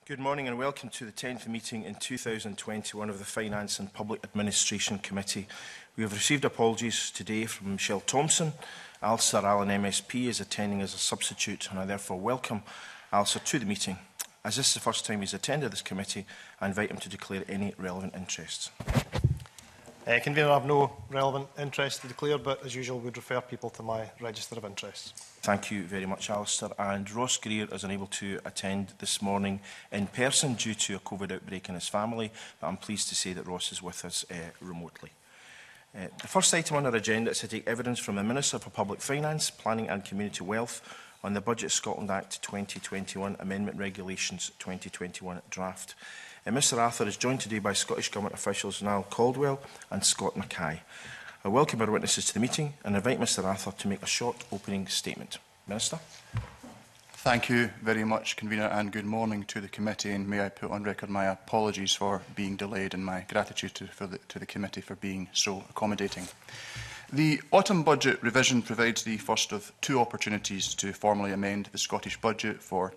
Good morning and welcome to the 10th meeting in 2021 of the Finance and Public Administration Committee. We have received apologies today from Michelle Thompson. Alistair Allen MSP is attending as a substitute and I therefore welcome Alistair to the meeting. As this is the first time he's attended this committee, I invite him to declare any relevant interests. Convener, I have no relevant interest to declare, but as usual would refer people to my register of interests. Thank you very much, Alistair. And Ross Greer is unable to attend this morning in person due to a COVID outbreak in his family, but I'm pleased to say that Ross is with us remotely. The first item on our agenda is to take evidence from the Minister for Public Finance, Planning and Community Wealth on the Budget Scotland Act 2021 Amendment Regulations 2021 draft. Mr Arthur is joined today by Scottish Government officials Niall Caldwell and Scott Mackay. I welcome our witnesses to the meeting and invite Mr Arthur to make a short opening statement. Minister. Thank you very much, Convener, and good morning to the committee. And may I put on record my apologies for being delayed and my gratitude to the committee for being so accommodating. The autumn budget revision provides the first of two opportunities to formally amend the Scottish budget for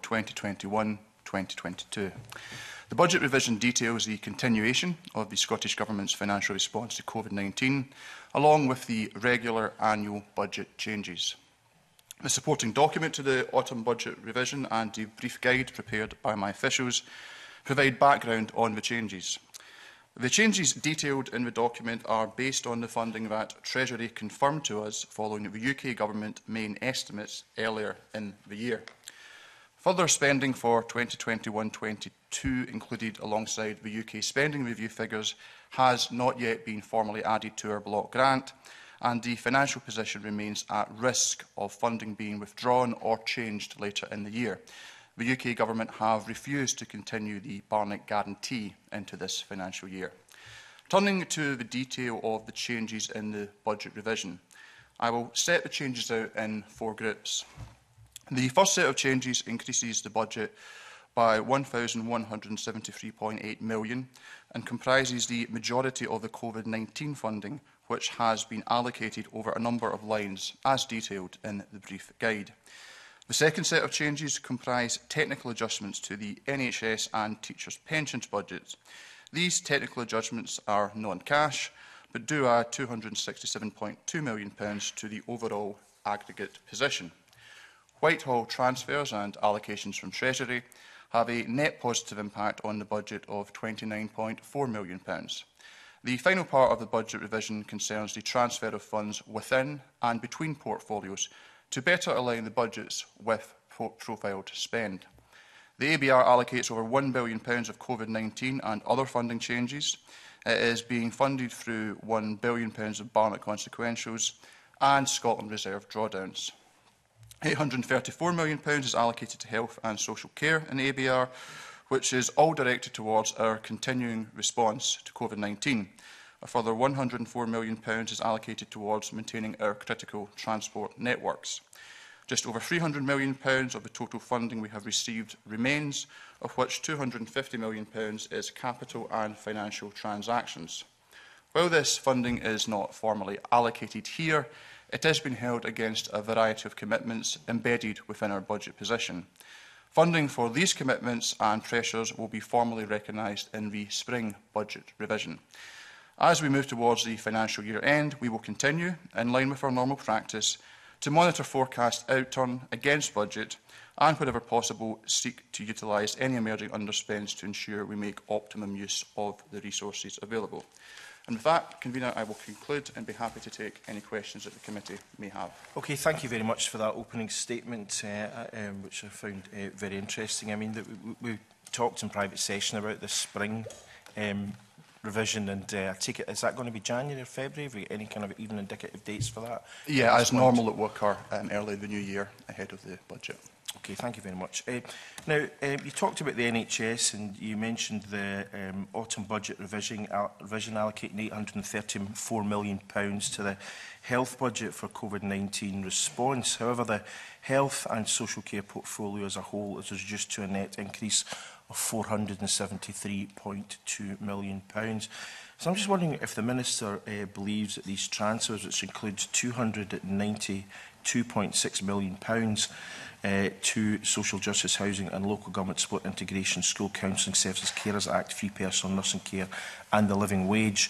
2021-2022. The budget revision details the continuation of the Scottish Government's financial response to COVID-19, along with the regular annual budget changes. The supporting document to the autumn budget revision and the brief guide prepared by my officials provide background on the changes. The changes detailed in the document are based on the funding that Treasury confirmed to us following the UK Government main estimates earlier in the year. Further spending for 2021-22 included alongside the UK spending review figures has not yet been formally added to our block grant, and the financial position remains at risk of funding being withdrawn or changed later in the year. The UK Government have refused to continue the Barnett guarantee into this financial year. Turning to the detail of the changes in the budget revision, I will set the changes out in four groups. The first set of changes increases the budget by £1,173.8 million and comprises the majority of the COVID-19 funding, which has been allocated over a number of lines, as detailed in the brief guide. The second set of changes comprise technical adjustments to the NHS and teachers' pensions budgets. These technical adjustments are non-cash, but do add £267.2 million to the overall aggregate position. Whitehall transfers and allocations from Treasury have a net positive impact on the budget of £29.4 million. The final part of the budget revision concerns the transfer of funds within and between portfolios to better align the budgets with profiled spend. The ABR allocates over £1 billion of COVID-19 and other funding changes. It is being funded through £1 billion of Barnett consequentials and Scotland Reserve drawdowns. £834 million is allocated to health and social care in the ABR, which is all directed towards our continuing response to COVID-19. A further £104 million is allocated towards maintaining our critical transport networks. Just over £300 million of the total funding we have received remains, of which £250 million is capital and financial transactions. While this funding is not formally allocated here, it has been held against a variety of commitments embedded within our budget position. Funding for these commitments and pressures will be formally recognised in the spring budget revision. As we move towards the financial year end, we will continue, in line with our normal practice, to monitor forecast outturn against budget and, wherever possible, seek to utilise any emerging underspends to ensure we make optimum use of the resources available. And with that, Convener, I will conclude and be happy to take any questions that the committee may have. Okay, thank you very much for that opening statement, which I found very interesting. I mean, we talked in private session about the spring revision, and I take it, is that going to be January or February? Have we any kind of even indicative dates for that? Yeah, as normal, it will occur early in the new year ahead of the budget. Okay, thank you very much. Now, you talked about the NHS and you mentioned the autumn budget revision allocating £834 million to the health budget for COVID-19 response. However, the health and social care portfolio as a whole is reduced to a net increase of £473.2 million. So I'm just wondering if the Minister believes that these transfers, which include £290 £2.6 million to Social Justice Housing and Local Government Support Integration, School Counselling Services, Carers Act, Free Personal Nursing Care and the Living Wage.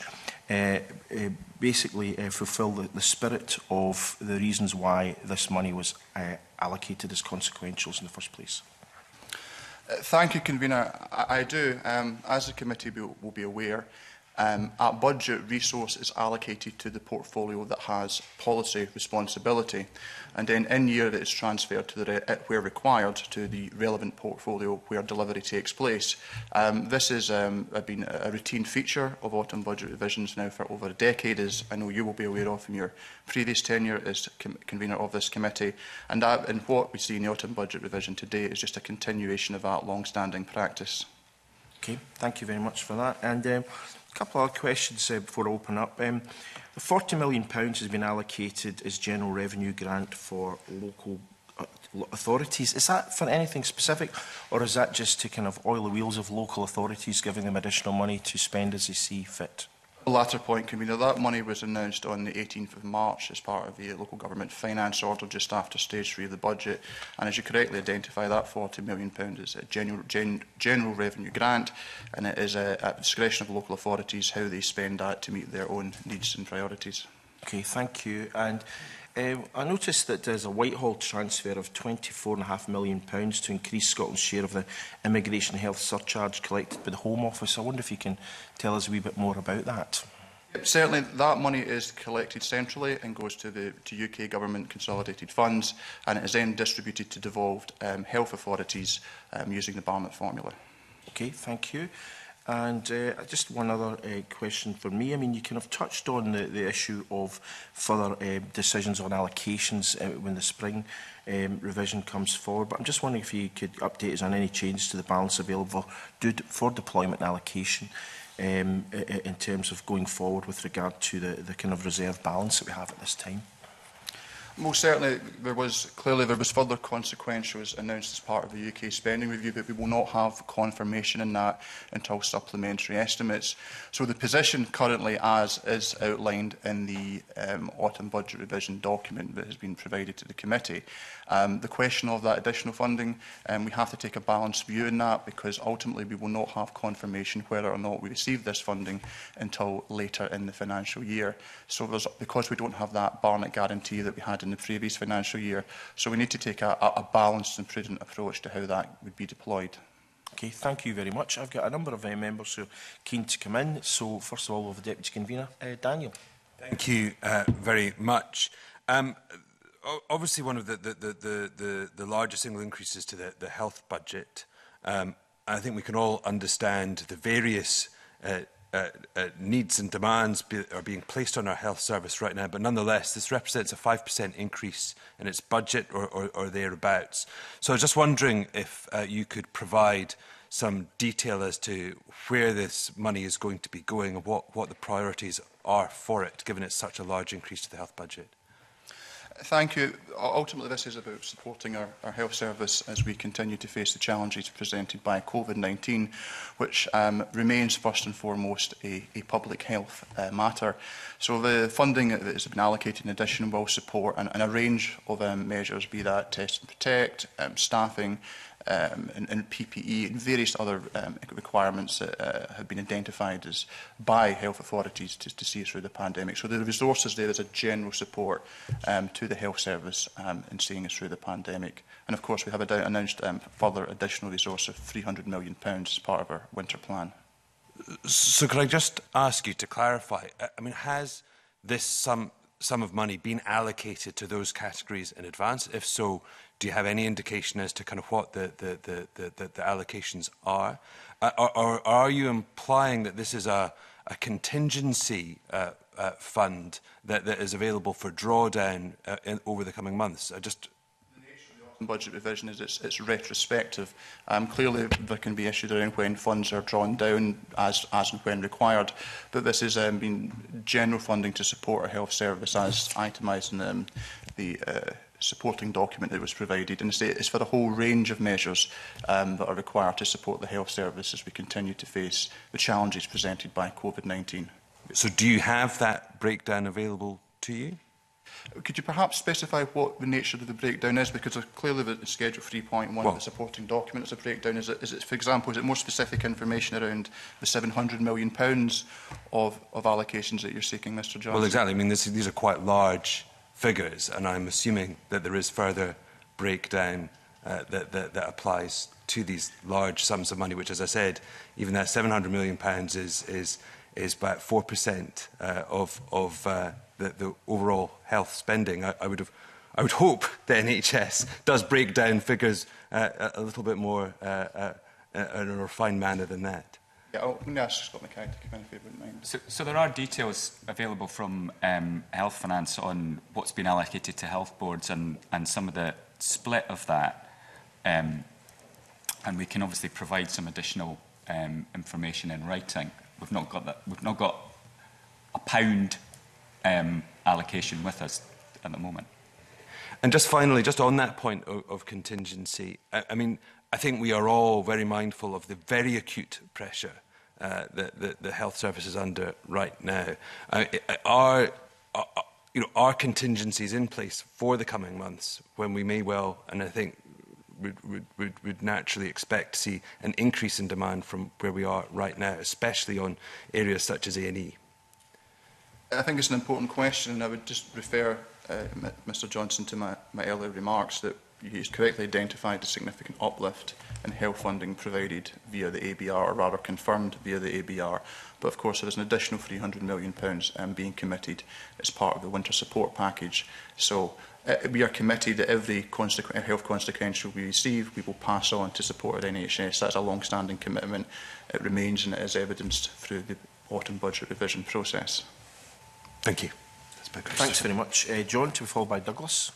Basically fulfil the spirit of the reasons why this money was allocated as consequentials in the first place. Thank you, Convener. I do. As the committee will be aware, our budget resource is allocated to the portfolio that has policy responsibility, and then in year it is transferred to where required to the relevant portfolio where delivery takes place. This has been a routine feature of autumn budget revisions now for over a decade, as I know you will be aware of from your previous tenure as convener of this committee, and what we see in the autumn budget revision today is just a continuation of that long-standing practice. Okay, thank you very much for that. And a couple of other questions before I open up. The £40 million has been allocated as general revenue grant for local authorities. Is that for anything specific, or is that just to kind of oil the wheels of local authorities, giving them additional money to spend as they see fit? The latter point, Convener, that money was announced on the 18th of March as part of the local government finance order just after stage 3 of the budget, and as you correctly identify, that £40 million is a general revenue grant, and it is at the discretion of local authorities how they spend that to meet their own needs and priorities. Okay, thank you. And I noticed that there's a Whitehall transfer of £24.5 million to increase Scotland's share of the immigration health surcharge collected by the Home Office. I wonder if you can tell us a wee bit more about that. Certainly, that money is collected centrally and goes to UK Government consolidated funds, and it is then distributed to devolved health authorities using the Barnett formula. Okay, thank you. And just one other question for me. I mean, you kind of touched on the issue of further decisions on allocations when the spring revision comes forward. But I'm just wondering if you could update us on any changes to the balance available for deployment and allocation in terms of going forward with regard to the kind of reserve balance that we have at this time. Most certainly, there was further consequentials announced as part of the UK spending review, but we will not have confirmation in that until supplementary estimates. So the position currently, as is outlined in the autumn budget revision document that has been provided to the committee, the question of that additional funding, we have to take a balanced view in that, because ultimately we will not have confirmation whether or not we receive this funding until later in the financial year. So because we don't have that Barnett guarantee that we had in the previous financial year, so we need to take a balanced and prudent approach to how that would be deployed. Okay, thank you very much. I've got a number of members who are keen to come in. So first of all, with the Deputy Convener, Daniel. Thank you very much. Obviously, one of the largest single increases to the health budget. I think we can all understand the various needs and demands are being placed on our health service right now, but nonetheless, this represents a 5% increase in its budget or thereabouts. So I was just wondering if you could provide some detail as to where this money is going to be going and what the priorities are for it, given it's such a large increase to the health budget. Thank you. Ultimately, this is about supporting our health service as we continue to face the challenges presented by COVID-19, which remains first and foremost a public health matter. So the funding that has been allocated in addition will support a range of measures, be that test and protect, staffing, and PPE and various other requirements that have been identified by health authorities to see us through the pandemic. So the resources there is a general support to the health service in seeing us through the pandemic. And of course we have announced further additional resource of £300 million as part of our winter plan. So could I just ask you to clarify, I mean, has this sum of money been allocated to those categories in advance? If so, do you have any indication as to kind of what the allocations are? Or are you implying that this is a contingency fund that is available for drawdown over the coming months? Budget revision is it's retrospective. Clearly there can be issues around when funds are drawn down as and when required, but this has been general funding to support our health service as itemised in the supporting document that was provided, and it's for a whole range of measures that are required to support the health service as we continue to face the challenges presented by COVID-19. So do you have that breakdown available to you? Could you perhaps specify what the nature of the breakdown is? Because clearly the Schedule 3.1, the supporting document, is a breakdown. Is it, for example, is it more specific information around the £700 million of allocations that you're seeking, Mr Johnson? Well, exactly. I mean, these are quite large figures, and I'm assuming that there is further breakdown that applies to these large sums of money, which, as I said, even that £700 million is about 4% of the overall health spending. I would hope the NHS does break down figures a little bit more in a refined manner than that. Yeah, I'm going to ask Scott Mackay to come in if you wouldn't mind. So there are details available from Health Finance on what's been allocated to health boards and some of the split of that. And we can obviously provide some additional information in writing. We've not got that. We've not got a pound allocation with us at the moment. And just finally, just on that point of contingency, I mean, I think we are all very mindful of the very acute pressure that the health service is under right now. Are contingencies in place for the coming months when we may well, and I think would naturally expect to see an increase in demand from where we are right now, especially on areas such as A&E? I think it's an important question, and I would just refer Mr Johnson to my earlier remarks that he's correctly identified the significant uplift in health funding provided via the ABR, or rather confirmed via the ABR. But of course there is an additional £300 million being committed as part of the winter support package. So we are committed that every health consequential we receive, we will pass on to support our NHS. That's a long-standing commitment. It remains, and it is evidenced through the autumn budget revision process. Thank you. Thanks very much. John, to be followed by Douglas.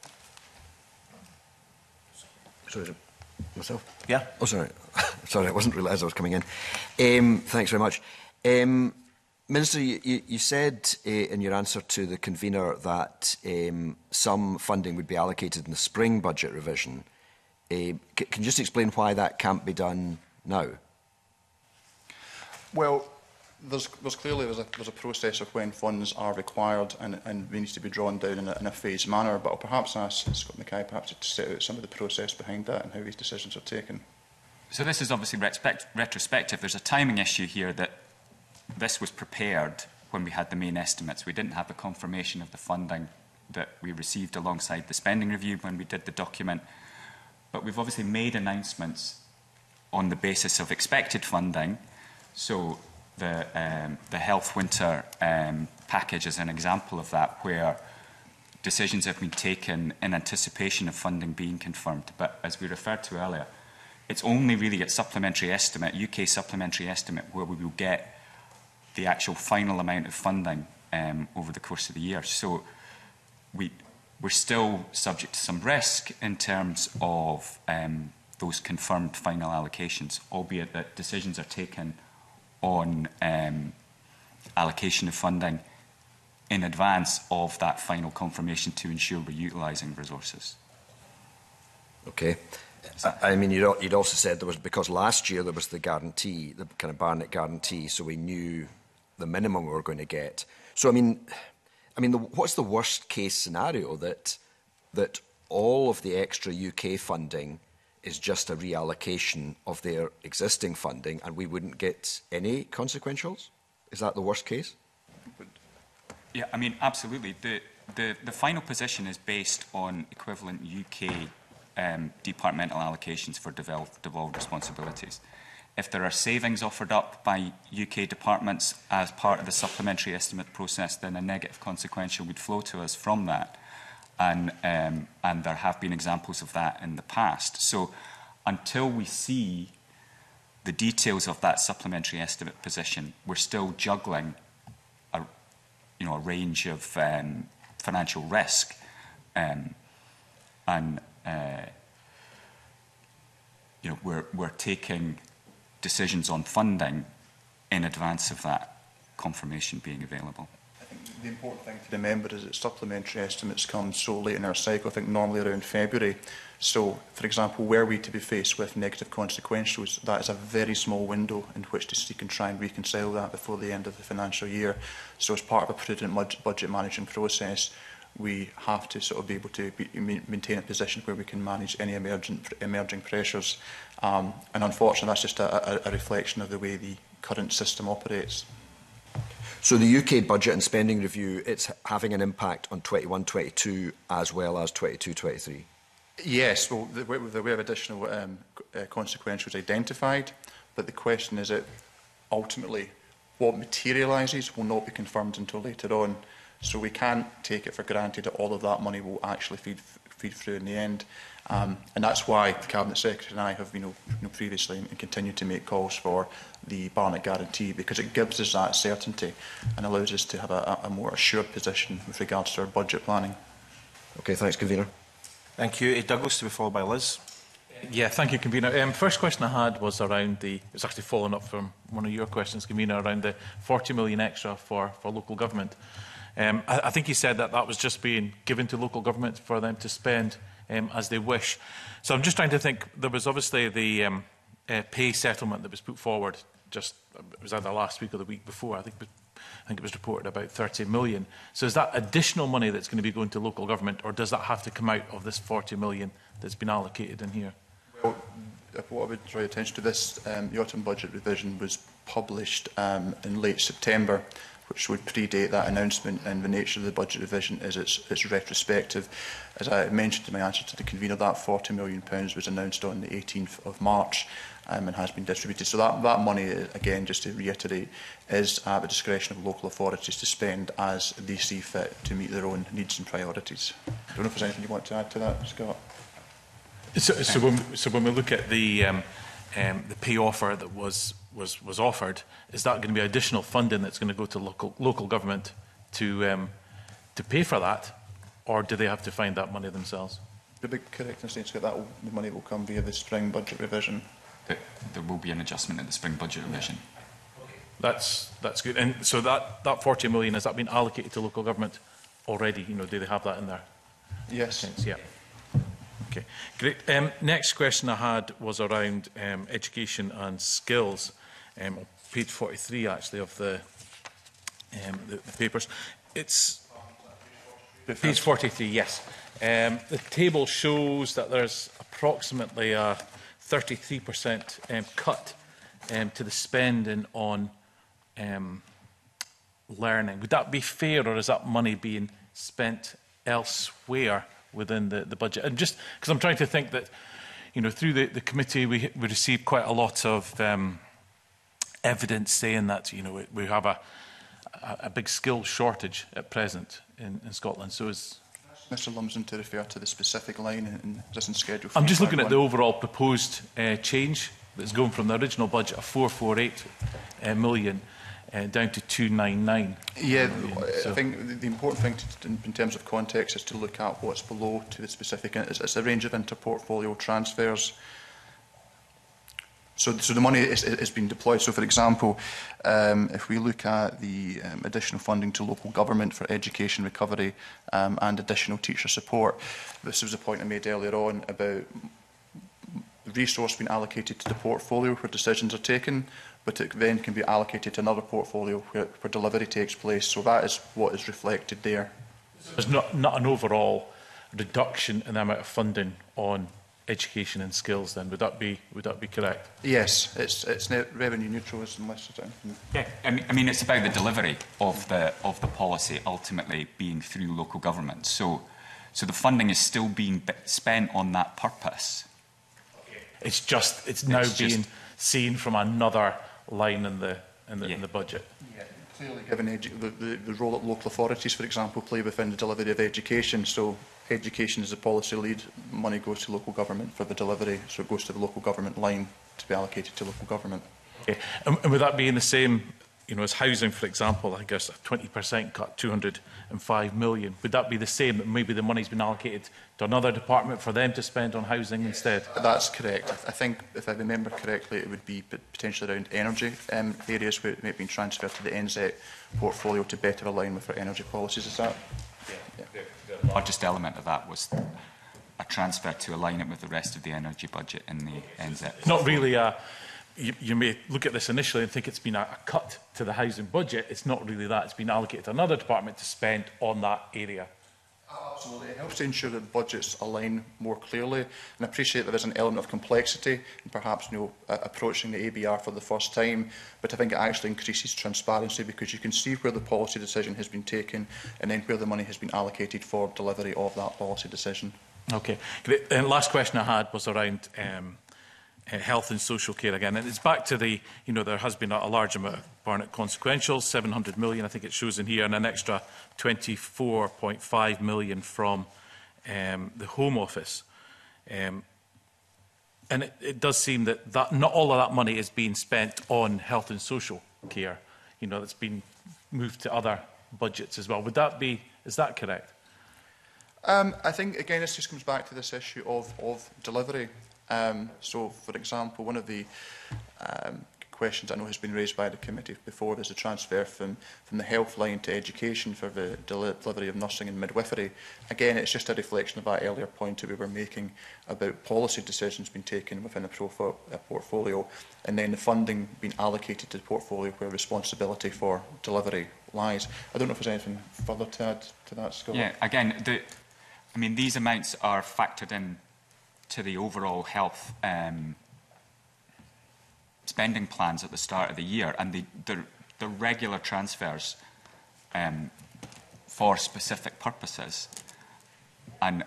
Sorry, is it myself? Yeah. Oh, sorry. Sorry, I wasn't realised I was coming in. Thanks very much. Minister, you said in your answer to the convener that some funding would be allocated in the spring budget revision. Can you just explain why that can't be done now? Well, there's clearly a process of when funds are required, and they need to be drawn down in a phased manner. But I'll perhaps ask Scott Mackay perhaps to set out some of the process behind that and how these decisions are taken. So this is obviously retrospective. There's a timing issue here that this was prepared when we had the main estimates. We didn't have the confirmation of the funding that we received alongside the spending review when we did the document. But we've obviously made announcements on the basis of expected funding. So the health winter package is an example of that, where decisions have been taken in anticipation of funding being confirmed. But as we referred to earlier, it's only really at supplementary estimate, UK supplementary estimate, where we will get the actual final amount of funding over the course of the year. So we're still subject to some risk in terms of those confirmed final allocations, albeit that decisions are taken on allocation of funding in advance of that final confirmation to ensure we're utilising resources. Okay. I mean, you'd also said there was, because last year there was the guarantee, the kind of Barnett guarantee, so we knew the minimum we were going to get. So, I mean, what's the worst case scenario, that all of the extra UK funding is just a reallocation of their existing funding and we wouldn't get any consequentials? Is that the worst case? Yeah, I mean, absolutely. The final position is based on equivalent UK departmental allocations for devolved responsibilities. If there are savings offered up by UK departments as part of the supplementary estimate process, then a negative consequential would flow to us from that. And there have been examples of that in the past. So until we see the details of that supplementary estimate position, we're still juggling a range of financial risk. We're taking decisions on funding in advance of that confirmation being available. I think the important thing to remember is that supplementary estimates come so late in our cycle, I think normally around February. So, for example, were we to be faced with negative consequentials, that is a very small window in which to seek and try and reconcile that before the end of the financial year. So as part of a prudent budget management process, we have to sort of be able to maintain a position where we can manage any emerging pressures. And unfortunately, that's just a reflection of the way the current system operates. So the UK budget and spending review, it's having an impact on 21-22 as well as 22-23? Yes, well, the way of additional consequentials identified, but the question is that ultimately what materialises will not be confirmed until later on. So we can't take it for granted that all of that money will actually feed through in the end. And that's why the Cabinet Secretary and I have previously and continue to make calls for the Barnett Guarantee, because it gives us that certainty and allows us to have a more assured position with regards to our budget planning. Okay, thanks, Convener. Thank you. Douglas, to be followed by Liz. Yeah, thank you, Convener. First question I had was around it was actually following up from one of your questions, Convener, around the 40 million extra for local government. I think you said that was just being given to local government for them to spend as they wish. So I'm just trying to think, there was obviously the pay settlement that was put forward it was either last week or the week before. I think it was reported about 30 million. So is that additional money that's going to be going to local government, or does that have to come out of this 40 million that's been allocated in here? Well, what I would draw your attention to this, the autumn budget revision was published in late September, which would predate that announcement, and the nature of the budget revision is it's retrospective. As I mentioned in my answer to the convener, that £40 million was announced on the 18th of March and has been distributed. So that money, again, just to reiterate, is at the discretion of local authorities to spend as they see fit to meet their own needs and priorities. I don't know if there's anything you want to add to that, Scott. So when we look at the pay offer that was offered, is that going to be additional funding that's going to go to local government to pay for that, or do they have to find that money themselves? To be correct in saying, Scott, the money will come via the spring budget revision. There will be an adjustment in the spring budget revision. That's good. And so that 40 million, has that been allocated to local government already? Do they have that in there? Yes. Yeah. Okay, great. Next question I had was around education and skills. On page 43, actually, of the papers. It's page 43, yes. The table shows that there's approximately a 33% cut to the spending on learning. Would that be fair, or is that money being spent elsewhere within the budget? And just because I'm trying to think that, through the committee, we received quite a lot of evidence saying that, we have a big skills shortage at present in Scotland. So is Mr Lumsden to refer to the specific line in this schedule. I'm just looking at the overall proposed change that's going from the original budget of 448 million down to 299. Yeah, so I think the important thing in terms of context is to look at what's below to the specific. It's a range of interportfolio transfers. So the money is being deployed. So, for example, if we look at the additional funding to local government for education recovery and additional teacher support, this was a point I made earlier on about resource being allocated to the portfolio where decisions are taken, but it then can be allocated to another portfolio where delivery takes place. So that is what is reflected there. There's not an overall reduction in the amount of funding on education and skills, then would that be correct? Yes, it's net revenue neutral, unless yeah, I mean it's about the delivery of the policy ultimately being through local government. So the funding is still being spent on that purpose. It's now being seen from another line in the budget. Yeah. Clearly, given the role that local authorities, for example, play within the delivery of education, so education is a policy lead, money goes to local government for the delivery, so it goes to the local government line to be allocated to local government. Okay. And would that be in the same, as housing, for example, I guess a 20% cut, 205 million, would that be the same, that maybe the money's been allocated to another department for them to spend on housing instead? That's correct. I think, if I remember correctly, it would be potentially around energy areas where it may have been transferred to the NZ portfolio to better align with our energy policies. Is that? Yeah. The largest element of that was a transfer to align it with the rest of the energy budget in the NZ. It's not really you may look at this initially and think it's been a cut to the housing budget. It's not really that. It's been allocated to another department to spend on that area. Absolutely. It helps to ensure that budgets align more clearly, and I appreciate there is an element of complexity in perhaps approaching the ABR for the first time, but I think it actually increases transparency because you can see where the policy decision has been taken and then where the money has been allocated for delivery of that policy decision. Okay. The last question I had was around health and social care again, and it's back to the, there has been a large amount of Barnett consequentials, 700 million, I think it shows in here, and an extra 24.5 million from the Home Office. And it does seem that not all of that money is being spent on health and social care. That's been moved to other budgets as well. Is that correct? I think, again, this just comes back to this issue of delivery. So, for example, one of the questions I know has been raised by the committee before is the transfer from the health line to education for the delivery of nursing and midwifery. Again, it's just a reflection of that earlier point that we were making about policy decisions being taken within a portfolio and then the funding being allocated to the portfolio where responsibility for delivery lies. I don't know if there's anything further to add to that, Scott. Yeah, again, these amounts are factored in to the overall health spending plans at the start of the year, and the regular transfers for specific purposes. And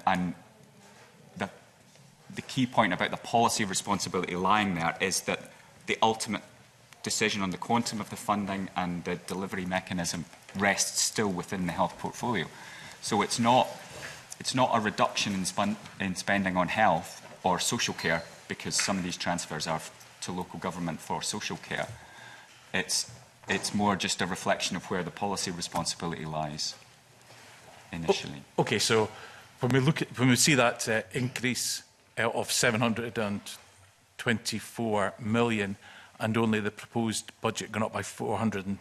the key point about the policy responsibility lying there is that the ultimate decision on the quantum of the funding and the delivery mechanism rests still within the health portfolio. So it's not a reduction in spending on health or social care, because some of these transfers are to local government for social care. It's more just a reflection of where the policy responsibility lies initially. Okay, so when we see that increase of 724 million and only the proposed budget gone up by only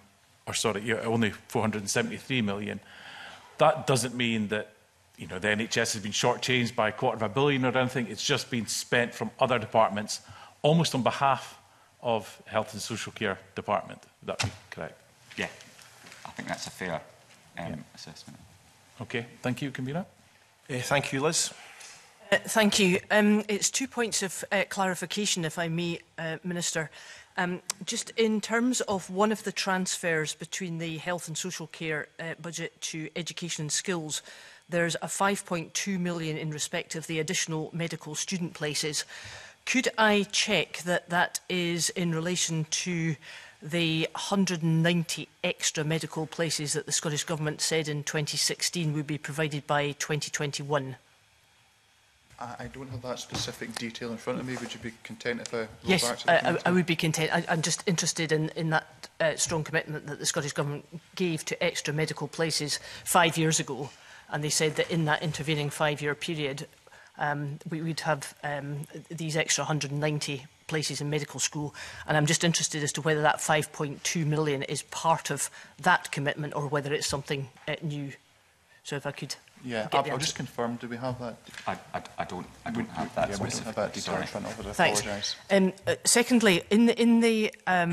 473 million, that doesn't mean that the NHS has been shortchanged by $250 million or anything. It's just been spent from other departments, almost on behalf of Health and Social Care Department. Would that be correct? Yeah, I think that's a fair assessment. Okay, thank you, Convener. Thank you, Liz. Thank you. It's 2 points of clarification, if I may, Minister. Just in terms of one of the transfers between the health and social care budget to education and skills, there's a 5.2 million in respect of the additional medical student places. Could I check that that is in relation to the 190 extra medical places that the Scottish Government said in 2016 would be provided by 2021? I don't have that specific detail in front of me. Would you be content if I go yes, back to the I would be content. I'm just interested in that strong commitment that the Scottish Government gave to extra medical places 5 years ago. And they said that in that intervening 5-year period, we would have these extra 190 places in medical school. And I'm just interested as to whether that 5.2 million is part of that commitment or whether it's something new. So if I could... Yeah, I'll just confirm. Do we have that? I don't have that. Yeah, we don't have that detail in front of us. I Thanks. apologise. Secondly, in the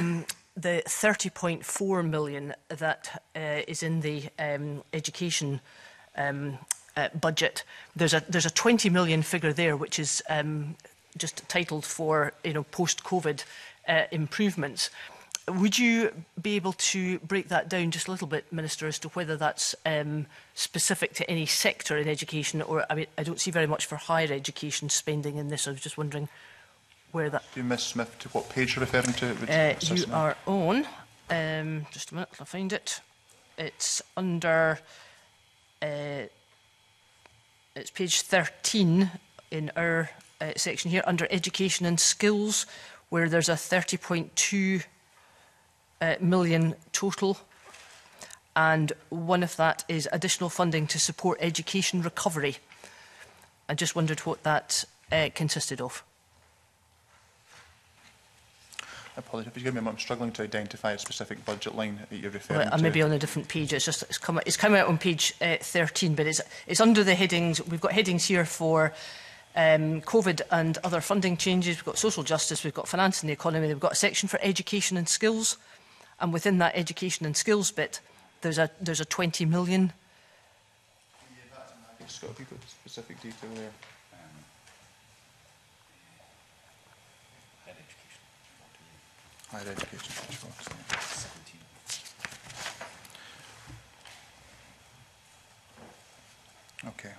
30.4 million that is in the education budget, there's a 20 million figure there, which is just titled for post-COVID improvements. Would you be able to break that down just a little bit, Minister, as to whether that's specific to any sector in education, or I don't see very much for higher education spending in this. I was just wondering where that... Ms Smith, to what page you're referring to? You are on, just a minute, I'll find it. It's under, it's page 13 in our section here, under education and skills, where there's a 30.2 million total, and one of that is additional funding to support education recovery. I just wondered what that consisted of. I apologise. If you give me a moment, I'm struggling to identify a specific budget line that you're referring to. I may be on a different page. It's come out on page 13, but it's under the headings. We've got headings here for COVID and other funding changes. We've got social justice. We've got finance and the economy. We've got a section for education and skills. And within that education and skills bit, there's a 20 million. Yeah, that's an Scott, have you got specific detail there? Higher education. Okay.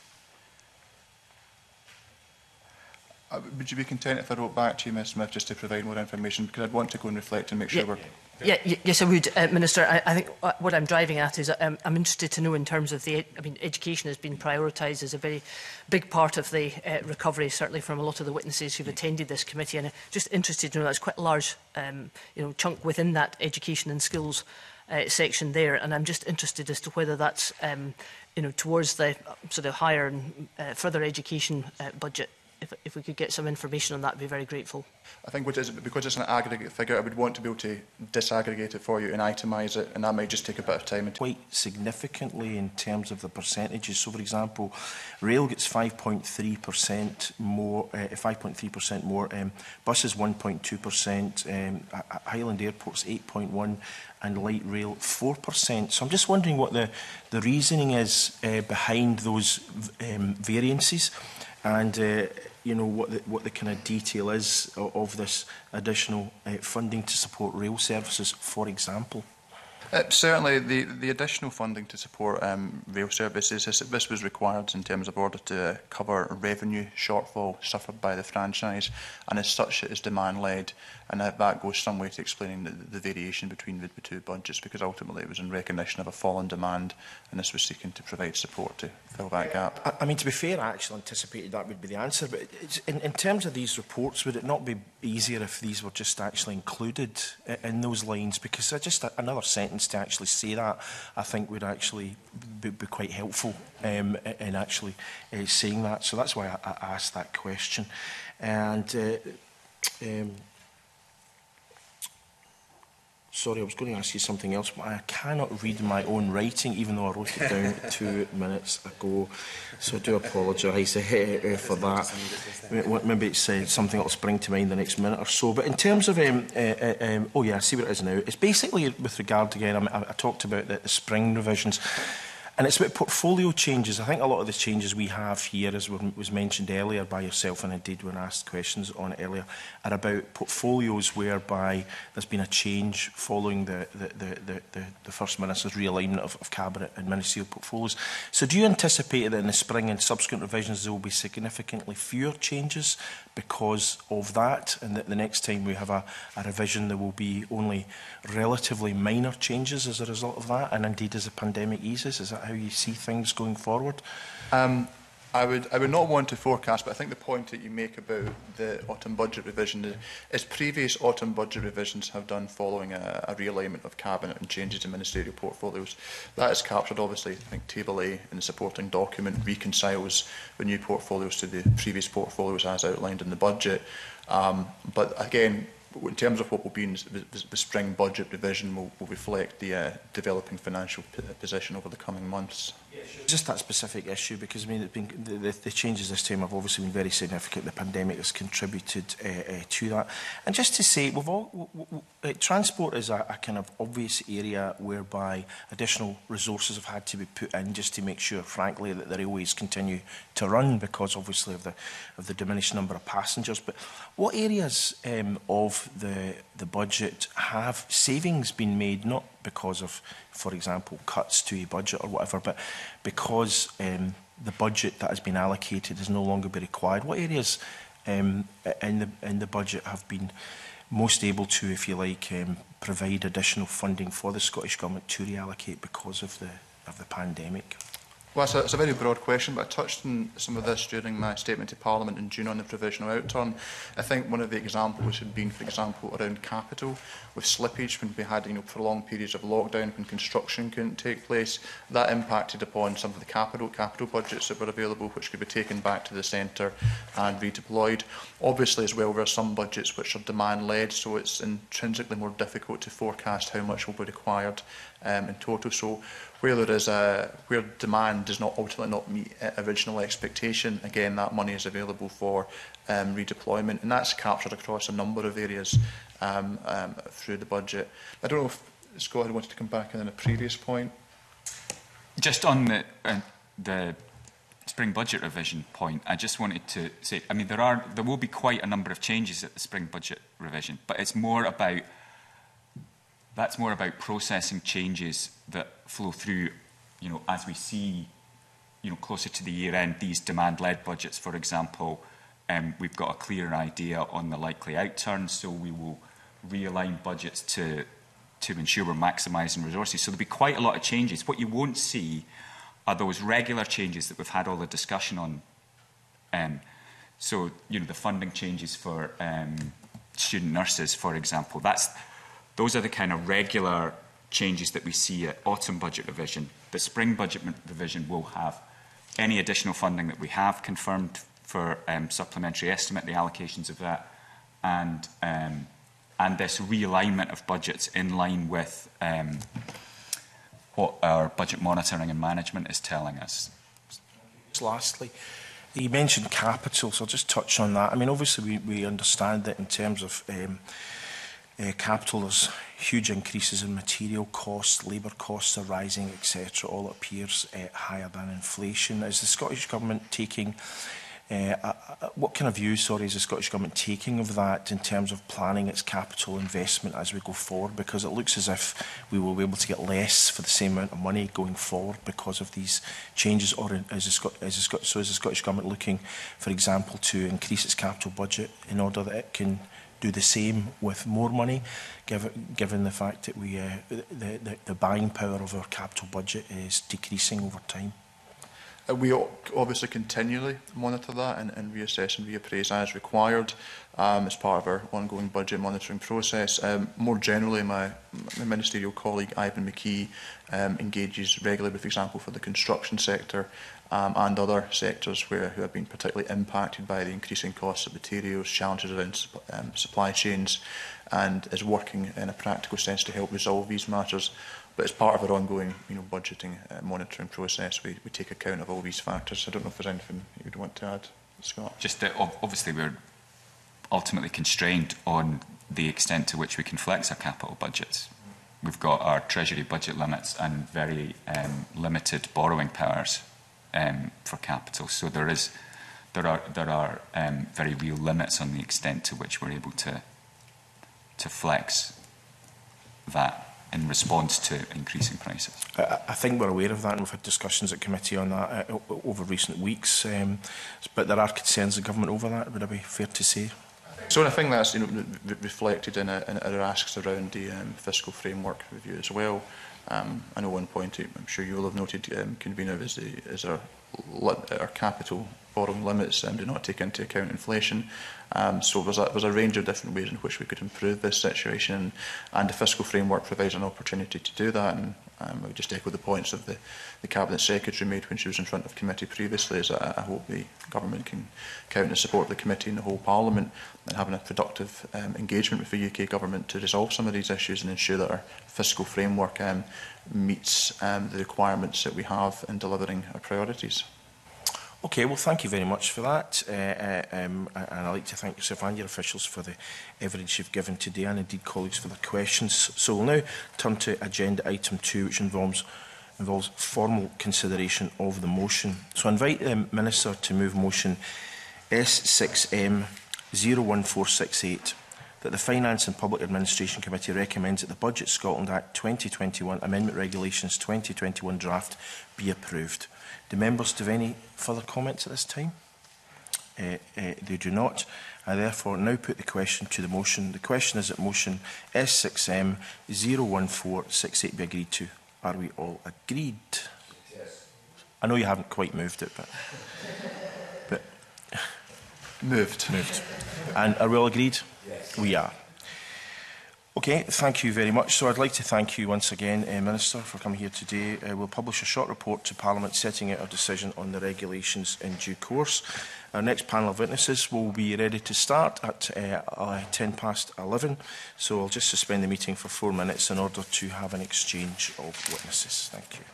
Would you be content if I wrote back to you, Ms Smith, just to provide more information? Because I'd want to go and reflect and make sure we're... Yes, I would, Minister. I think what I'm driving at is I'm interested to know in terms of education has been prioritised as a very big part of the recovery, certainly from a lot of the witnesses who've attended this committee. And I'm just interested to know that's quite a large chunk within that education and skills section there. And I'm just interested as to whether that's towards the sort of higher and further education budget. If we could get some information on that, I'd be very grateful. I think because it's an aggregate figure, I would want to be able to disaggregate it for you and itemise it, and that might just take a bit of time. Quite significantly in terms of the percentages. So, for example, rail gets 5.3% more, 5.3% more. Buses 1.2%. Highland Airport's 8.1%. And light rail 4%. So I'm just wondering what the reasoning is behind those variances, and what the kind of detail is of this additional funding to support rail services, for example. Certainly, the additional funding to support rail services, this was required in terms of order to cover revenue shortfall suffered by the franchise, and as such it is demand-led, and that goes some way to explaining the variation between the two budgets, because ultimately it was in recognition of a fall in demand, and this was seeking to provide support to fill that gap. I mean, to be fair, I actually anticipated that would be the answer, but in terms of these reports, would it not be easier if these were just actually included in those lines? Because just another sentence to actually say that, I think would actually be quite helpful in actually saying that. So that's why I asked that question. And sorry, I was going to ask you something else, but I cannot read my own writing, even though I wrote it down 2 minutes ago. So I do apologise for that. Maybe it's something that will spring to mind the next minute or so. But in terms of, oh yeah, I see what it is now. It's basically with regard, again, I talked about the spring revisions. And it's about portfolio changes. I think a lot of the changes we have here, as was mentioned earlier by yourself, and indeed when asked questions on it earlier, are about portfolios whereby there's been a change following the First Minister's realignment of Cabinet and ministerial portfolios. So do you anticipate that in the spring and subsequent revisions there will be significantly fewer changes because of that, and that the next time we have a revision there will be only relatively minor changes as a result of that, and indeed as the pandemic eases? Is that how you see things going forward? I would not want to forecast, but I think the point that you make about the autumn budget revision is previous autumn budget revisions have done following a realignment of Cabinet and changes in ministerial portfolios. That is captured, obviously. I think Table A in the supporting document reconciles the new portfolios to the previous portfolios as outlined in the budget. But again, in terms of what will be in the spring budget revision, will reflect the developing financial position over the coming months. Just that specific issue, because I mean, it's been, the changes this time have obviously been very significant. The pandemic has contributed to that. And just to say, transport is a kind of obvious area whereby additional resources have had to be put in just to make sure, frankly, that the railways continue to run, because obviously of the diminished number of passengers. But what areas of the budget have savings been made, not because of, for example, cuts to a budget or whatever, but because the budget that has been allocated is no longer be required? What areas in the budget have been most able to, if you like, provide additional funding for the Scottish Government to reallocate because of the pandemic? Well, it's a very broad question, but I touched on some of this during my statement to Parliament in June on the provisional outturn. I think one of the examples had been, for example, around capital, with slippage when we had prolonged periods of lockdown when construction couldn't take place. That impacted upon some of the capital budgets that were available, which could be taken back to the centre and redeployed. Obviously, as well, there are some budgets which are demand-led, so it's intrinsically more difficult to forecast how much will be required in total. So where there is where demand does not ultimately not meet original expectation, again, that money is available for redeployment, and that's captured across a number of areas through the budget. I don't know if Scott had wanted to come back in a previous point. Just on the spring budget revision point, I just wanted to say, I mean, there will be quite a number of changes at the spring budget revision, but it's more about, that's more about processing changes that flow through, you know, as we see, you know, closer to the year end, these demand-led budgets, for example, we've got a clearer idea on the likely outturn, so we will realign budgets to ensure we're maximising resources. So there'll be quite a lot of changes. What you won't see are those regular changes that we've had all the discussion on. So, you know, the funding changes for student nurses, for example. Those are the kind of regular changes that we see at autumn budget revision. The spring budget revision will have any additional funding that we have confirmed for supplementary estimate, the allocations of that, and this realignment of budgets in line with what our budget monitoring and management is telling us. Lastly, you mentioned capital, so I'll just touch on that. I mean, obviously we understand that in terms of capital, there's huge increases in material costs, labour costs are rising, etc. All appears higher than inflation. Is the Scottish Government taking, what kind of view, is the Scottish Government taking of that in terms of planning its capital investment as we go forward? Because it looks as if we will be able to get less for the same amount of money going forward because of these changes. Or is the Scottish Government looking, for example, to increase its capital budget in order that it can do the same with more money, given the fact that the buying power of our capital budget is decreasing over time? We obviously continually monitor that and reassess and reappraise as required as part of our ongoing budget monitoring process. More generally, my ministerial colleague Ivan McKee engages regularly with, for example, for the construction sector and other sectors who have been particularly impacted by the increasing costs of materials, challenges around supply chains, and is working in a practical sense to help resolve these matters. But as part of our ongoing, budgeting monitoring process, we take account of all these factors. I don't know if there's anything you'd want to add, Scott. Just that obviously we're ultimately constrained on the extent to which we can flex our capital budgets. We've got our Treasury budget limits and very limited borrowing powers for capital. So there are very real limits on the extent to which we're able to flex that in response to increasing prices. I think we're aware of that, and we've had discussions at committee on that over recent weeks. But there are concerns of government over that. Would it be fair to say? So I think that's reflected in our asks around the fiscal framework review as well. I know one point I'm sure you will have noted, convener, is our capital borrowing limits do not take into account inflation. So there's a range of different ways in which we could improve this situation, and the fiscal framework provides an opportunity to do that. And I would just echo the points of the Cabinet Secretary made when she was in front of committee previously, is that I hope the Government can count on the support of the committee and the whole Parliament in having a productive engagement with the UK Government to resolve some of these issues and ensure that our fiscal framework meets the requirements that we have in delivering our priorities. Okay, well, thank you very much for that. And I'd like to thank yourself and your officials for the evidence you've given today, and indeed colleagues for their questions. So we'll now turn to agenda item 2, which involves formal consideration of the motion. So I invite the Minister to move motion S6M 01468, that the Finance and Public Administration Committee recommends that the Budget Scotland Act 2021 Amendment Regulations 2021 draft be approved. Do members have any further comments at this time? They do not. I therefore now put the question to the motion. The question is that motion S6M 01468 be agreed to. Are we all agreed? Yes. I know you haven't quite moved it, but Moved. And are we all agreed? Yes. We are. Okay, thank you very much. So I'd like to thank you once again, Minister, for coming here today. We'll publish a short report to Parliament setting out our decision on the regulations in due course. Our next panel of witnesses will be ready to start at 11:10. So I'll just suspend the meeting for 4 minutes in order to have an exchange of witnesses. Thank you.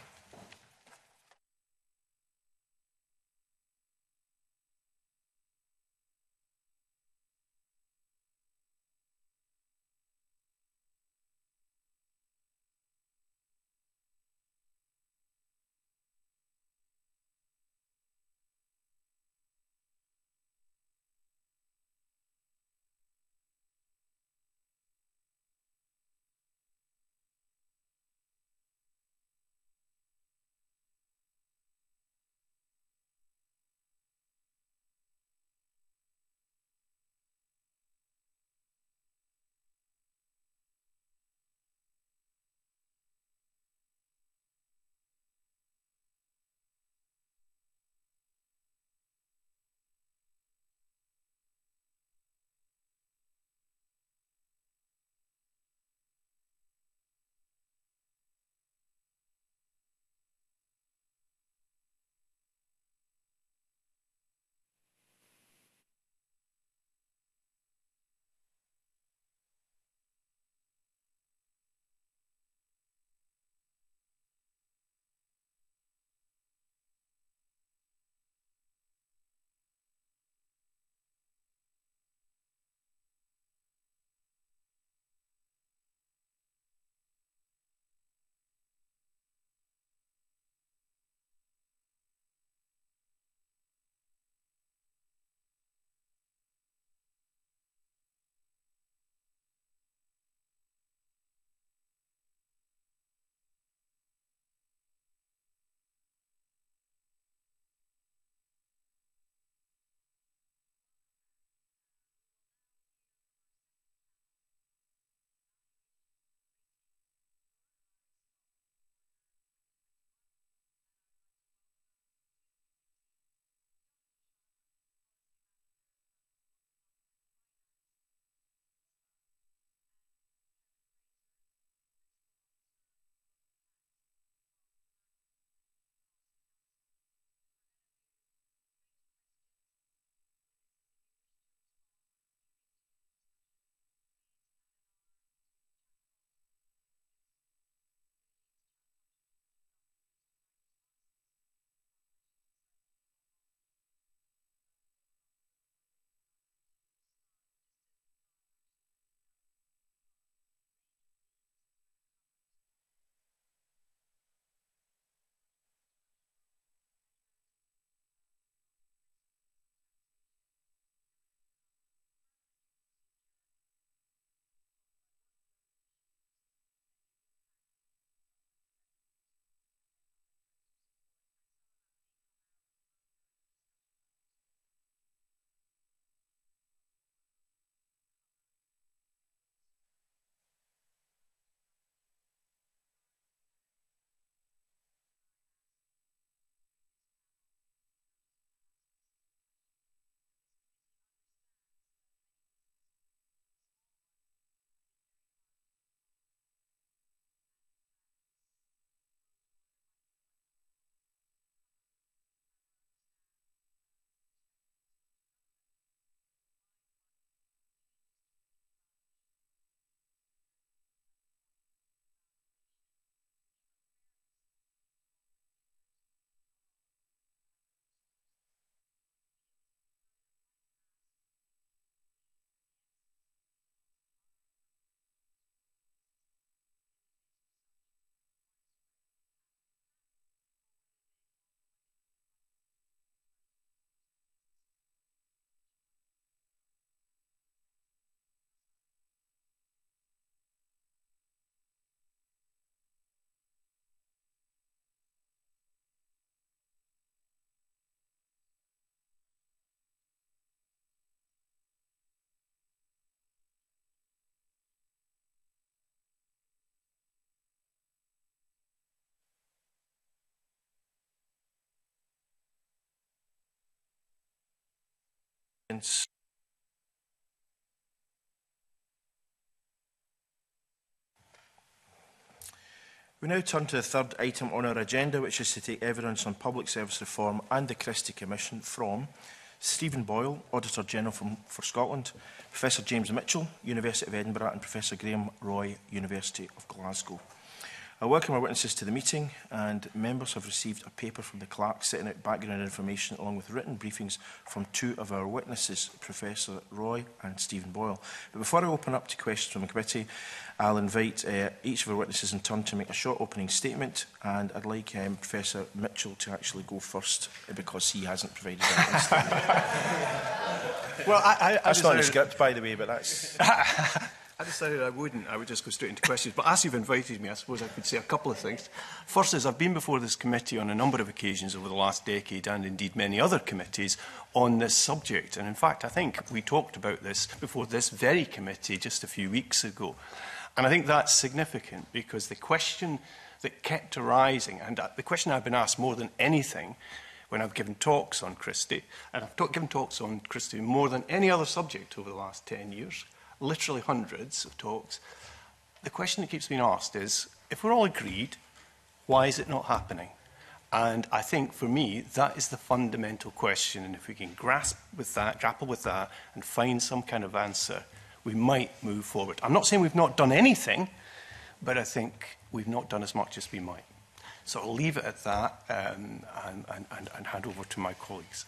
We now turn to the third item on our agenda, which is to take evidence on public service reform and the Christie Commission from Stephen Boyle, Auditor General for Scotland, Professor James Mitchell, University of Edinburgh, and Professor Graham Roy, University of Glasgow. I welcome our witnesses to the meeting, and members have received a paper from the clerk setting out background information along with written briefings from two of our witnesses, Professor Roy and Stephen Boyle. But before I open up to questions from the committee, I'll invite each of our witnesses in turn to make a short opening statement, and I'd like Professor Mitchell to actually go first because he hasn't provided that statement. Well, that's not in the script, by the way, but that's... I decided I wouldn't. I would just go straight into questions. But as you've invited me, I suppose I could say a couple of things. First is I've been before this committee on a number of occasions over the last decade, and indeed many other committees, on this subject. And in fact, I think we talked about this before this very committee just a few weeks ago. And I think that's significant because the question that kept arising, and the question I've been asked more than anything when I've given talks on Christie, and I've given talks on Christie more than any other subject over the last 10 years, literally hundreds of talks, the question that keeps being asked is, if we're all agreed, why is it not happening? And I think, for me, that is the fundamental question. And if we can grasp with that, grapple with that, and find some kind of answer, we might move forward. I'm not saying we've not done anything, but I think we've not done as much as we might. So I'll leave it at that and hand over to my colleagues.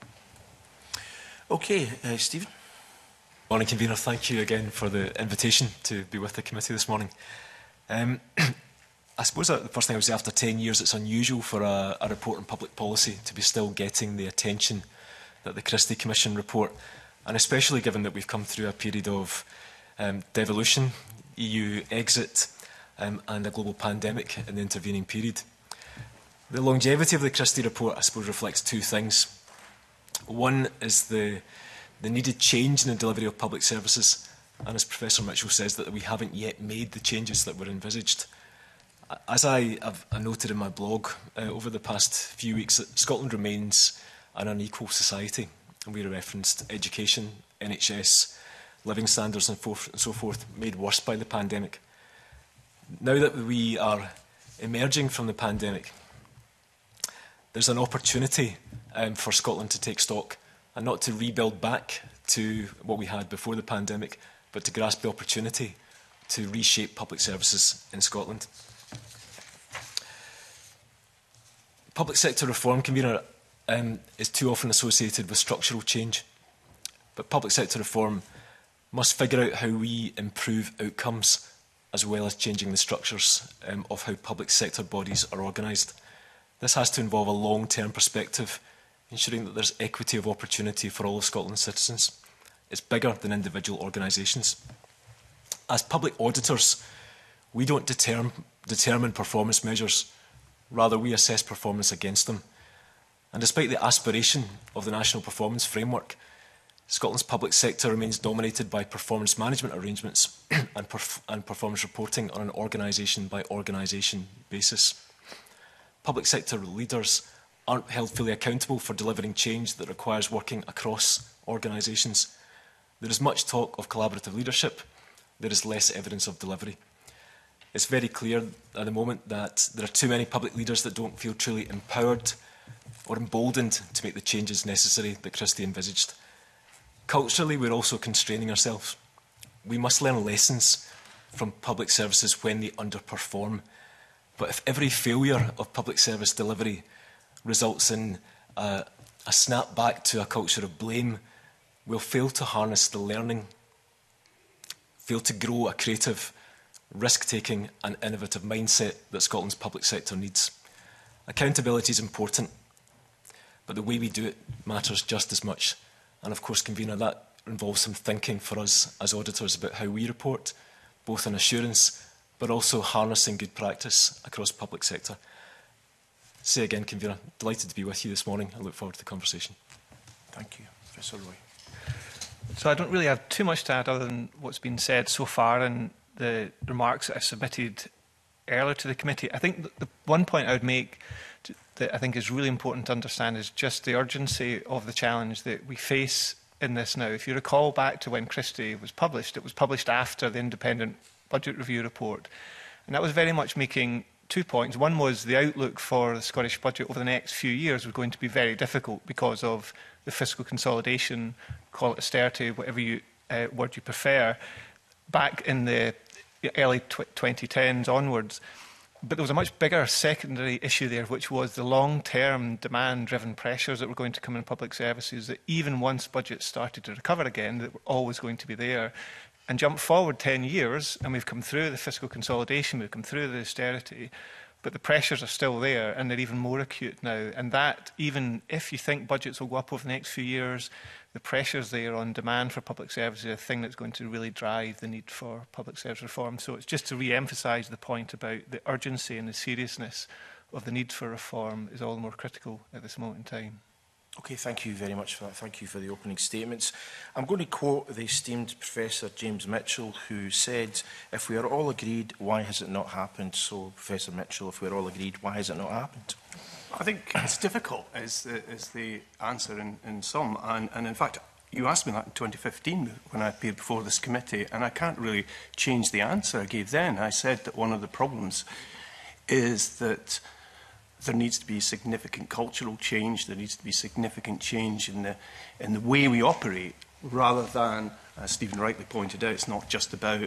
Okay, Stephen. Morning, Convener. Thank you again for the invitation to be with the committee this morning. I suppose the first thing I would say, after 10 years, it's unusual for a report on public policy to be still getting the attention that the Christie Commission report, and especially given that we've come through a period of devolution, EU exit, and a global pandemic in the intervening period. The longevity of the Christie report, I suppose, reflects two things. One is the needed change in the delivery of public services, and as Professor Mitchell says, that we haven't yet made the changes that were envisaged. As I have noted in my blog over the past few weeks, that Scotland remains an unequal society, and we referenced education, NHS, living standards and so forth, made worse by the pandemic. Now that we are emerging from the pandemic, there's an opportunity for Scotland to take stock and not to rebuild back to what we had before the pandemic, but to grasp the opportunity to reshape public services in Scotland. Public sector reform, Convener, is too often associated with structural change, but public sector reform must figure out how we improve outcomes as well as changing the structures of how public sector bodies are organised. This has to involve a long-term perspective, ensuring that there's equity of opportunity for all of Scotland's citizens. It's bigger than individual organisations. As public auditors, we don't determine performance measures, rather we assess performance against them. And despite the aspiration of the National Performance Framework, Scotland's public sector remains dominated by performance management arrangements and performance reporting on an organisation-by-organisation basis. Public sector leaders aren't held fully accountable for delivering change that requires working across organisations. There is much talk of collaborative leadership. There is less evidence of delivery. It's very clear at the moment that there are too many public leaders that don't feel truly empowered or emboldened to make the changes necessary that Christie envisaged. Culturally, we're also constraining ourselves. We must learn lessons from public services when they underperform. But if every failure of public service delivery results in a snap back to a culture of blame, we'll fail to harness the learning, fail to grow a creative, risk-taking and innovative mindset that Scotland's public sector needs. Accountability is important, but the way we do it matters just as much. And of course, Convener, that involves some thinking for us as auditors about how we report, both on assurance, but also harnessing good practice across public sector. Say again, Convener, delighted to be with you this morning. I look forward to the conversation. Thank you. Professor Roy. So I don't really have too much to add other than what's been said so far and the remarks that I submitted earlier to the committee. I think the one point I would make that I think is really important to understand is just the urgency of the challenge that we face in this now. If you recall back to when Christie was published, it was published after the independent budget review report. And that was very much making 2 points. One was the outlook for the Scottish budget over the next few years was going to be very difficult because of the fiscal consolidation, call it austerity, whatever word you prefer, back in the early 2010s onwards. But there was a much bigger secondary issue there, which was the long-term demand-driven pressures that were going to come in public services, that even once budgets started to recover again, that were always going to be there. And jump forward 10 years, and we've come through the fiscal consolidation, we've come through the austerity, but the pressures are still there, and they're even more acute now. And that, even if you think budgets will go up over the next few years, the pressures there on demand for public services are a thing that's going to really drive the need for public service reform. So it's just to re-emphasise the point about the urgency and the seriousness of the need for reform is all the more critical at this moment in time. Okay, thank you very much for that. Thank you for the opening statements. I'm going to quote the esteemed Professor James Mitchell, who said, if we are all agreed, why has it not happened? So, Professor Mitchell, if we're all agreed, why has it not happened? I think it's difficult, is the answer in some. And in fact, you asked me that in 2015 when I appeared before this committee, and I can't really change the answer I gave then. I said that one of the problems is that there needs to be significant cultural change, there needs to be significant change in the way we operate, rather than, as Stephen rightly pointed out, it's not just about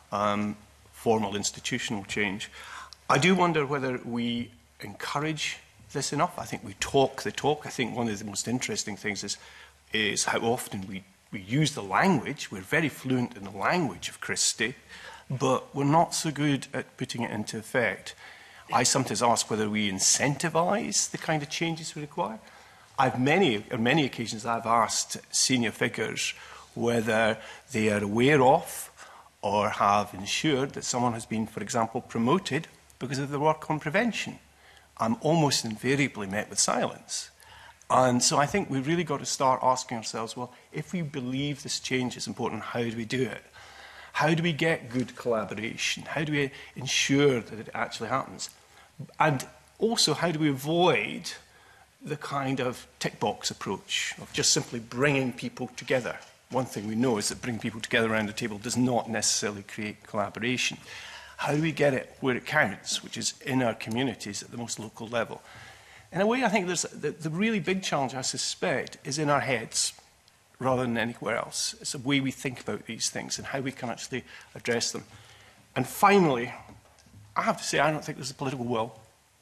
formal institutional change. I do wonder whether we encourage this enough. I think we talk the talk. I think one of the most interesting things is how often we use the language. We're very fluent in the language of Christie, but we're not so good at putting it into effect. I sometimes ask whether we incentivise the kind of changes we require. On many occasions I've asked senior figures whether they are aware of or have ensured that someone has been, for example, promoted because of their work on prevention. I'm almost invariably met with silence. And so I think we've really got to start asking ourselves, well, if we believe this change is important, how do we do it? How do we get good collaboration? How do we ensure that it actually happens? And also, how do we avoid the kind of tick box approach of just simply bringing people together? One thing we know is that bringing people together around the table does not necessarily create collaboration. How do we get it where it counts, which is in our communities at the most local level? In a way, I think the really big challenge, I suspect, is in our heads rather than anywhere else. It's the way we think about these things and how we can actually address them. And finally, I have to say, I don't think there's a political will.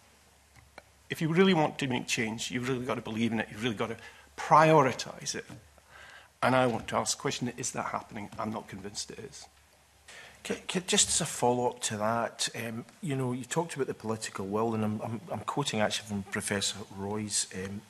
If you really want to make change, you've really got to believe in it, you've really got to prioritise it. And I want to ask the question, is that happening? I'm not convinced it is. Just as a follow-up to that, you know, you talked about the political will, and I'm quoting actually from Professor Roy's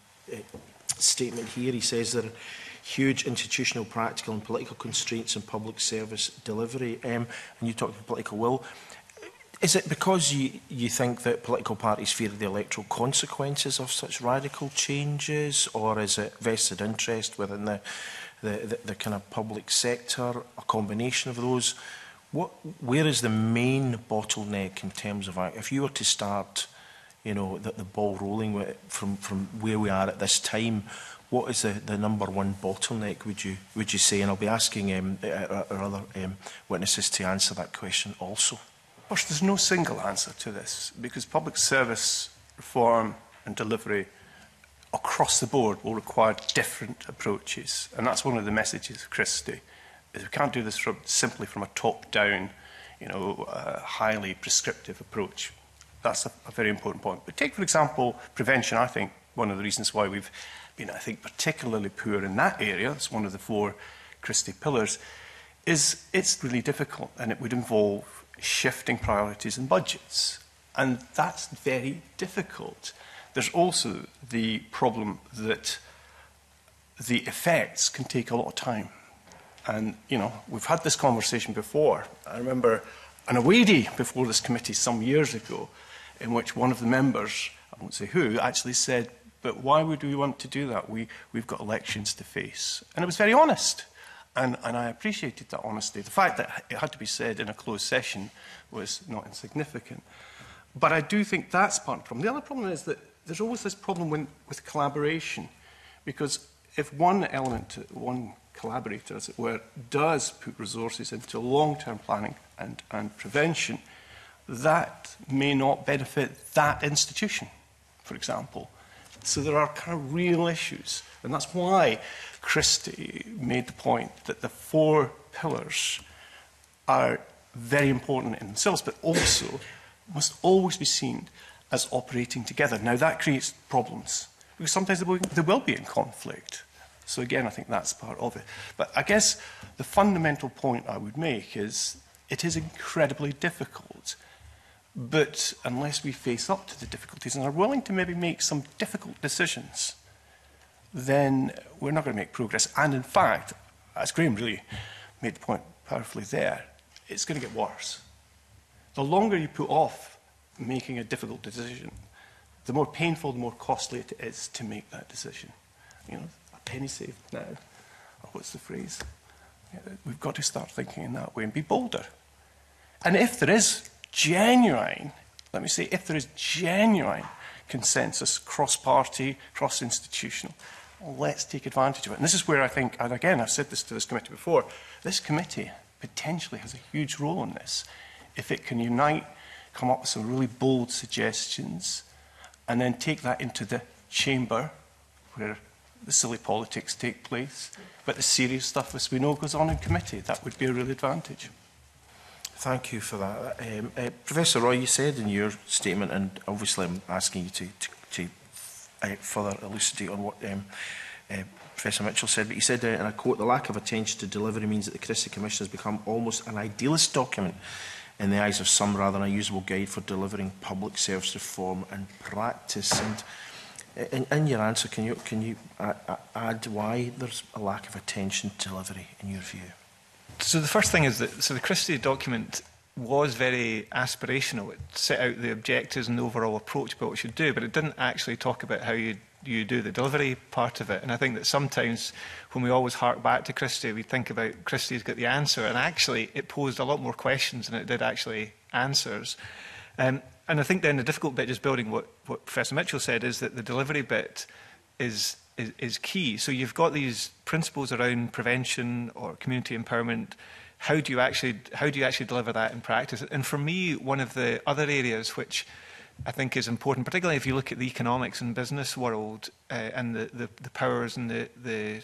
statement here. He says there are huge institutional, practical and political constraints in public service delivery, and you talked about political will. Is it because you think that political parties fear the electoral consequences of such radical changes, or is it vested interest within the kind of public sector, a combination of those? Where is the main bottleneck in terms of, if you were to start, you know, the ball rolling from where we are at this time, what is the number one bottleneck, would you say? And I'll be asking our other witnesses to answer that question also. First, there's no single answer to this, because public service reform and delivery across the board will require different approaches. And that's one of the messages of Christie, is we can't do this simply from a top-down, you know, highly prescriptive approach. That's a very important point. But take, for example, prevention. I think one of the reasons why we've been, I think, particularly poor in that area, it's one of the 4 Christie pillars, is it's really difficult, and it would involve shifting priorities and budgets. And that's very difficult. There's also the problem that the effects can take a lot of time. And, you know, we've had this conversation before. I remember an away day before this committee some years ago, in which one of the members, I won't say who, actually said, but why would we want to do that? We've got elections to face. And it was very honest. And I appreciated that honesty. The fact that it had to be said in a closed session was not insignificant. But I do think that's part of the problem. The other problem is that there's always this problem with collaboration. Because if one element, one collaborator, as it were, does put resources into long-term planning and prevention, that may not benefit that institution, for example. So there are kind of real issues. And that's why Christie made the point that the 4 pillars are very important in themselves, but also must always be seen as operating together. Now, that creates problems, because sometimes they will be in conflict. So again, I think that's part of it. But I guess the fundamental point I would make is it is incredibly difficult. But unless we face up to the difficulties and are willing to maybe make some difficult decisions, then we're not going to make progress. And in fact, as Graham really made the point powerfully there, it's going to get worse. The longer you put off making a difficult decision, the more painful, the more costly it is to make that decision. You know, a penny saved now, or what's the phrase? We've got to start thinking in that way and be bolder. And if there is genuine, let me say, if there is genuine consensus, cross-party, cross-institutional, let's take advantage of it. And this is where I think, and again, I've said this to this committee before, this committee potentially has a huge role in this. If it can unite, come up with some really bold suggestions, and then take that into the chamber, where the silly politics take place, but the serious stuff, as we know, goes on in committee. That would be a real advantage. Thank you for that. Professor Roy, you said in your statement, and obviously I'm asking you to further elucidate on what Professor Mitchell said, but he said, and I quote, "The lack of attention to delivery means that the Christie Commission has become almost an idealist document in the eyes of some, rather than a usable guide for delivering public service reform and practice." And in your answer, can you add why there's a lack of attention to delivery in your view? So the first thing is that the Christie document was very aspirational. It set out the objectives and the overall approach about what it should do, but it didn't actually talk about how you do the delivery part of it. And I think that sometimes when we always hark back to Christie, we think about Christie's got the answer, and actually it posed a lot more questions than it did actually answers. And I think then the difficult bit, just building what Professor Mitchell said, is that the delivery bit is key. So you've got these principles around prevention or community empowerment. How do you actually deliver that in practice? And for me, one of the other areas which I think is important, particularly if you look at the economics and business world and the powers and the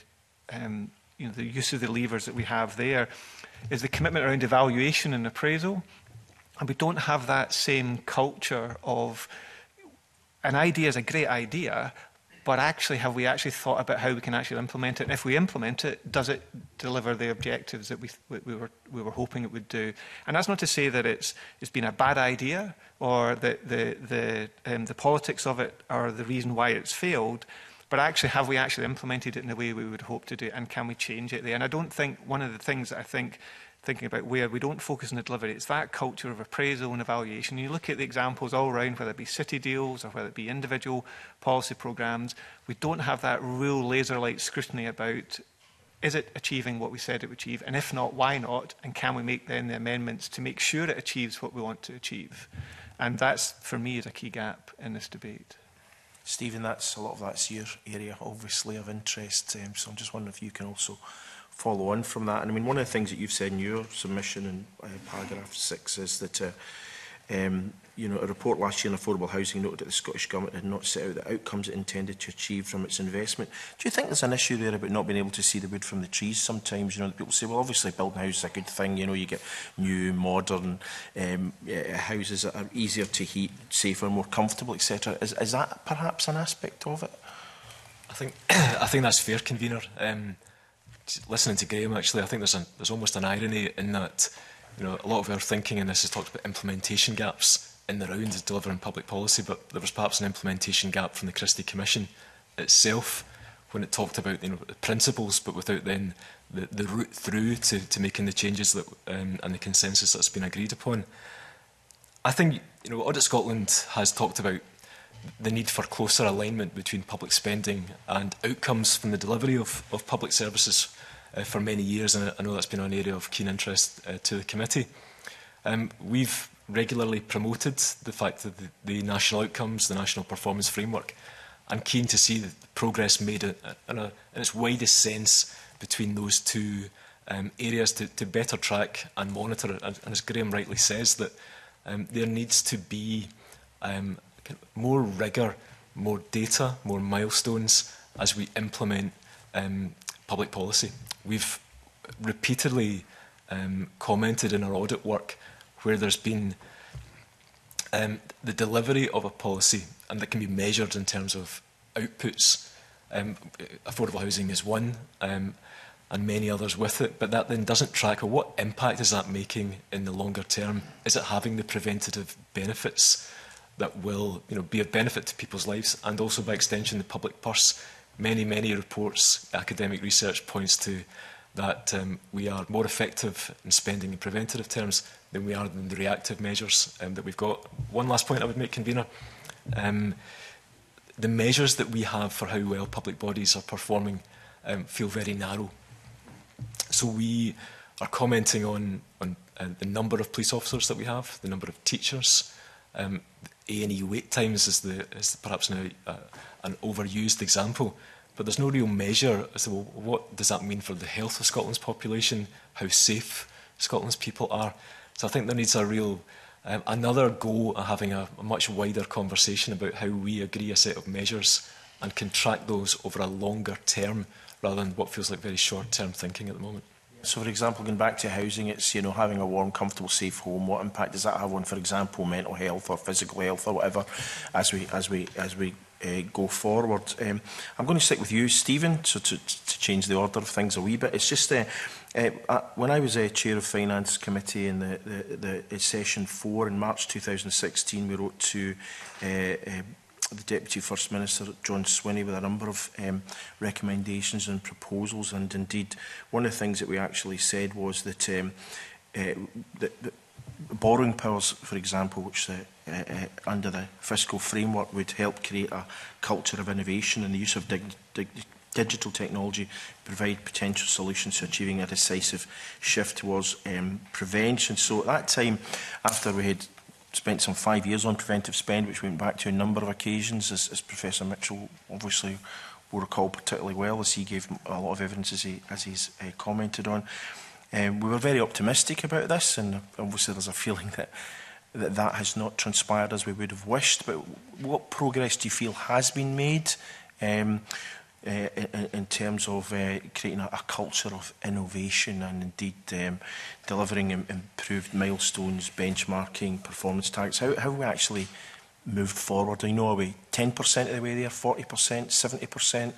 use of the levers that we have there, is the commitment around evaluation and appraisal. And we don't have that same culture of an idea is a great idea, but actually, have we actually thought about how we can actually implement it? And if we implement it, does it deliver the objectives that we were hoping it would do? And that's not to say that it's been a bad idea or that the politics of it are the reason why it's failed. But actually, have we actually implemented it in the way we would hope to do? And can we change it there? And I don't think one of the things that I think, thinking about where we don't focus on the delivery, it's that culture of appraisal and evaluation. You look at the examples all around, whether it be city deals or whether it be individual policy programmes, we don't have that real laser-like scrutiny about, is it achieving what we said it would achieve? And if not, why not? And can we make then the amendments to make sure it achieves what we want to achieve? And that's, for me, is a key gap in this debate. Stephen, a lot of that's your area, obviously, of interest. So I'm just wondering if you can also follow on from that. And I mean, one of the things that you've said in your submission in paragraph 6 is that a report last year on affordable housing noted that the Scottish Government had not set out the outcomes it intended to achieve from its investment. Do you think there's an issue there about not being able to see the wood from the trees sometimes? People say, well, obviously building houses is a good thing. You get new, modern houses that are easier to heat, safer, more comfortable, etc. Is that perhaps an aspect of it? I think that's fair, convener. Listening to Graham, actually, I think there's almost an irony in that. A lot of our thinking in this has talked about implementation gaps in the round of delivering public policy, but there was perhaps an implementation gap from the Christie Commission itself when it talked about the principles, but without then the route through to making the changes that and the consensus that's been agreed upon. I think Audit Scotland has talked about the need for closer alignment between public spending and outcomes from the delivery of public services for many years, and I know that's been an area of keen interest to the committee. We've regularly promoted the fact that the national outcomes, the national performance framework, I'm keen to see the progress made in its widest sense between those two areas to better track and monitor it. And as Graham rightly says, that there needs to be more rigour, more data, more milestones as we implement public policy. We've repeatedly commented in our audit work where there's been the delivery of a policy and that can be measured in terms of outputs. Affordable housing is one, and many others with it, but that then doesn't track, or what impact is that making in the longer term? Is it having the preventative benefits that will, be of benefit to people's lives, and also by extension the public purse? Many reports, academic research points to that we are more effective in spending in preventative terms than we are in the reactive measures that we've got. One last point I would make, Convener. The measures that we have for how well public bodies are performing feel very narrow. So we are commenting on the number of police officers that we have, the number of teachers. A&E wait times is perhaps now an overused example, but there's no real measure as to, well, what does that mean for the health of Scotland's population, how safe Scotland's people are. So I think there needs a real another go at having a much wider conversation about how we agree a set of measures and can track those over a longer term rather than what feels like very short-term thinking at the moment. So, for example, going back to housing, it's, having a warm, comfortable, safe home. What impact does that have on, for example, mental health or physical health or whatever, as we go forward? I'm going to stick with you, Stephen, so to change the order of things a wee bit. It's just when I was chair of Finance Committee in the session 4 in March 2016, we wrote to the Deputy First Minister, John Swinney, with a number of recommendations and proposals. And indeed, one of the things that we actually said was that the borrowing powers, for example, which under the fiscal framework would help create a culture of innovation and the use of digital technology, provide potential solutions to achieving a decisive shift towards prevention. So at that time, after we had spent some 5 years on preventive spend, which we went back to a number of occasions, as Professor Mitchell obviously will recall particularly well, as he gave a lot of evidence as he's commented on. We were very optimistic about this, and obviously there's a feeling that has not transpired as we would have wished. But what progress do you feel has been made in terms of creating a culture of innovation and indeed delivering improved milestones, benchmarking, performance targets? How have we actually moved forward? Are we 10% of the way there, 40%, 70%?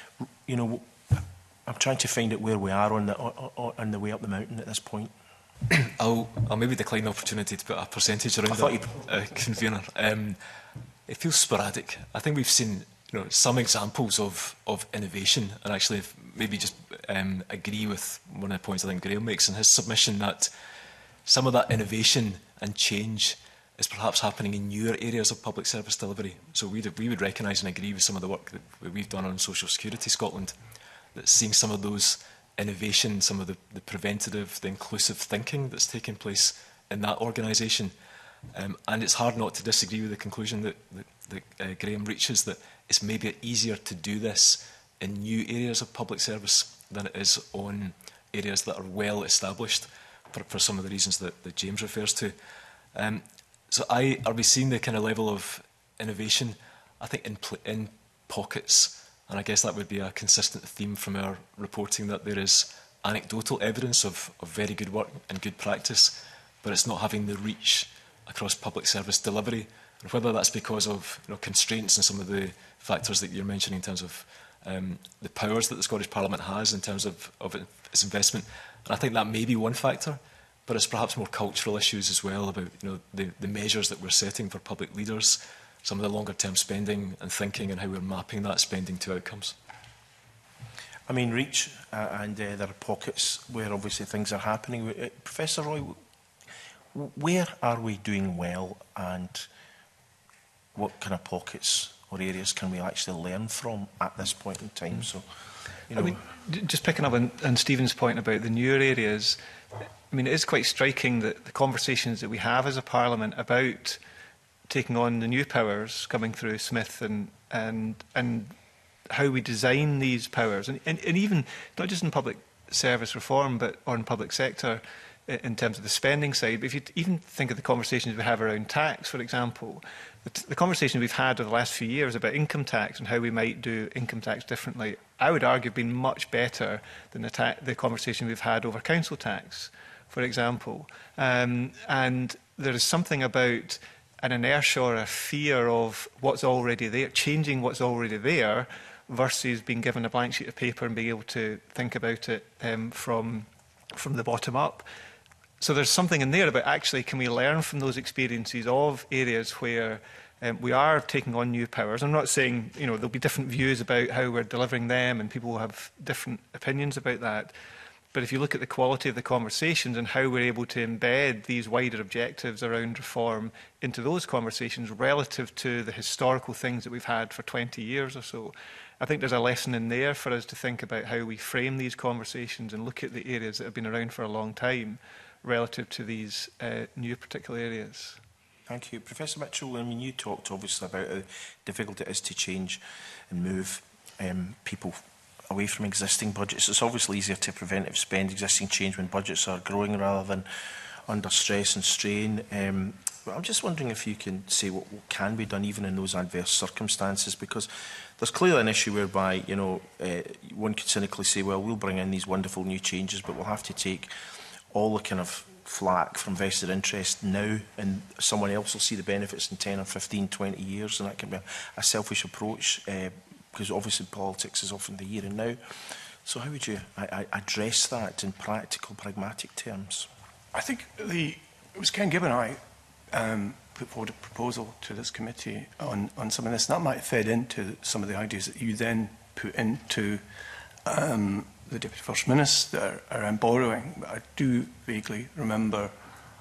I'm trying to find out where we are on the way up the mountain at this point. I'll maybe decline the opportunity to put a percentage around that, Convener. It feels sporadic. I think we've seen some examples of innovation, and actually maybe just agree with one of the points I think Graham makes in his submission, that some of that innovation and change is perhaps happening in newer areas of public service delivery. So we would recognise and agree with some of the work that we've done on Social Security Scotland, that seeing some of those innovations, some of the preventative, the inclusive thinking that's taking place in that organisation. And it's hard not to disagree with the conclusion that Graham reaches, that it's maybe easier to do this in new areas of public service than it is on areas that are well established for some of the reasons that James refers to. So are we seeing the kind of level of innovation? I think in pockets, and I guess that would be a consistent theme from our reporting, that there is anecdotal evidence of very good work and good practice, but it's not having the reach across public service delivery. And whether that's because of constraints and some of the factors that you're mentioning in terms of the powers that the Scottish Parliament has in terms of its investment. And I think that may be one factor, but it's perhaps more cultural issues as well about the measures that we're setting for public leaders, some of the longer term spending and thinking, and how we're mapping that spending to outcomes. I mean, reach, and there are pockets where obviously things are happening. Professor Roy, where are we doing well, and what kind of pockets or areas can we actually learn from at this point in time? So, I mean, just picking up on Stephen's point about the newer areas, I mean, it is quite striking that the conversations that we have as a Parliament about taking on the new powers coming through Smith and how we design these powers, and even not just in public service reform, but on public sector in terms of the spending side. But if you even think of the conversations we have around tax, for example, the conversation we've had over the last few years about income tax and how we might do income tax differently, I would argue have been much better than the conversation we've had over council tax, for example. And there is something about an inertia or a fear of what's already there, changing what's already there, versus being given a blank sheet of paper and being able to think about it from the bottom up. So there's something in there about actually can we learn from those experiences of areas where we are taking on new powers. I'm not saying, you know, there'll be different views about how we're delivering them and people will have different opinions about that. But if you look at the quality of the conversations and how we're able to embed these wider objectives around reform into those conversations relative to the historical things that we've had for 20 years or so, I think there's a lesson in there for us to think about how we frame these conversations and look at the areas that have been around for a long time relative to these new particular areas. Thank you. Professor Mitchell, I mean, you talked obviously about how difficult it is to change and move people away from existing budgets. It's obviously easier to preventive spend existing change when budgets are growing rather than under stress and strain. But I'm just wondering if you can say what can be done even in those adverse circumstances, because there's clearly an issue whereby, you know, one could cynically say, well, we'll bring in these wonderful new changes, but we'll have to take all the kind of flack from vested interest now, and someone else will see the benefits in 10 or 15, 20 years, and that can be a selfish approach, because obviously politics is often the here and now. So how would you address that in practical, pragmatic terms? I think it was Ken Gibb and I put forward a proposal to this committee on some of this, and that might have fed into some of the ideas that you then put into the Deputy First Minister around borrowing. I do vaguely remember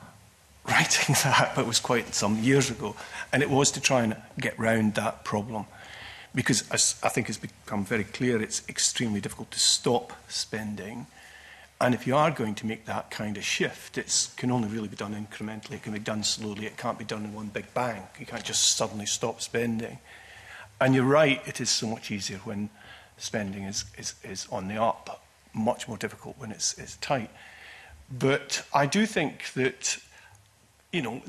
writing that, but it was quite some years ago, and it was to try and get round that problem. Because, as I think has become very clear, it's extremely difficult to stop spending. And if you are going to make that kind of shift, it can only really be done incrementally. It can be done slowly. It can't be done in one big bang. You can't just suddenly stop spending. And you're right, it is so much easier when spending is on the up. Much more difficult when it's tight. But I do think that, you know,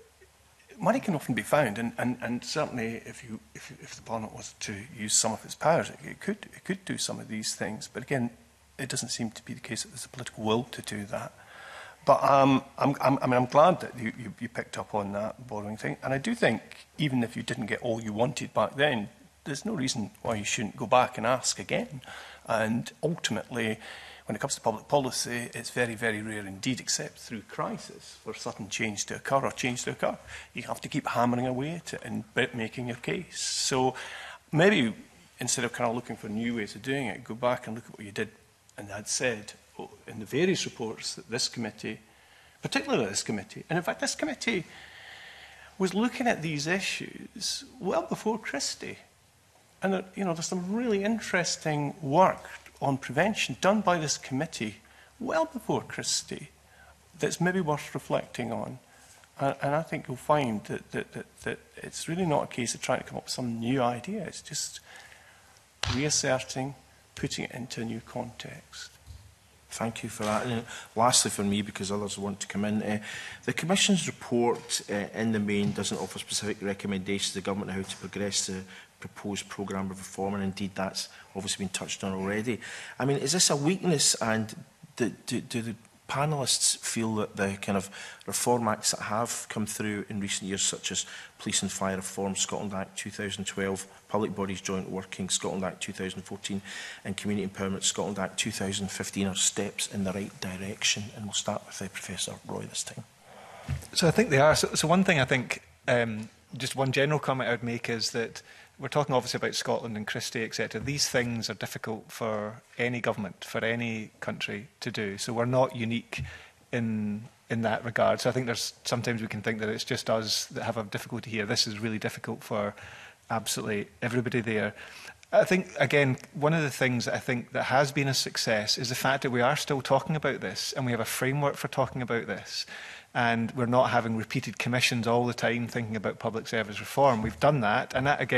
money can often be found, and certainly if the Parliament was to use some of its powers, it could do some of these things. But again, it doesn't seem to be the case that there's a political will to do that. But I'm glad that you picked up on that borrowing thing, and I do think even if you didn't get all you wanted back then, there's no reason why you shouldn't go back and ask again. And ultimately, when it comes to public policy, it's very, very rare indeed, except through crisis, for sudden change to occur or change to occur. You have to keep hammering away at it and making your case. So maybe instead of kind of looking for new ways of doing it, go back and look at what you did and had said in the various reports that this committee, particularly this committee, and in fact this committee was looking at these issues well before Christie. And you know, there's some really interesting work on prevention done by this committee well before Christie that's maybe worth reflecting on. And I think you'll find that it's really not a case of trying to come up with some new idea. It's just reasserting, putting it into a new context. Thank you for that. And lastly for me, because others want to come in, the Commission's report in the main doesn't offer specific recommendations to the Government on how to progress the proposed programme of reform, and indeed that's obviously been touched on already. I mean, is this a weakness, and do the panellists feel that the kind of reform acts that have come through in recent years, such as Police and Fire Reform, Scotland Act 2012, Public Bodies Joint Working, Scotland Act 2014, and Community Empowerment, Scotland Act 2015, are steps in the right direction? And we'll start with Professor Roy this time. So I think they are. So one thing I think, just one general comment I would make is that we're talking obviously about Scotland and Christie, etc. These things are difficult for any government, for any country to do. So we're not unique in that regard. So I think there's sometimes we can think that it's just us that have a difficulty here. This is really difficult for absolutely everybody there. I think, again, one of the things that I think that has been a success is the fact that we are still talking about this, and we have a framework for talking about this. And we're not having repeated commissions all the time thinking about public service reform. We've done that, and that, again,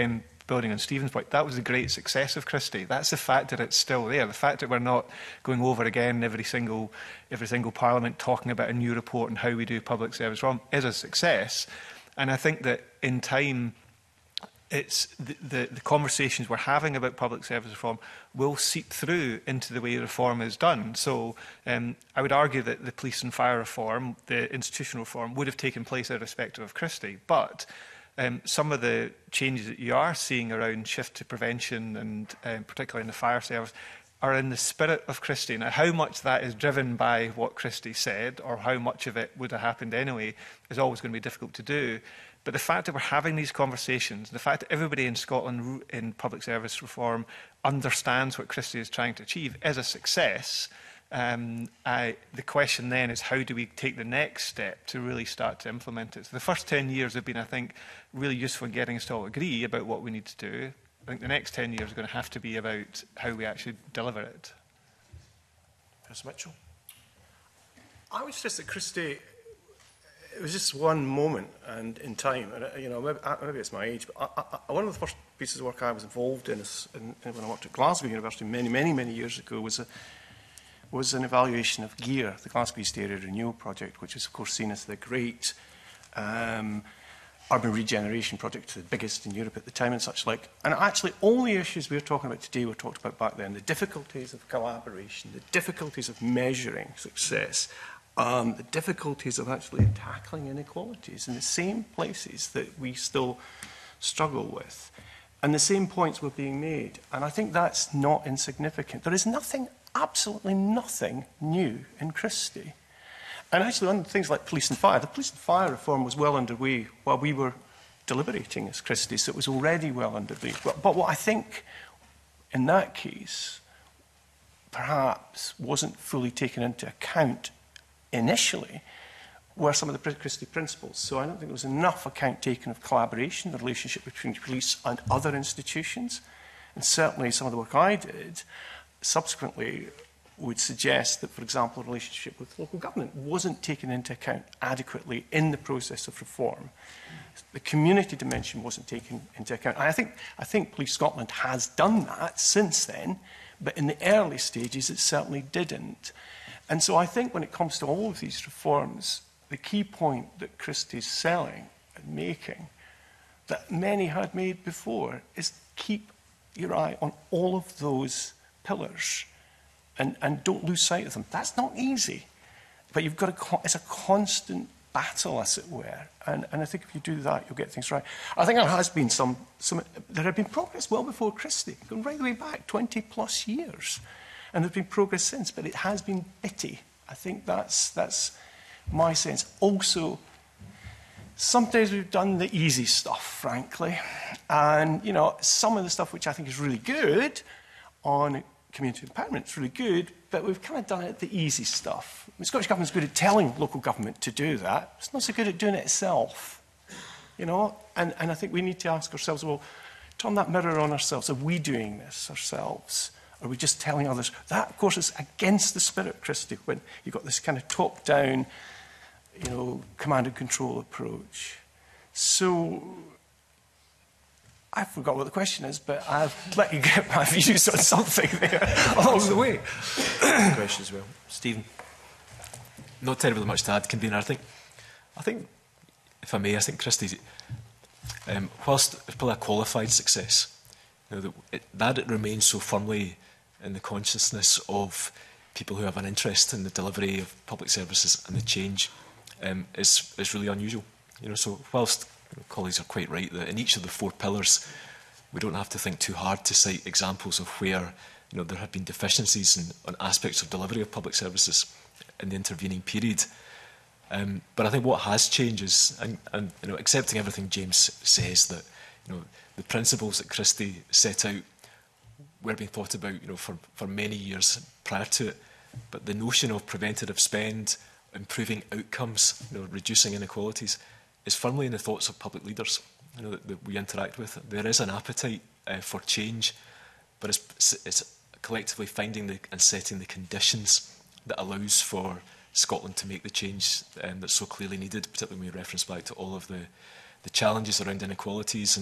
building on Stephen's point, that was the great success of Christie. That's the fact that it's still there. The fact that we're not going over again every single Parliament talking about a new report and how we do public service reform is a success. And I think that in time, it's the conversations we're having about public service reform will seep through into the way reform is done. So I would argue that the police and fire reform, the institutional reform, would have taken place irrespective of Christie. But some of the changes that you are seeing around shift to prevention and particularly in the fire service are in the spirit of Christie. Now, how much that is driven by what Christie said or how much of it would have happened anyway is always going to be difficult to do. But the fact that we're having these conversations, the fact that everybody in Scotland in public service reform understands what Christie is trying to achieve is a success. The question then is how do we take the next step to really start to implement it? So the first 10 years have been, I think, really useful in getting us to all agree about what we need to do. I think the next 10 years are going to have to be about how we actually deliver it. Ms Mitchell. I would suggest that Christie, it was just one moment and in time, and maybe it's my age, but one of the first pieces of work I was involved in when I worked at Glasgow University many years ago was an evaluation of GEAR, the Glasgow East Area Renewal Project, which is of course seen as the great urban regeneration project, the biggest in Europe at the time and such like. And actually all the issues we're talking about today were talked about back then, the difficulties of collaboration, the difficulties of measuring success, the difficulties of actually tackling inequalities in the same places that we still struggle with. And the same points were being made. And I think that's not insignificant. There is nothing, absolutely nothing new in Christie. And actually on things like police and fire, the police and fire reform was well underway while we were deliberating as Christie, so it was already well underway. But what I think in that case perhaps wasn't fully taken into account initially were some of the Christie principles. So I don't think there was enough account taken of collaboration, the relationship between police and other institutions. And certainly some of the work I did subsequently would suggest that, for example, the relationship with local government wasn't taken into account adequately in the process of reform. The community dimension wasn't taken into account. And I think Police Scotland has done that since then, but in the early stages it certainly didn't. And so I think when it comes to all of these reforms, the key point that Christie's selling and making, that many had made before, is keep your eye on all of those pillars and don't lose sight of them. That's not easy, but you've got it's a constant battle, as it were. And I think if you do that, you'll get things right. I think there has been there had been progress well before Christie, going right the way back, 20 plus years. And there's been progress since, but it has been bitty. I think that's my sense. Also, sometimes we've done the easy stuff, frankly. And, you know, some of the stuff which I think is really good on community empowerment is really good, but we've kind of done it the easy stuff. The Scottish Government's good at telling local government to do that. It's not so good at doing it itself, you know. And I think we need to ask ourselves, well, turn that mirror on ourselves. Are we doing this ourselves? Are we just telling others? That, of course, is against the spirit, Christie, when you've got this kind of top-down, you know, command and control approach. So I forgot what the question is, but I've let you get my views on something there along the way. Question as well. Stephen. Not terribly much to add, convener. I think, if I may, I think Christie's, whilst it's probably a qualified success, you know, that it remains so firmly in the consciousness of people who have an interest in the delivery of public services and the change is really unusual. You know, so whilst colleagues are quite right that in each of the 4 pillars we don't have to think too hard to cite examples of where, you know, there have been deficiencies on aspects of delivery of public services in the intervening period. But I think what has changed is, and you know, accepting everything James says, that, you know, the principles that Christie set out were being thought about, you know, for many years prior to it. But the notion of preventative spend, improving outcomes, you know, reducing inequalities, is firmly in the thoughts of public leaders, you know, that we interact with. There is an appetite for change, but it's collectively finding and setting the conditions that allows for Scotland to make the change that's so clearly needed, particularly when we reference back to all of the challenges around inequalities and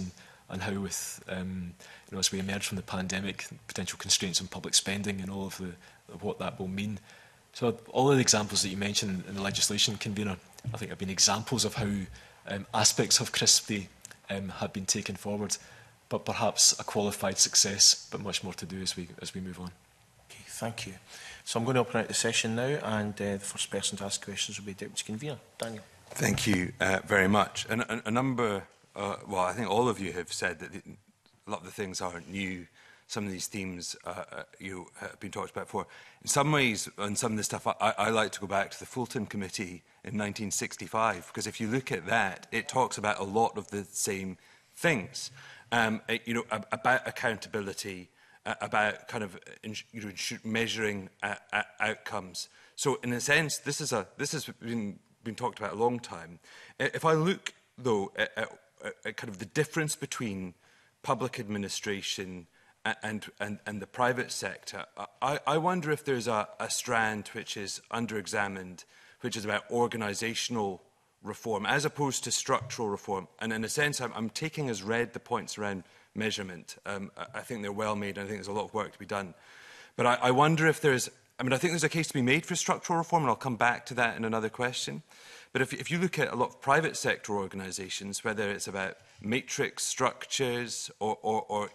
and how with, as we emerge from the pandemic, potential constraints on public spending and all of what that will mean. So all of the examples that you mentioned in the legislation, Convener, I think have been examples of how aspects of CRISP-D have been taken forward, but perhaps a qualified success, but much more to do as we move on. Okay, thank you. So I'm going to open out the session now, and the first person to ask questions will be Deputy Convener. Daniel. Thank you very much. And a number, well, I think all of you have said that a lot of the things aren't new. Some of these themes have been talked about before. In some ways, on some of this stuff, I like to go back to the Fulton Committee in 1965, because if you look at that, it talks about a lot of the same things. About accountability, about kind of measuring outcomes. So, in a sense, this has been talked about a long time. If I look, though, at kind of the difference between public administration and the private sector, I wonder if there's a strand which is under-examined, which is about organisational reform, as opposed to structural reform. And in a sense, I'm taking as read the points around measurement. I think they're well made, and I think there's a lot of work to be done. But I wonder if there's... I think there's a case to be made for structural reform, and I'll come back to that in another question. But if you look at a lot of private sector organisations, whether it's about matrix structures or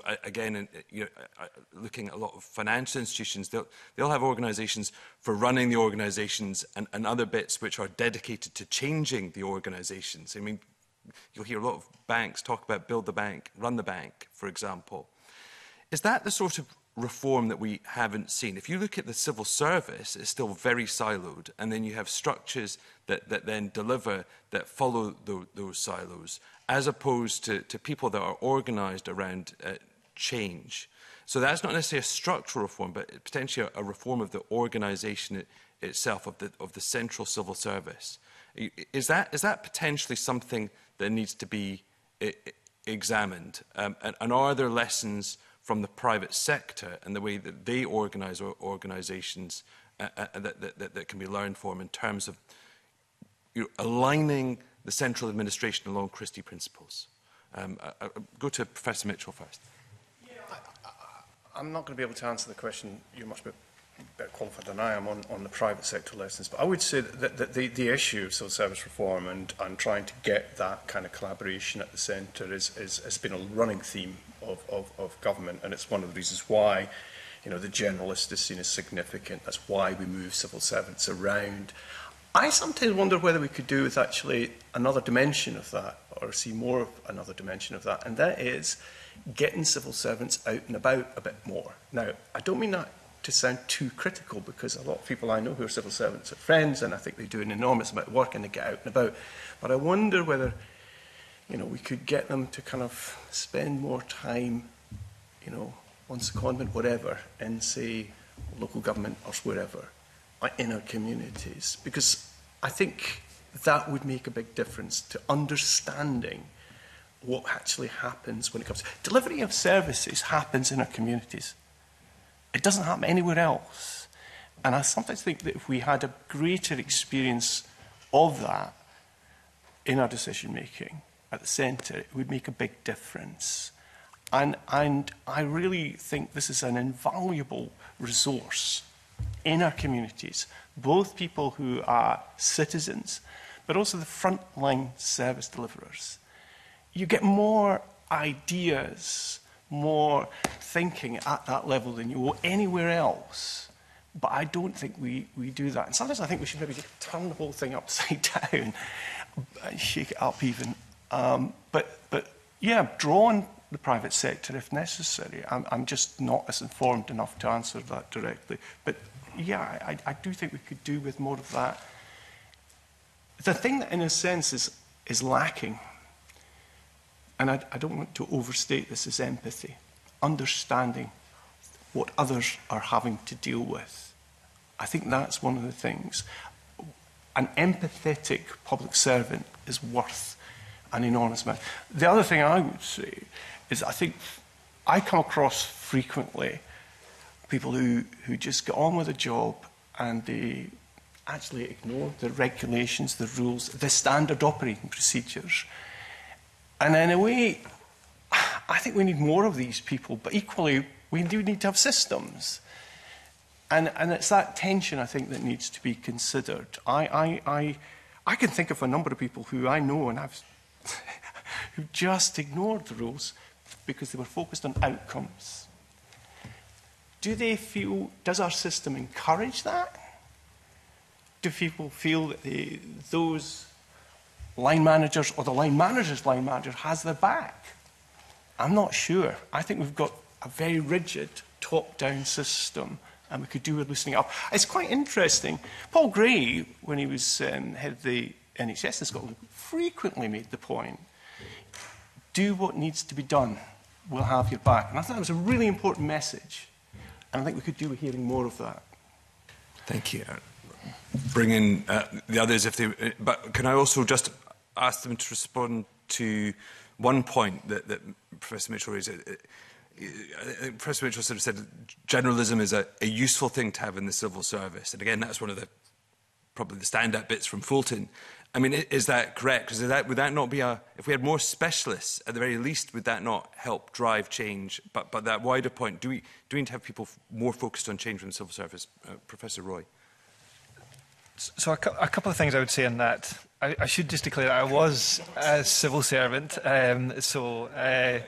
looking at a lot of financial institutions, they'll have organisations for running the organisations and other bits which are dedicated to changing the organisations. I mean, you'll hear a lot of banks talk about build the bank, run the bank, for example. Is that the sort of reform that we haven't seen? If you look at the civil service, it's still very siloed, and then you have structures that then deliver, that follow those silos, as opposed to people that are organised around change. So that's not necessarily a structural reform, but potentially a reform of the organisation itself, of the central civil service. Is that potentially something that needs to be examined? And are there lessons from the private sector and the way that they organise organisations that can be learned from in terms of aligning the central administration along Christie principles? I'll go to Professor Mitchell first. I'm not going to be able to answer the question. You're much better qualified than I am on the private sector lessons. But I would say that the issue of civil service reform and trying to get that kind of collaboration at the centre has been a running theme of government, and it's one of the reasons why the generalist is seen as significant. That's why we move civil servants around. I sometimes wonder whether we could do with actually another dimension of that, or see more of another dimension of that, and that is getting civil servants out and about a bit more. Now, I don't mean that to sound too critical, because a lot of people I know who are civil servants are friends, and I think they do an enormous amount of work and they get out and about. But I wonder whether we could get them to kind of spend more time, on secondment, whatever, in, say, local government or wherever, in our communities. Because I think that would make a big difference to understanding what actually happens when it comes. Delivery of services happens in our communities. It doesn't happen anywhere else. And I sometimes think that if we had a greater experience of that in our decision-making at the centre, it would make a big difference. And I really think this is an invaluable resource in our communities, both people who are citizens, but also the frontline service deliverers. You get more ideas, more thinking at that level than you will anywhere else. But I don't think we do that. And sometimes I think we should maybe turn the whole thing upside down and shake it up even. But yeah, draw on the private sector if necessary. I'm just not as informed enough to answer that directly. But yeah, I do think we could do with more of that. The thing that, in a sense, is lacking, and I don't want to overstate this, is empathy, understanding what others are having to deal with. I think that's one of the things. An empathetic public servant is worth an enormous amount. The other thing I would say is I think I come across frequently people who just get on with a job and they actually ignore the regulations, the rules, the standard operating procedures. And in a way, I think we need more of these people, but equally, we do need to have systems. And it's that tension, I think, that needs to be considered. I can think of a number of people who I know and have who just ignored the rules because they were focused on outcomes. Do they feel, does our system encourage that? Do people feel that those line managers or the line manager's line manager has their back? I'm not sure. I think we've got a very rigid top-down system and we could do with loosening up. It's quite interesting. Paul Gray, when he was head of the NHS in Scotland, frequently made the point, do what needs to be done, we'll have your back. And I thought that was a really important message. And I think we could do with hearing more of that. Thank you. Bring in the others if they... But can I also just ask them to respond to one point that Professor Mitchell raised? I think Professor Mitchell sort of said generalism is a useful thing to have in the civil service. And again, that's one of the probably the standout bits from Fulton. I mean, is that correct? Would that not be if we had more specialists, at the very least, would that not help drive change? But that wider point, do we need to have people more focused on change in the civil service? Professor Roy. So a couple of things I would say on that. I should just declare that I was a civil servant. So I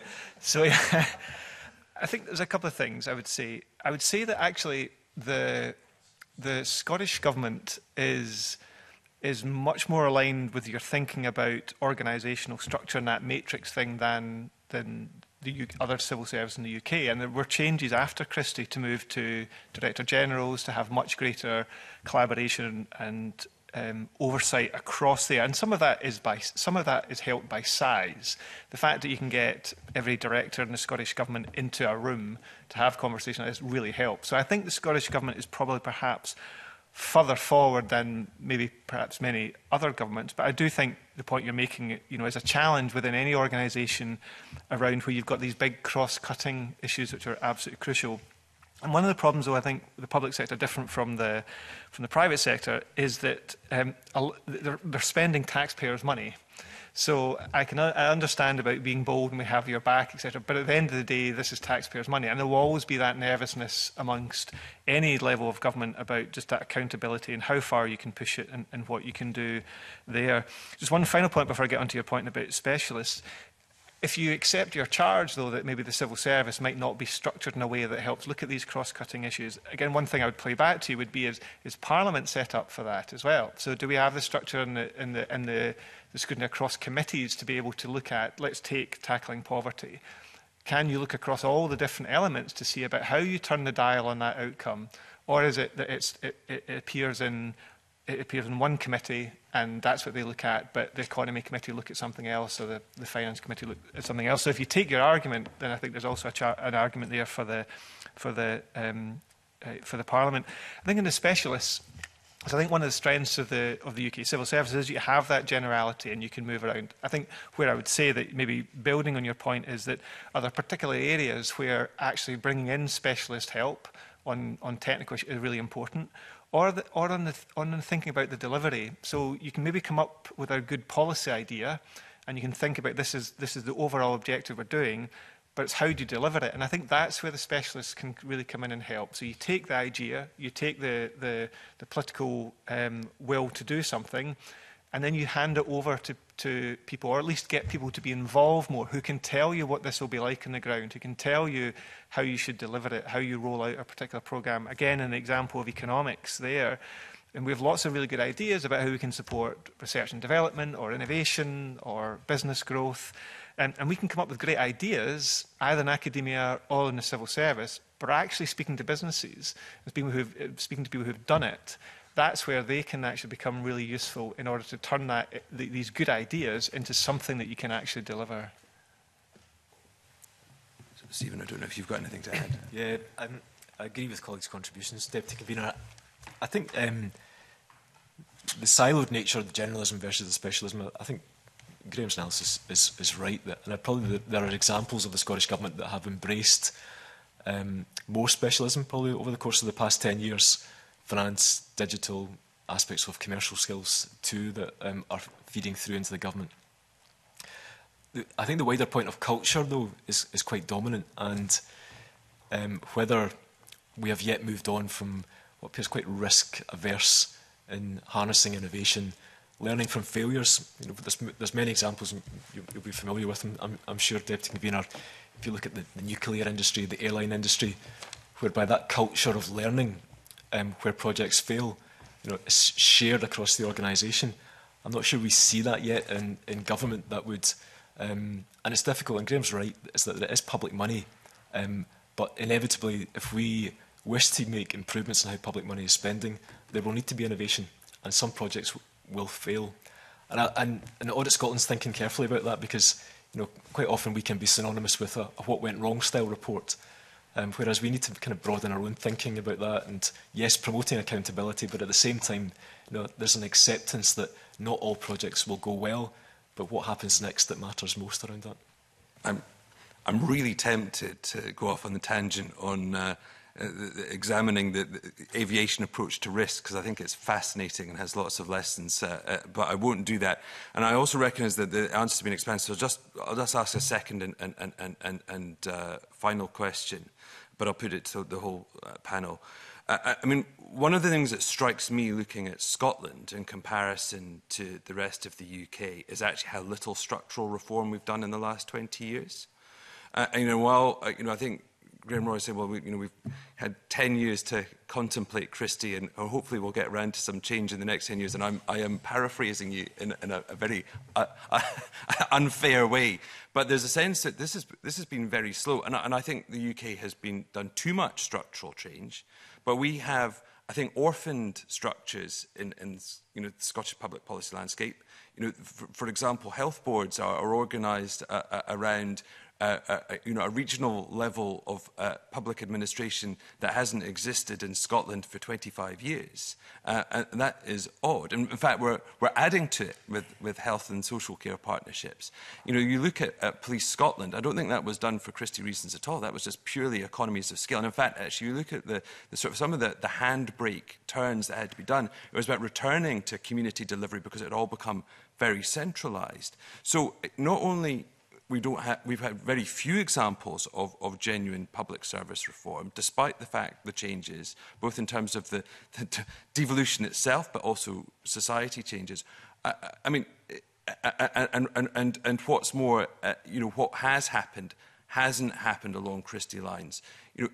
think there's a couple of things I would say. I would say that actually the Scottish Government is much more aligned with your thinking about organisational structure and that matrix thing than the other civil service in the UK. And there were changes after Christie to move to Director Generals, to have much greater collaboration and oversight across there. And some of that is helped by size. The fact that you can get every director in the Scottish Government into a room to have conversation like this really helps. So I think the Scottish Government is probably perhaps further forward than maybe perhaps many other governments. But I do think the point you're making, is a challenge within any organisation around where you've got these big cross-cutting issues which are absolutely crucial. And one of the problems, though, I think the public sector, different from the private sector, is that they're spending taxpayers' money. So I understand about being bold and we have your back, etc. But at the end of the day, this is taxpayers' money. And there will always be that nervousness amongst any level of government about just that accountability and how far you can push it and what you can do there. Just one final point before I get onto your point about specialists. If you accept your charge, though, that maybe the civil service might not be structured in a way that helps look at these cross-cutting issues, again, one thing I would play back to you would be, is Parliament set up for that as well? So do we have the structure in the scrutiny across committees to be able to look at, let's take tackling poverty? Can you look across all the different elements to see about how you turn the dial on that outcome? Or is it that it appears in one committee and that's what they look at, but the Economy Committee look at something else, or the Finance Committee look at something else? So if you take your argument, then I think there's also an argument there for the Parliament. I think in the specialists, so I think one of the strengths of the UK civil service is you have that generality and you can move around. I think where I would say that maybe building on your point is that are there particular areas where actually bringing in specialist help on technical issues is really important, or on the thinking about the delivery. So you can maybe come up with a good policy idea and you can think about this is the overall objective we're doing, but it's how do you deliver it? And I think that's where the specialists can really come in and help. So you take the idea, you take the political will to do something, and then you hand it over to people, or at least get people to be involved more, who can tell you what this will be like on the ground, who can tell you how you should deliver it, how you roll out a particular programme. Again, an example of economics there. And we have lots of really good ideas about how we can support research and development, or innovation, or business growth. And we can come up with great ideas, either in academia or in the civil service, but actually speaking to businesses, speaking to people who've done it, that's where they can actually become really useful in order to turn these good ideas into something that you can actually deliver. Stephen, I don't know if you've got anything to add. Yeah, I agree with colleagues' contributions. Deputy Convener, I think the siloed nature of the generalism versus the specialism, I think Graham's analysis is right. And probably there are examples of the Scottish Government that have embraced more specialism probably over the course of the past 10 years. Finance, digital, aspects of commercial skills too that are feeding through into the government. I think the wider point of culture, though, is quite dominant, and whether we have yet moved on from what appears quite risk-averse in harnessing innovation, learning from failures. You know, there's many examples, and you'll be familiar with them, I'm sure, Deputy Convener. If you look at the nuclear industry, the airline industry, whereby that culture of learning, where projects fail, you know, is shared across the organisation. I'm not sure we see that yet in government. That would, and it's difficult. And Graham's right, is that it is public money, but inevitably, if we wish to make improvements in how public money is spending, there will need to be innovation, and some projects will fail. And Audit Scotland's thinking carefully about that, because you know, quite often we can be synonymous with a what went wrong style report, whereas we need to kind of broaden our own thinking about that. And yes, promoting accountability, but at the same time, you know, there's an acceptance that not all projects will go well, but what happens next that matters most around that. I'm really tempted to go off on the tangent on examining the aviation approach to risk, because I think it's fascinating and has lots of lessons, but I won't do that. And I also recognise that the answer has been expensive, so I'll just ask a second and final question, but I'll put it to the whole panel. I mean, one of the things that strikes me looking at Scotland in comparison to the rest of the UK is actually how little structural reform we've done in the last 20 years. You know, while I think Graham Roy said, well, we've had 10 years to contemplate, Christie, and hopefully we'll get around to some change in the next 10 years. And I am paraphrasing you in a very unfair way. But there's a sense that this has been very slow. And I think the UK has done too much structural change. But we have, I think, orphaned structures in the Scottish public policy landscape. You know, for example, health boards are organised around a regional level of public administration that hasn't existed in Scotland for 25 years. And that is odd. And in fact, we're adding to it with health and social care partnerships. You know, you look at Police Scotland, I don't think that was done for Christie reasons at all. That was just purely economies of scale. And in fact, actually, you look at the sort of some of the handbrake turns that had to be done. It was about returning to community delivery because it had all become very centralised. So not only we've had very few examples of genuine public service reform, despite the fact the changes, both in terms of the devolution itself, but also society changes. I mean, and what's more, what has happened hasn't happened along Christie lines. You know,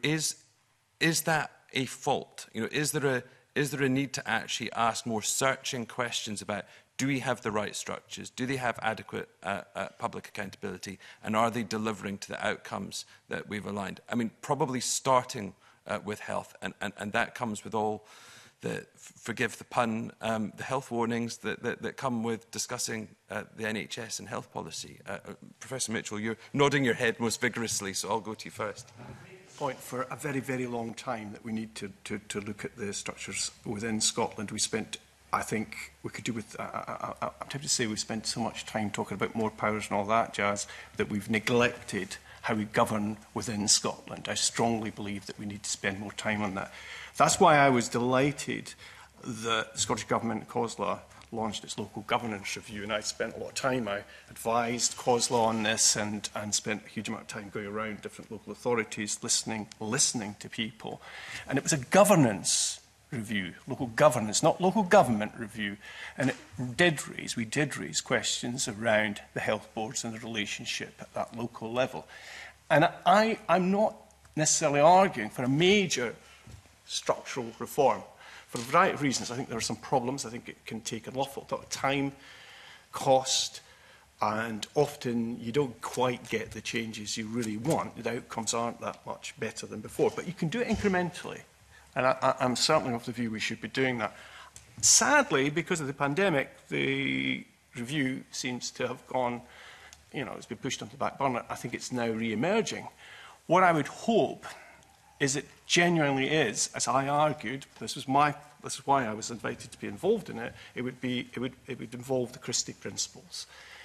is that a fault? You know, is there a need to actually ask more searching questions about, do we have the right structures? Do they have adequate public accountability? And are they delivering to the outcomes that we've aligned? I mean, probably starting with health, and that comes with all the, forgive the pun, the health warnings that come with discussing the NHS and health policy. Professor Mitchell, you're nodding your head most vigorously, so I'll go to you first. Point for a very, very long time that we need to look at the structures within Scotland. We spent, I think we could do with, I'm tempted to say we've spent so much time talking about more powers and all that jazz that we've neglected how we govern within Scotland. I strongly believe that we need to spend more time on that. That's why I was delighted that the Scottish Government, COSLA, launched its local governance review, and I spent a lot of time. I advised COSLA on this and spent a huge amount of time going around different local authorities, listening to people. And it was a governance review, local governance, not local government review. And we did raise questions around the health boards and the relationship at that local level. And I'm not necessarily arguing for a major structural reform. For a variety of reasons, I think there are some problems. I think it can take an awful lot of time, cost, and often you don't quite get the changes you really want. The outcomes aren't that much better than before, but you can do it incrementally. And I'm certainly of the view we should be doing that. Sadly, because of the pandemic, the review seems to have gone, it's been pushed onto the back burner. I think it's now re-emerging. What I would hope is it genuinely is, as I argued, this is why I was invited to be involved in it. It would involve the Christie principles,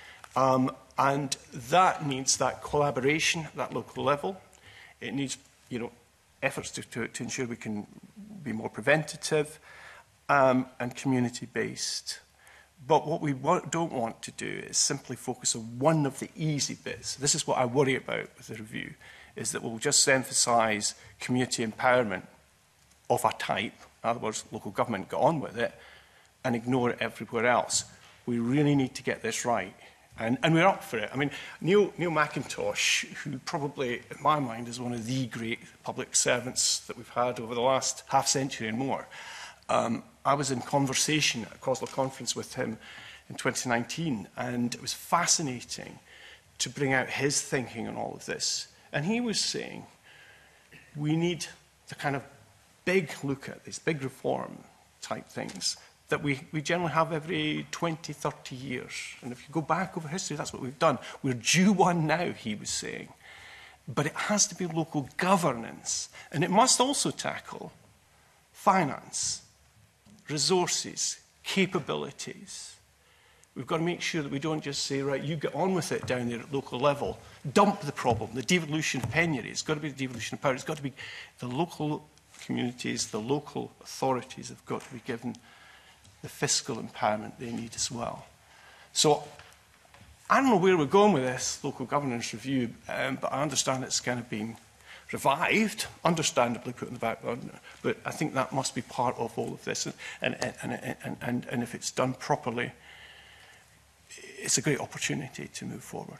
and that needs that collaboration at that local level. It needs, efforts to ensure we can be more preventative and community-based. But what we don't want to do is simply focus on one of the easy bits. This is what I worry about with the review, is that we'll just emphasise community empowerment of a type, in other words, local government, get on with it, and ignore it everywhere else. We really need to get this right. And we're up for it. I mean, Neil McIntosh, who probably, in my mind, is one of the great public servants that we've had over the last half century and more, I was in conversation at a COSLA conference with him in 2019, and it was fascinating to bring out his thinking on all of this. And he was saying, we need the kind of big look at these big reform type things that we generally have every 20, 30 years. And if you go back over history, that's what we've done. We're due one now, he was saying. But it has to be local governance. And it must also tackle finance, resources, capabilities. We've got to make sure that we don't just say, right, you get on with it down there at local level. Dump the problem, the devolution of penury. It's got to be the devolution of power. It's got to be the local communities, the local authorities have got to be given the fiscal empowerment they need as well. So I don't know where we're going with this local governance review, but I understand it's kind of being revived, understandably put in the back burner, but I think that must be part of all of this. And if it's done properly, it's a great opportunity to move forward.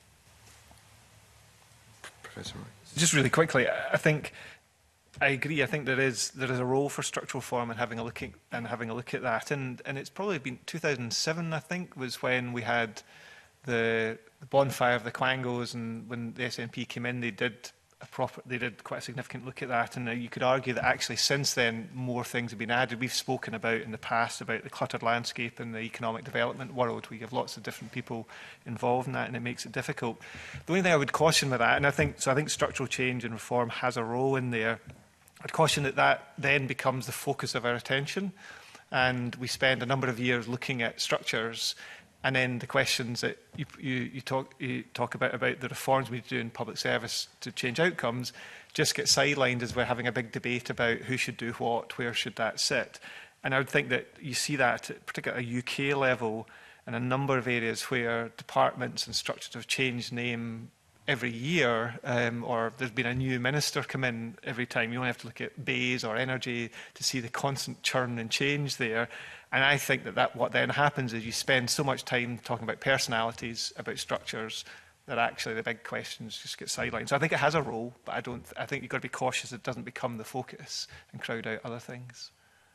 Professor Roy. Just really quickly, I think I agree. I think there is a role for structural reform and having a look at that. And it's probably been 2007, I think, was when we had the bonfire of the Quangos, and when the SNP came in, they did quite a significant look at that. And you could argue that actually since then more things have been added. We've spoken about in the past about the cluttered landscape in the economic development world. We have lots of different people involved in that, and it makes it difficult. The only thing I would caution with that, and I think structural change and reform has a role in there. I'd caution that then becomes the focus of our attention, and we spend a number of years looking at structures, and then the questions that you talk about the reforms we do in public service to change outcomes just get sidelined as we're having a big debate about who should do what, where should that sit. And I would think that you see that, particularly at a UK level, in a number of areas where departments and structures have changed name every year, or there's been a new minister come in every time. You only have to look at Bays or energy to see the constant churn and change there. And I think that what then happens is you spend so much time talking about personalities, about structures, that actually the big questions just get sidelined. So I think it has a role, but I think you've got to be cautious it doesn't become the focus and crowd out other things.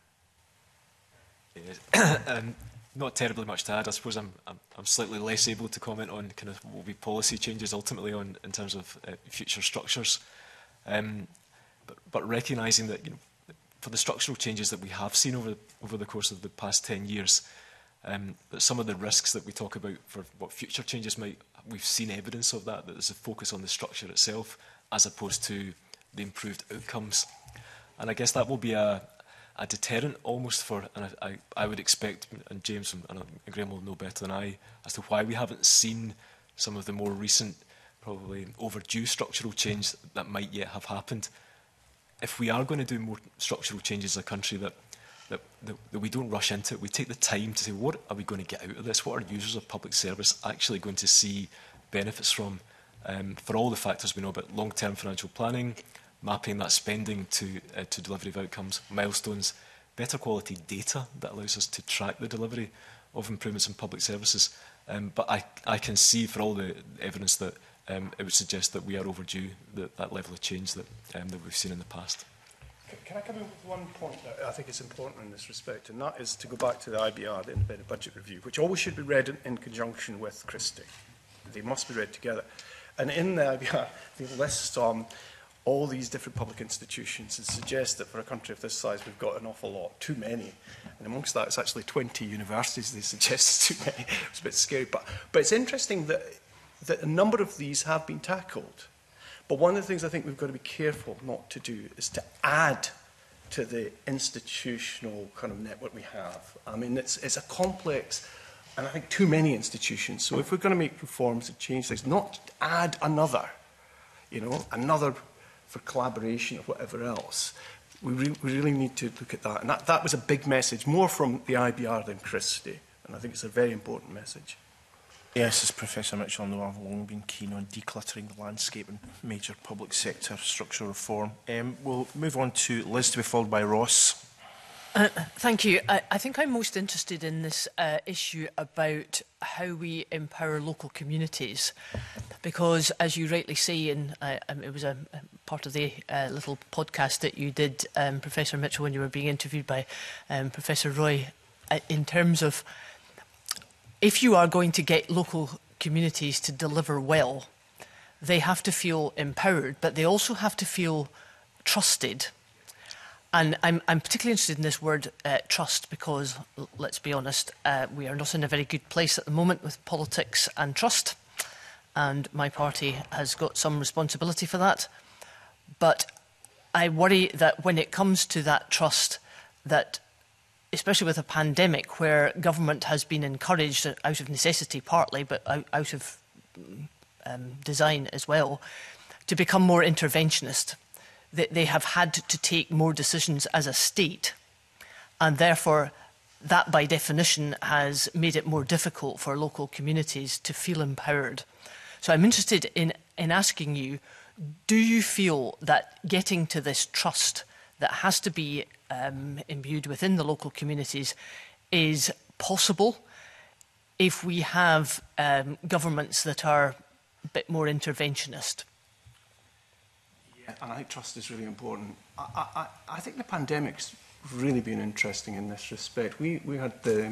Not terribly much to add. I suppose I'm slightly less able to comment on kind of what will be policy changes ultimately in terms of future structures. But recognising that, you know, for the structural changes that we have seen over the course of the past 10 years, that some of the risks that we talk about for what future changes we've seen evidence of that there's a focus on the structure itself as opposed to the improved outcomes. And I guess that will be a deterrent almost for, and I would expect, and James and Graham will know better than I, as to why we haven't seen some of the more recent, probably overdue structural change that might yet have happened. If we are going to do more structural changes as a country, that we don't rush into it, we take the time to say, what are we going to get out of this? What are users of public service actually going to see benefits from? For all the factors we know about long-term financial planning, mapping that spending to delivery of outcomes, milestones, better quality data that allows us to track the delivery of improvements in public services. But I can see for all the evidence that it would suggest that we are overdue that level of change that we've seen in the past. Can I come in with one point that I think is important in this respect, and that is to go back to the IBR, the Independent Budget Review, which always should be read in conjunction with Christie. They must be read together. And in the IBR, they list all these different public institutions and suggest that for a country of this size, we've got an awful lot, too many. And amongst that, it's actually 20 universities they suggest too many. It's a bit scary. But it's interesting that a number of these have been tackled. But one of the things I think we've got to be careful not to do is to add to the institutional kind of network we have. I mean, it's a complex, and I think too many institutions. So if we're going to make reforms and change things, not add another, another for collaboration or whatever else. We really need to look at that. And that was a big message, more from the IBR than Christie. And I think it's a very important message. Yes, as Professor Mitchell, I know I've long been keen on decluttering the landscape and major public sector structural reform. We'll move on to Liz, to be followed by Ross. Thank you. I think I'm most interested in this issue about how we empower local communities, because, as you rightly say, and it was a part of the little podcast that you did, Professor Mitchell, when you were being interviewed by Professor Roy, in terms of if you are going to get local communities to deliver well, they have to feel empowered, but they also have to feel trusted. And I'm particularly interested in this word trust because, let's be honest, we are not in a very good place at the moment with politics and trust. And my party has got some responsibility for that. But I worry that when it comes to that trust, that especially with a pandemic where government has been encouraged out of necessity partly, but out of design as well, to become more interventionist. They have had to take more decisions as a state, and therefore that by definition has made it more difficult for local communities to feel empowered. So I'm interested in asking you, do you feel that getting to this trust that has to be imbued within the local communities is possible if we have governments that are a bit more interventionist? Yeah, and I think trust is really important. I think the pandemic's really been interesting in this respect. We had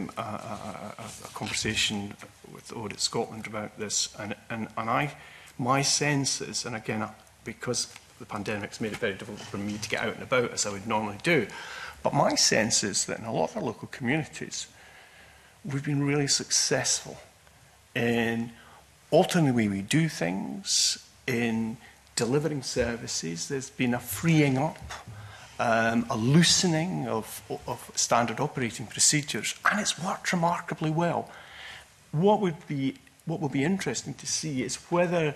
a conversation with Audit Scotland about this, and my sense is, and again, because the pandemic's made it very difficult for me to get out and about as I would normally do, but my sense is that in a lot of our local communities, we've been really successful in altering the way we do things, in delivering services. There's been a freeing up, a loosening of standard operating procedures, and it's worked remarkably well. What will be interesting to see is whether,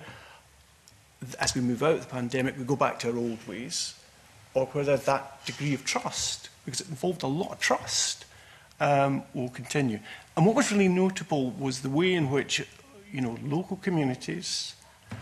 as we move out of the pandemic, we go back to our old ways, or whether that degree of trust, because it involved a lot of trust, will continue. And what was really notable was the way in which, local communities,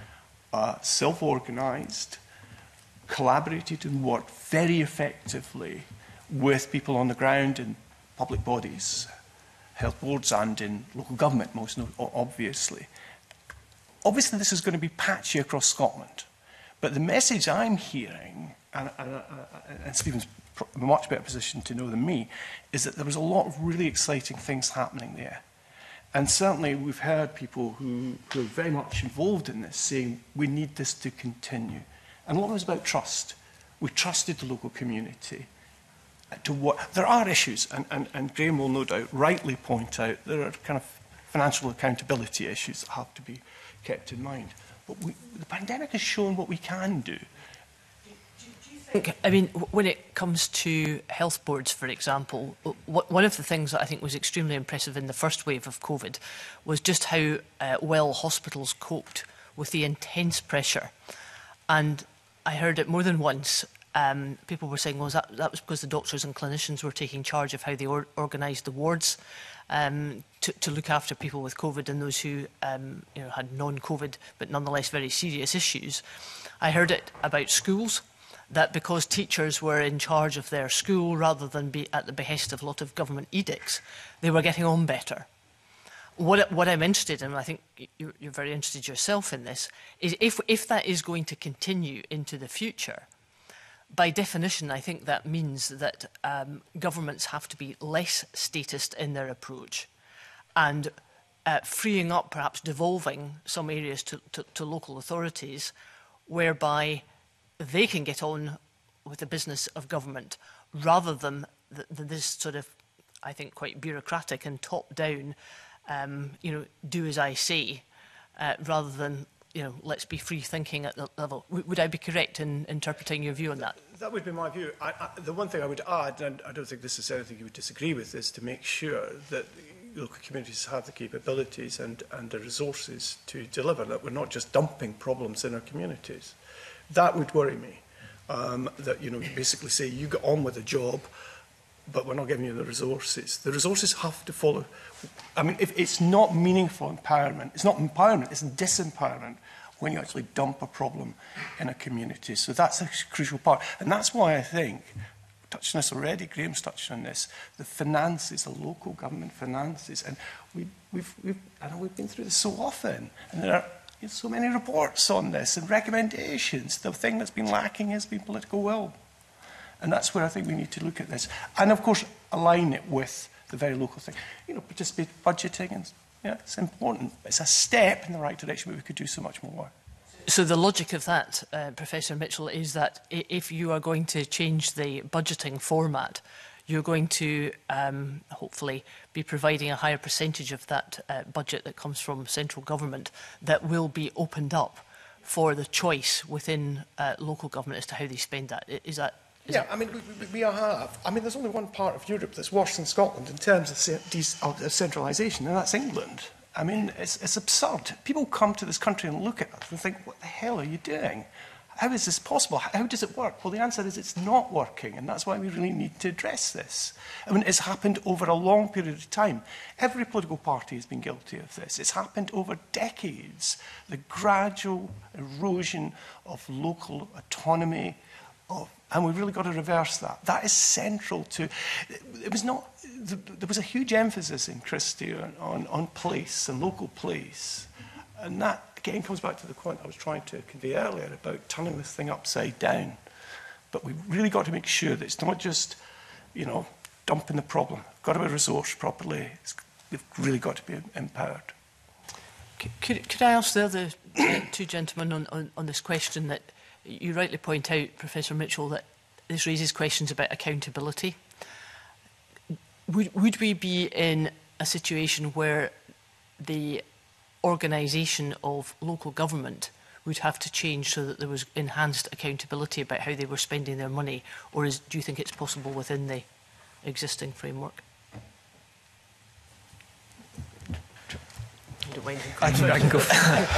self-organised, collaborated and worked very effectively with people on the ground in public bodies, health boards and in local government, most obviously. Obviously, this is going to be patchy across Scotland, but the message I'm hearing, and Stephen's in a much better position to know than me, is that there was a lot of really exciting things happening there. And certainly we've heard people who are very much involved in this saying we need this to continue. And a lot of it was about trust. We trusted the local community to what... There are issues, and Graham will no doubt rightly point out, there are kind of financial accountability issues that have to be kept in mind. But the pandemic has shown what we can do. I mean, when it comes to health boards, for example, one of the things that I think was extremely impressive in the first wave of COVID was just how well hospitals coped with the intense pressure. And I heard it more than once. People were saying, well, that was because the doctors and clinicians were taking charge of how they organised the wards to look after people with COVID and those who had non-COVID but nonetheless very serious issues. I heard it about schools, that because teachers were in charge of their school rather than be at the behest of a lot of government edicts, they were getting on better. What I'm interested in, and I think you're very interested yourself in this, is if that is going to continue into the future, by definition, I think that means that governments have to be less statist in their approach and freeing up, perhaps devolving some areas to local authorities, whereby they can get on with the business of government rather than this sort of, I think, quite bureaucratic and top-down, do as I say, rather than, let's be free-thinking at the level. Would I be correct in interpreting your view on that? That would be my view. The one thing I would add, and I don't think this is anything you would disagree with, is to make sure that local communities have the capabilities and the resources to deliver, that we're not just dumping problems in our communities. That would worry me, that, you basically say, you get on with a job, but we're not giving you the resources. The resources have to follow. I mean, if it's not meaningful empowerment, it's not empowerment, it's disempowerment when you actually dump a problem in a community. So that's a crucial part. And that's why I think, touched on this already, Graham's touched on this, the finances, the local government finances, and I know we've been through this so often, and there are so many reports on this and recommendations. The thing that's been lacking has been political will. And that's where I think we need to look at this. And of course, align it with the very local thing. You know, participate budgeting, and yeah, it's important. It's a step in the right direction, but we could do so much more. So the logic of that, Professor Mitchell, is that if you are going to change the budgeting format, you're going to hopefully be providing a higher percentage of that budget that comes from central government that will be opened up for the choice within local government as to how they spend that. Is that? Yeah, I mean, we have. I mean, there's only one part of Europe that's worse than Scotland in terms of centralisation, and that's England. I mean, it's absurd. People come to this country and look at us and think, what the hell are you doing? How is this possible? How does it work? Well, the answer is it's not working, and that's why we really need to address this. I mean, it's happened over a long period of time. Every political party has been guilty of this. It's happened over decades. The gradual erosion of local autonomy, and we've really got to reverse that. That is central to... It was not... There was a huge emphasis in Christie on place and local place. And that, again, comes back to the point I was trying to convey earlier about turning this thing upside down. But we've really got to make sure that it's not just, you know, dumping the problem. Got to be resourced properly. We've really got to be empowered. Could I ask the other two gentlemen on this question that you rightly point out, Professor Mitchell, that this raises questions about accountability. Would we be in a situation where the organisation of local government would have to change so that there was enhanced accountability about how they were spending their money, or do you think it's possible within the existing framework? I can go.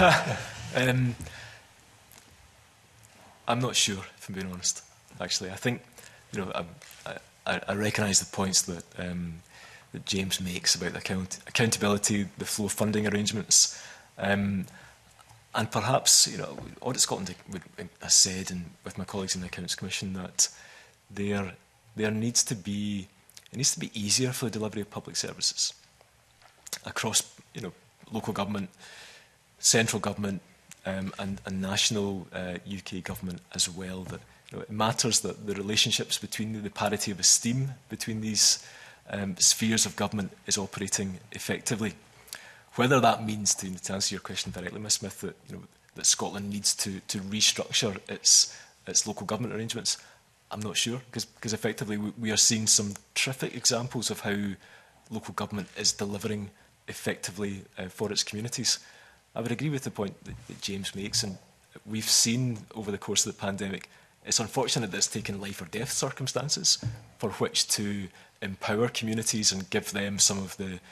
I'm not sure, if I'm being honest. Actually, I think, you know, I recognise the points that that James makes about accountability, the flow of funding arrangements, and perhaps, you know, Audit Scotland has said, and with my colleagues in the Accounts Commission, that there needs to be easier for the delivery of public services across, you know, local government, central government, and national UK government as well. That, you know, it matters that the relationships between the parity of esteem between these spheres of government is operating effectively. Whether that means, to answer your question directly, Ms Smith, that, you know, that Scotland needs to restructure its local government arrangements, I'm not sure, because effectively we are seeing some terrific examples of how local government is delivering effectively for its communities. I would agree with the point that James makes, and we've seen over the course of the pandemic, it's unfortunate that it's taken life or death circumstances for which to empower communities and give them some of the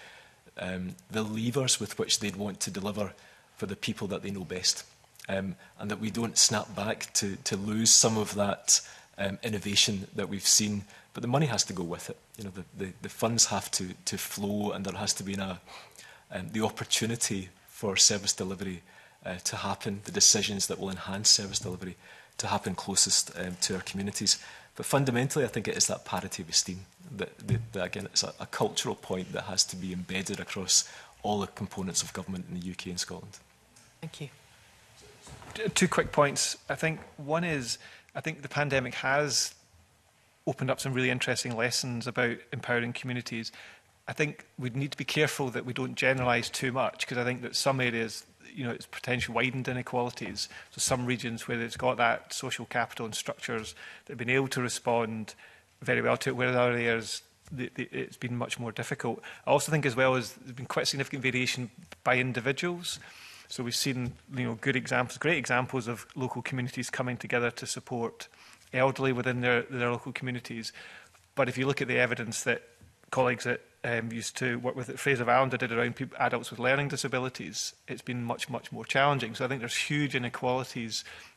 levers with which they'd want to deliver for the people that they know best, and that we don't snap back to lose some of that innovation that we've seen. But the money has to go with it. You know, the funds have to flow, and there has to be the opportunity for service delivery to happen, the decisions that will enhance service delivery to happen closest to our communities. But fundamentally, I think it is that parity of esteem. That again, it's a cultural point that has to be embedded across all the components of government in the UK and Scotland. Thank you. Two quick points. I think one is, I think the pandemic has opened up some really interesting lessons about empowering communities. I think we need to be careful that we don't generalise too much, because I think that some areas, you know, it's potentially widened inequalities. So some regions where it's got that social capital and structures that have been able to respond very well to it, whereas other areas it's been much more difficult. I also think as well as there's been quite significant variation by individuals. So we've seen, you know, good examples, great examples of local communities coming together to support elderly within their local communities. But if you look at the evidence that colleagues that used to work with at Fraser of Allender did around adults with learning disabilities, it's been much, much more challenging. So I think there's huge inequalities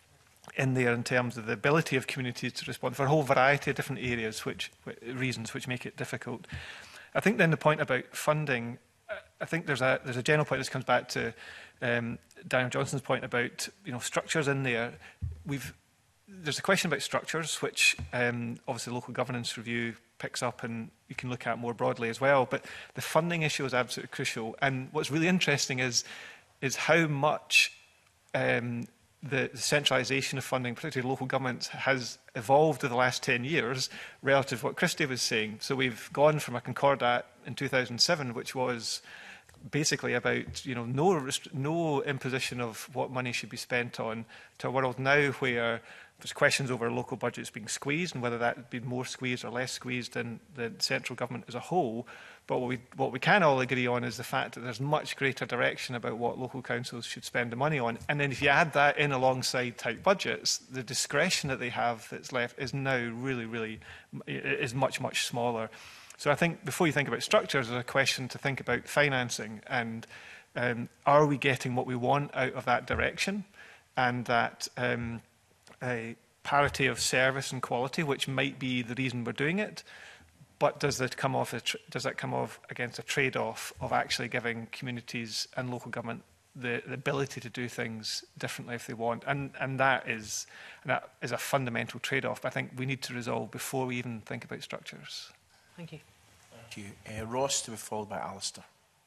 in there in terms of the ability of communities to respond for a whole variety of different areas, reasons which make it difficult. I think then the point about funding, I think there's a general point. This comes back to Daniel Johnson's point about structures in there. There's a question about structures, which obviously the local governance review picks up, and you can look at more broadly as well. But the funding issue is absolutely crucial. And what's really interesting is how much the centralisation of funding, particularly local governments, has evolved over the last 10 years relative to what Christie was saying. So we've gone from a Concordat in 2007, which was basically about no imposition of what money should be spent on, to a world now where there's questions over local budgets being squeezed and whether that would be more squeezed or less squeezed than the central government as a whole. But what we can all agree on is the fact that there's much greater direction about what local councils should spend the money on. And then if you add that in alongside tight budgets, the discretion that they have that's left is now really is much, much smaller. So I think before you think about structures, there's a question to think about financing and are we getting what we want out of that direction, and that a parity of service and quality, which might be the reason we're doing it, but does that come off against a trade-off of actually giving communities and local government the ability to do things differently if they want, and that is a fundamental trade-off. But I think we need to resolve before we even think about structures. Thank you. Thank you. Ross, to be followed by Alistair.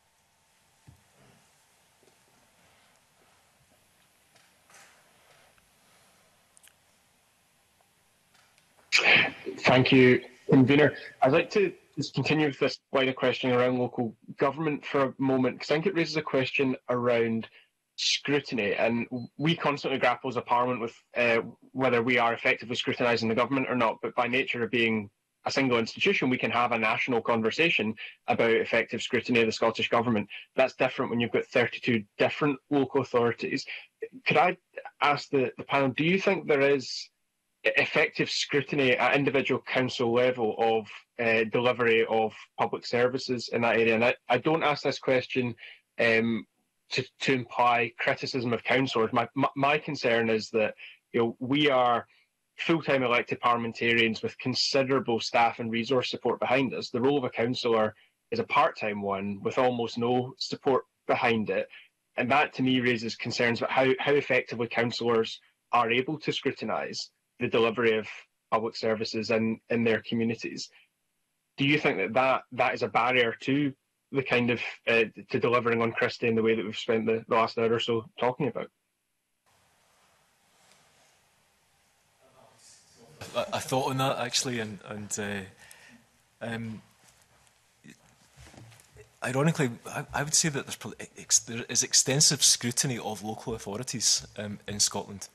Thank you, Convener. I'd like to just continue with this wider question around local government for a moment, because I think it raises a question around scrutiny. And we constantly grapple as a parliament with whether we are effectively scrutinising the government or not. But by nature of being a single institution, we can have a national conversation about effective scrutiny of the Scottish Government. That's different when you've got 32 different local authorities. Could I ask the panel, do you think there is effective scrutiny at individual council level of delivery of public services in that area? And I don't ask this question to imply criticism of councillors. My concern is that we are full-time elected parliamentarians with considerable staff and resource support behind us. The role of a councillor is a part-time one with almost no support behind it. And that to me raises concerns about how effectively councillors are able to scrutinise the delivery of public services in their communities. Do you think that is a barrier to the kind of to delivering on Christie in the way that we've spent the last hour or so talking about? I thought on that actually, and ironically, I would say that there is extensive scrutiny of local authorities in Scotland.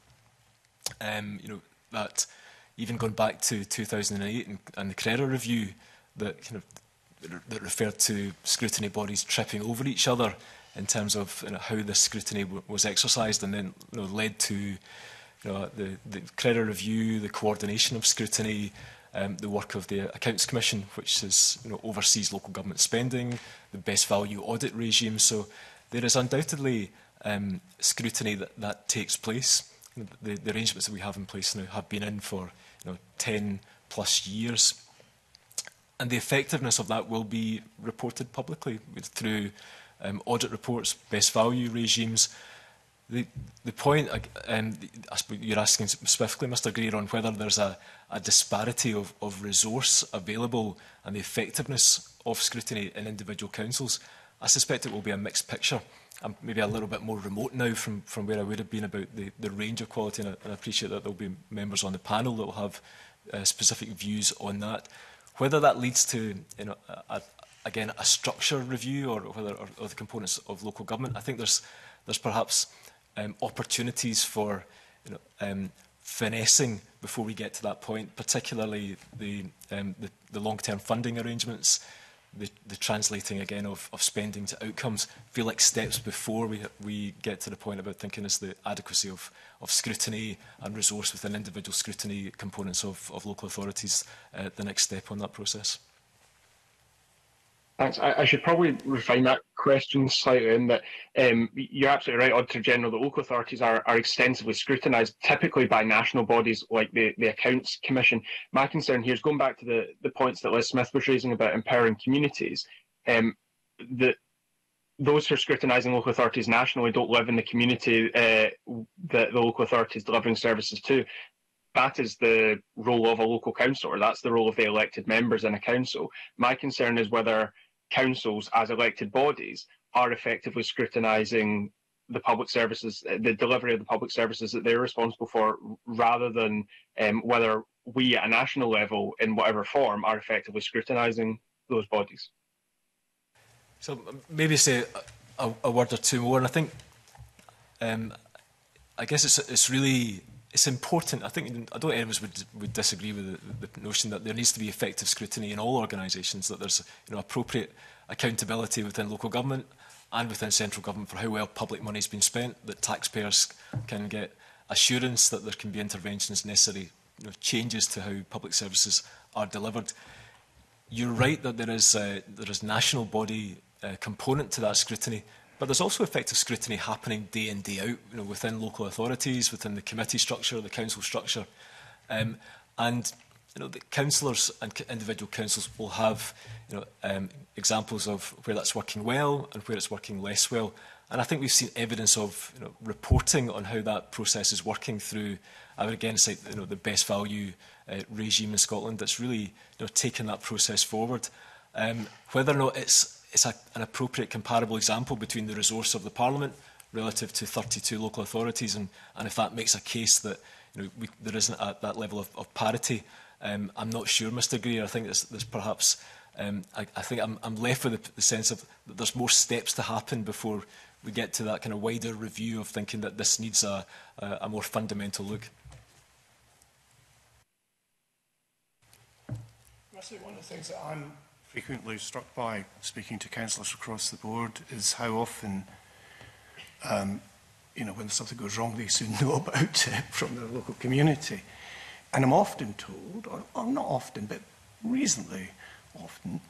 That even going back to 2008 and the Crerar review that that referred to scrutiny bodies tripping over each other in terms of how this scrutiny was exercised, and then led to the Crerar review, the coordination of scrutiny, the work of the Accounts Commission, which is oversees local government spending, the best value audit regime. So there is undoubtedly scrutiny that takes place. The arrangements that we have in place now have been in for 10 plus years, and the effectiveness of that will be reported publicly through audit reports, best value regimes. The point you're asking specifically, Mr Greer, on whether there's a disparity of resource available and the effectiveness of scrutiny in individual councils, I suspect it will be a mixed picture. I'm maybe a little bit more remote now from where I would have been about the range of quality, and I appreciate that there will be members on the panel that will have specific views on that. Whether that leads to again a structure review or the components of local government, I think there's perhaps opportunities for finessing before we get to that point, particularly the long-term funding arrangements. The translating again of spending to outcomes feel like steps before we get to the point about thinking is the adequacy of scrutiny and resource within individual scrutiny components of local authorities the next step on that process. Thanks. I should probably refine that question slightly in that you're absolutely right, Auditor General, that local authorities are extensively scrutinised, typically by national bodies like the Accounts Commission. My concern here is going back to the points that Liz Smith was raising about empowering communities, that those who are scrutinising local authorities nationally don't live in the community that the local authority is delivering services to. That is the role of a local councillor. That's the role of the elected members in a council. My concern is whether councils as elected bodies are effectively scrutinising the public services, the delivery of the public services that they're responsible for, rather than whether we at a national level, in whatever form, are effectively scrutinising those bodies. So maybe say a word or two more, and I think I guess it's important. I don't think any of us would disagree with the notion that there needs to be effective scrutiny in all organisations, that there's appropriate accountability within local government and within central government for how well public money has been spent, that taxpayers can get assurance that there can be interventions necessary, changes to how public services are delivered. You're right that there is national body component to that scrutiny, but there's also effective scrutiny happening day in, day out, within local authorities, within the committee structure, the council structure. And the councillors and individual councils will have examples of where that's working well and where it's working less well. And I think we've seen evidence of reporting on how that process is working through, I would again cite the best value regime in Scotland that's really taken that process forward. Whether or not it's an appropriate comparable example between the resource of the Parliament relative to 32 local authorities, and if that makes a case that there isn't that level of parity, I'm not sure, Mr Greer. I think there's perhaps, I think I'm left with the sense of that there's more steps to happen before we get to that kind of wider review of thinking that this needs a more fundamental look. One of the things that I'm frequently struck by, speaking to councillors across the board, is how often, when something goes wrong, they soon know about it from their local community. And I'm often told, or not often, but reasonably often,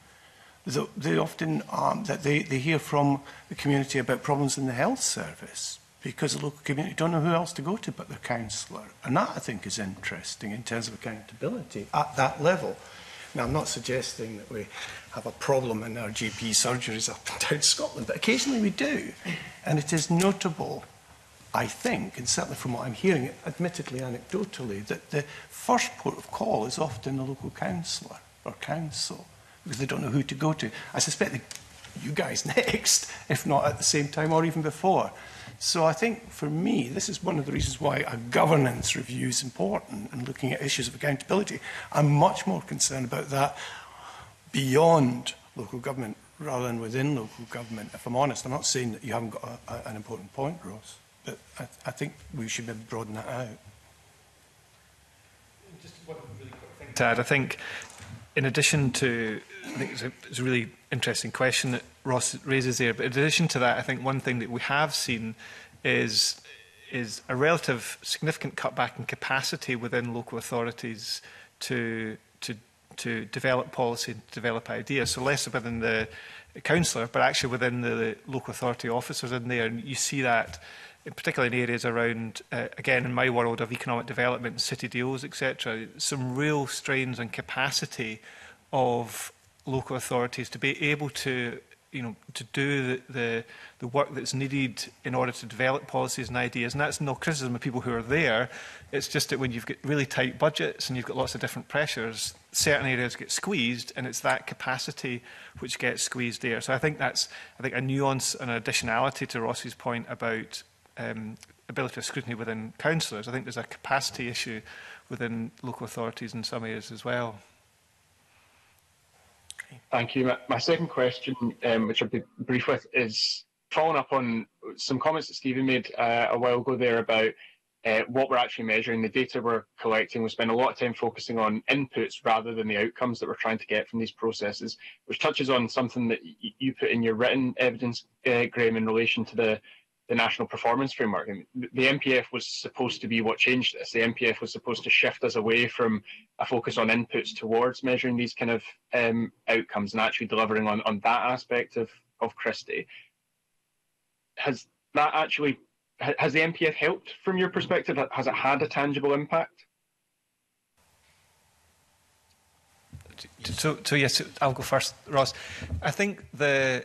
that they hear from the community about problems in the health service because the local community don't know who else to go to but their councillor. And that, I think, is interesting in terms of accountability at that level. Now, I'm not suggesting that we have a problem in our GP surgeries up and down Scotland, but occasionally we do. And it is notable, I think, and certainly from what I'm hearing, admittedly anecdotally, that the first port of call is often the local councillor or council, because they don't know who to go to. I suspect you guys next, if not at the same time or even before. So I think, for me, this is one of the reasons why a governance review is important and looking at issues of accountability. I'm much more concerned about that beyond local government rather than within local government. If I'm honest, I'm not saying that you haven't got an important point, Ross, but I think we should maybe broaden that out. Just one really quick thing to add. I think, in addition to, I think it's a really interesting question that Ross raises there, but in addition to that, I think one thing that we have seen is a relative significant cutback in capacity within local authorities to develop policy and develop ideas. So less within the councillor, but actually within the local authority officers in there. And you see that particularly in areas around, again, in my world of economic development and city deals, etc., some real strains on capacity of local authorities to be able to, to do the work that's needed in order to develop policies and ideas. And that's no criticism of people who are there. It's just that when you've got really tight budgets and you've got lots of different pressures, certain areas get squeezed, and it's that capacity which gets squeezed there. So I think that's, a nuance and an additionality to Ross's point about ability of scrutiny within councillors. I think there's a capacity issue within local authorities in some areas as well. Thank you. My second question, which I'll be brief with, is following up on some comments that Stephen made a while ago there about what we're actually measuring, the data we're collecting. We spend a lot of time focusing on inputs rather than the outcomes that we're trying to get from these processes, which touches on something that you put in your written evidence, Graham, in relation to the the National Performance Framework. And the MPF was supposed to be what changed this. The MPF was supposed to shift us away from a focus on inputs towards measuring these kind of outcomes and actually delivering on that aspect of Christie. Has the MPF helped from your perspective? Has it had a tangible impact? So yes, I'll go first, Ross. I think the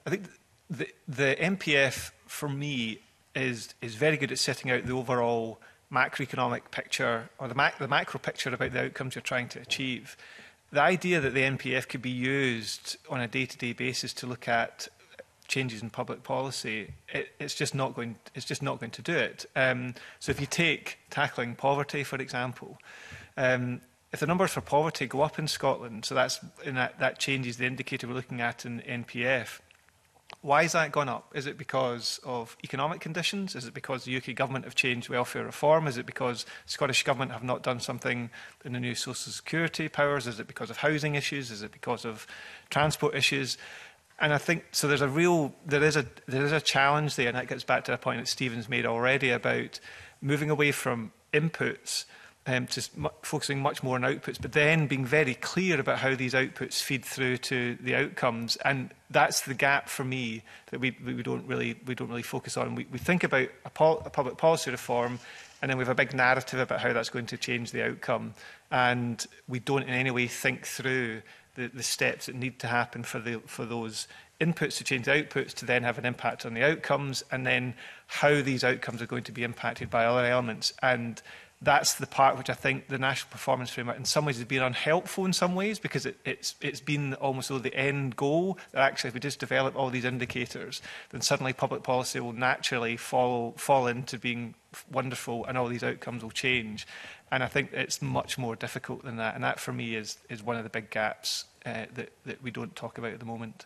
MPF for me is very good at setting out the overall macroeconomic picture, or the macro picture about the outcomes you're trying to achieve. The idea that the MPF could be used on a day-to-day basis to look at changes in public policy, it's just not going to do it. So if you take tackling poverty, for example, if the numbers for poverty go up in Scotland, so that changes the indicator we're looking at in NPF. Why has that gone up? Is it because of economic conditions? Is it because the UK government have changed welfare reform? Is it because the Scottish government have not done something in the new social security powers? Is it because of housing issues? Is it because of transport issues? And I think so. There is a challenge there, and that gets back to a point that Stephen's made already about moving away from inputs to focusing much more on outputs, but then being very clear about how these outputs feed through to the outcomes. And that's the gap for me that we don't really focus on. We think about a public policy reform, and then we have a big narrative about how that's going to change the outcome, and we don't in any way think through the steps that need to happen for those inputs to change the outputs to then have an impact on the outcomes, and then how these outcomes are going to be impacted by other elements. And that's the part which I think the National Performance Framework in some ways has been unhelpful in some ways, because it's been almost though the end goal that actually if we just develop all these indicators, then suddenly public policy will naturally fall into being wonderful and all these outcomes will change. And I think it's much more difficult than that. And that for me is one of the big gaps that we don't talk about at the moment.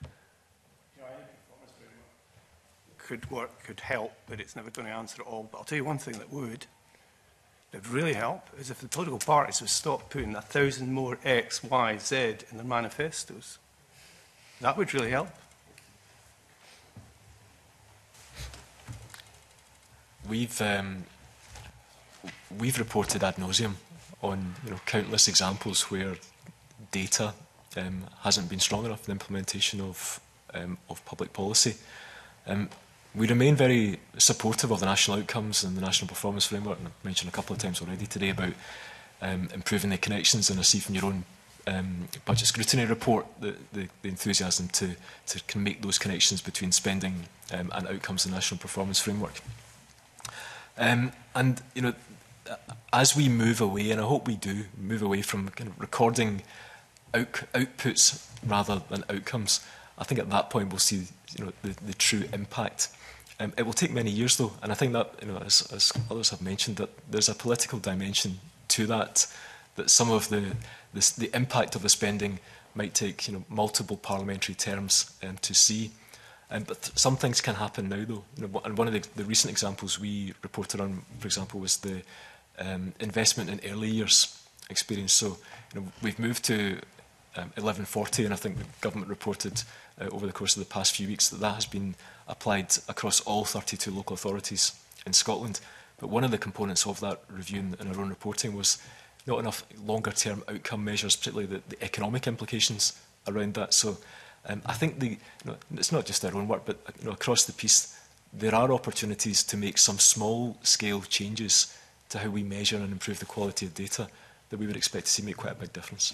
Could help, but it's never going to answer it all. But I'll tell you one thing that would really help is if the political parties would stop putting 1,000 more X, Y, Z in their manifestos. That would really help. We've reported ad nauseum on countless examples where data hasn't been strong enough in the implementation of public policy. We remain very supportive of the national outcomes and the National Performance Framework, and I've mentioned a couple of times already today about improving the connections, and I see from your own budget scrutiny report the enthusiasm to can make those connections between spending and outcomes in the National Performance Framework. And as we move away, and I hope we do move away from kind of recording outputs rather than outcomes, I think at that point we'll see the true impact. It will take many years though, and I think that as others have mentioned, that there's a political dimension to that some of the impact of the spending might take multiple parliamentary terms to see. But some things can happen now though. And one of the recent examples we reported on, for example, was the investment in early years experience. So we've moved to 1140, and I think the government reported over the course of the past few weeks that has been applied across all 32 local authorities in Scotland. But one of the components of that review in our own reporting was not enough longer-term outcome measures, particularly the economic implications around that. So I think it's not just our own work, but across the piece, there are opportunities to make some small-scale changes to how we measure and improve the quality of data that we would expect to see make quite a big difference.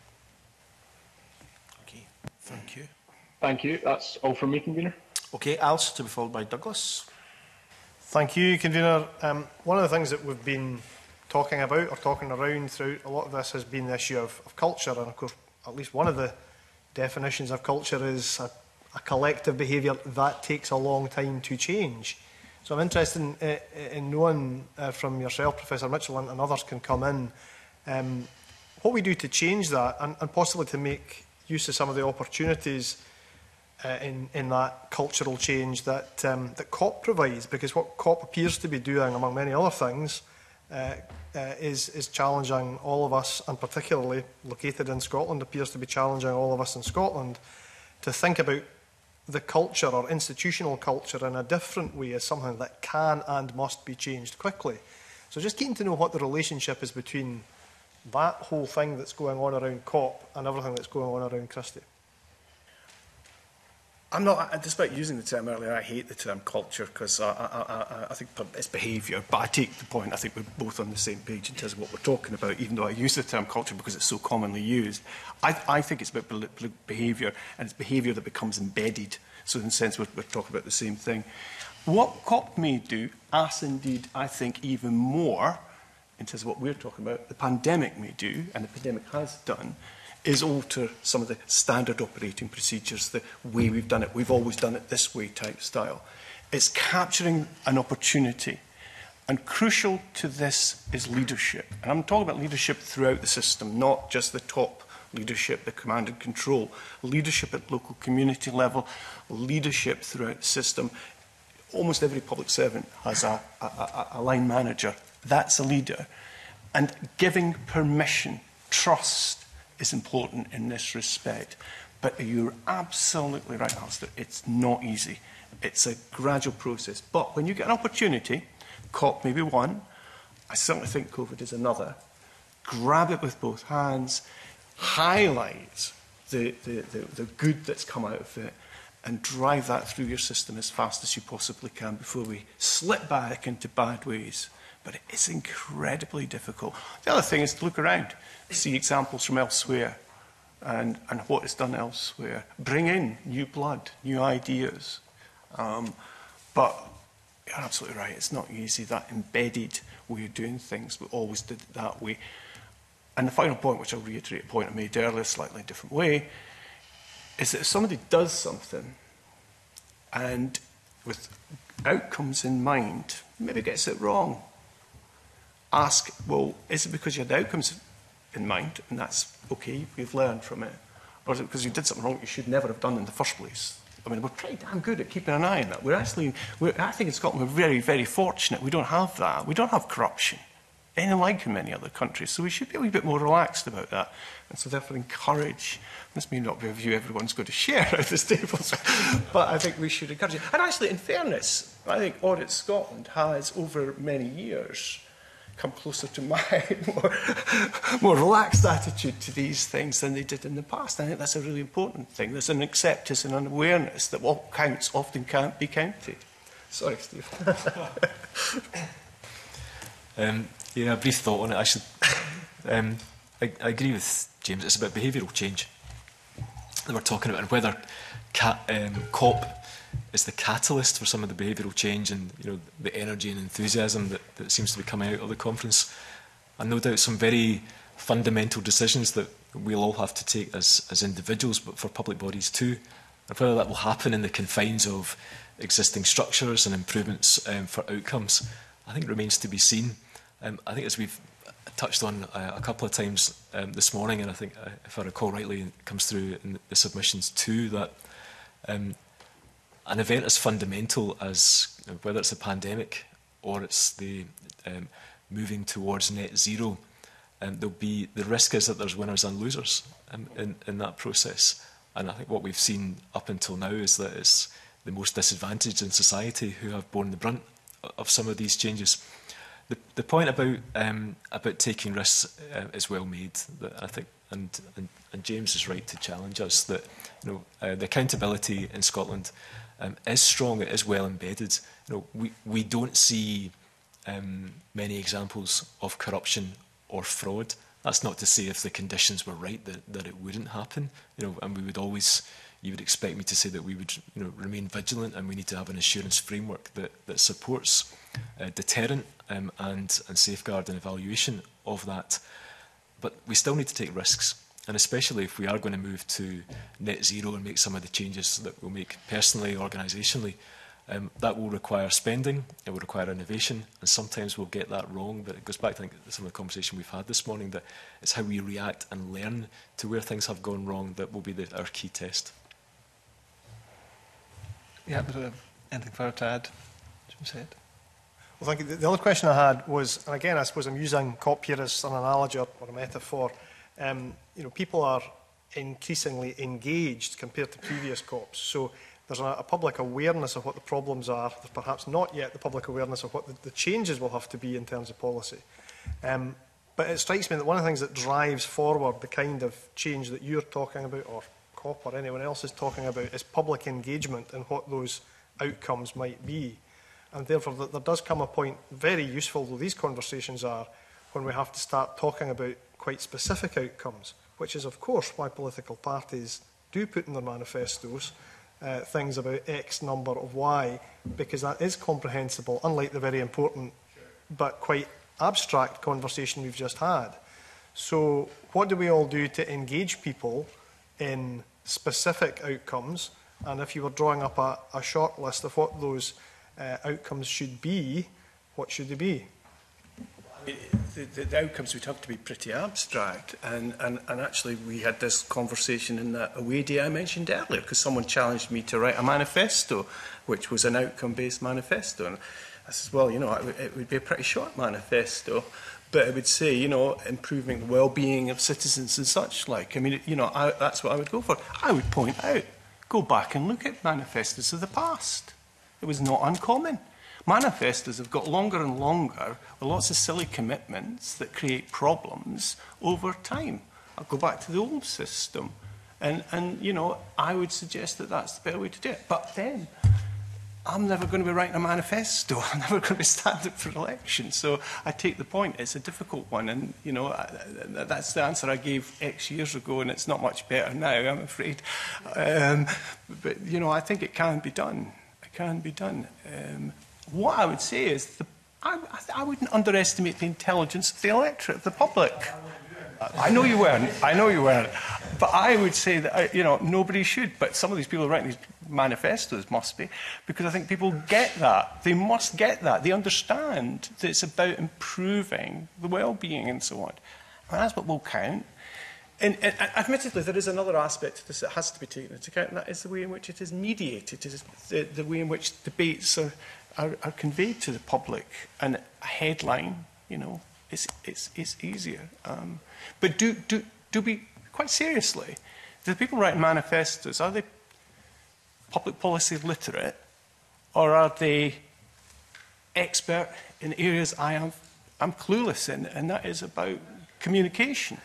Okay, thank you. Thank you. That's all from me, Convener. Okay, Alice, to be followed by Douglas. Thank you, Convener. One of the things that we've been talking about or talking around throughout a lot of this has been the issue of culture, and of course at least one of the definitions of culture is a collective behaviour that takes a long time to change. So I'm interested in knowing from yourself, Professor Mitchell, and others can come in, what we do to change that and possibly to make use of some of the opportunities in that cultural change that COP provides, because what COP appears to be doing, among many other things, is challenging all of us, and particularly located in Scotland, appears to be challenging all of us in Scotland to think about the culture or institutional culture in a different way as something that can and must be changed quickly. So just keen to know what the relationship is between that whole thing that's going on around COP and everything that's going on around Christie. I'm not, despite using the term earlier, I hate the term culture because I think it's behaviour. But I take the point. I think we're both on the same page in terms of what we're talking about, even though I use the term culture because it's so commonly used. I think it's about behaviour, and it's behaviour that becomes embedded. So in a sense, we're talking about the same thing. What COP may do, as indeed I think even more, in terms of what we're talking about, the pandemic may do, and the pandemic has done, is alter some of the standard operating procedures, the way we've done it. We've always done it this way type style. It's capturing an opportunity. And crucial to this is leadership. And I'm talking about leadership throughout the system, not just the top leadership, the command and control. Leadership at local community level, leadership throughout the system. Almost every public servant has a line manager. That's a leader. And giving permission, trust, is important in this respect. But you're absolutely right, Alistair, it's not easy. It's a gradual process. But when you get an opportunity, COP may be one, I certainly think COVID is another, grab it with both hands, highlight the good that's come out of it, and drive that through your system as fast as you possibly can before we slip back into bad ways. But it's incredibly difficult. The other thing is to look around, see examples from elsewhere and what is done elsewhere. Bring in new blood, new ideas. But you're absolutely right, it's not easy, that embedded way of doing things. We always did it that way. And the final point, which I'll reiterate a point I made earlier, slightly different way, is that if somebody does something and with outcomes in mind, maybe gets it wrong, ask, well, is it because you had outcomes in mind, and that's okay, we've learned from it, or is it because you did something wrong that you should never have done in the first place? I mean, we're pretty damn good at keeping an eye on that. I think in Scotland we're very, very fortunate. We don't have that. We don't have corruption, anything like in many other countries. So we should be a wee bit more relaxed about that. And so therefore encourage, this may not be a view everyone's going to share at this table, but I think we should encourage it. And actually, in fairness, I think Audit Scotland has, over many years, come closer to my more relaxed attitude to these things than they did in the past. I think that's a really important thing. There's an acceptance and an awareness that what counts often can't be counted. Sorry, Steve. Yeah, a brief thought on it. Actually, I agree with James. It's about behavioural change that we're talking about, and whether COP is the catalyst for some of the behavioural change and the energy and enthusiasm that seems to be coming out of the conference. And no doubt some very fundamental decisions that we'll all have to take as individuals, but for public bodies too. And whether that will happen in the confines of existing structures and improvements for outcomes, I think remains to be seen. I think as we've touched on a couple of times this morning, and I think, if I recall rightly, it comes through in the submissions too, that an event as fundamental as whether it's a pandemic or it's the moving towards net zero, there'll be, the risk is that there's winners and losers in that process. And I think what we've seen up until now is that it's the most disadvantaged in society who have borne the brunt of some of these changes. The point about taking risks is well made, that I think, and James is right to challenge us that the accountability in Scotland is strong, it is well embedded. We don't see many examples of corruption or fraud. That's not to say if the conditions were right that it wouldn't happen. And we would always, you would expect me to say that we would remain vigilant, and we need to have an assurance framework that supports deterrent and safeguard and evaluation of that. But we still need to take risks, and especially if we are going to move to net zero and make some of the changes that we'll make personally, organisationally, that will require spending, it will require innovation, and sometimes we'll get that wrong. But it goes back to some of the conversation we've had this morning, that it's how we react and learn to where things have gone wrong that will be our key test. Yeah, but anything further to add? Jim said. Well, thank you. The other question I had was, and again, I suppose I'm using COP here as an analogy or a metaphor. People are increasingly engaged compared to previous COPs. So There's a public awareness of what the problems are. There's perhaps not yet the public awareness of what the changes will have to be in terms of policy. But it strikes me that one of the things that drives forward the kind of change that you're talking about, or COP or anyone else is talking about, is public engagement in what those outcomes might be. And therefore, there does come a point, very useful though these conversations are, when we have to start talking about quite specific outcomes, which is, of course, why political parties do put in their manifestos things about X number of Y, because that is comprehensible, unlike the very important but quite abstract conversation we've just had. So what do we all do to engage people in specific outcomes? And if you were drawing up a short list of what those outcomes should be, what should they be? The outcomes would have to be pretty abstract, and actually we had this conversation in that away day I mentioned earlier, because someone challenged me to write a manifesto, which was an outcome-based manifesto, and I said, well, you know, it would be a pretty short manifesto, but it would say, you know, improving the well-being of citizens and such like. I mean, you know, that's what I would go for. I would point out, go back and look at manifestos of the past. It was not uncommon. Manifestos have got longer and longer with lots of silly commitments that create problems over time. I'll go back to the old system. And you know, I would suggest that that's the better way to do it. But then, I'm never going to be writing a manifesto. I'm never going to be standing for election. So I take the point. It's a difficult one. And, you know, that's the answer I gave X years ago, and it's not much better now, I'm afraid. But, you know, I think it can be done. It can be done. What I would say is I wouldn't underestimate the intelligence of the electorate, of the public. I know you weren't. I know you weren't. But I would say that, you know, nobody should. But some of these people writing these manifestos must be, because I think people get that. They must get that. They understand that it's about improving the well-being and so on. And that's what will count. And admittedly, there is another aspect to this that has to be taken into account, and that is the way in which it is mediated, it is the way in which debates are conveyed to the public. And a headline, you know, it's easier. But do we, quite seriously, the people writing manifestos, are they public policy literate, or are they expert in areas I'm clueless in, and that is about communication,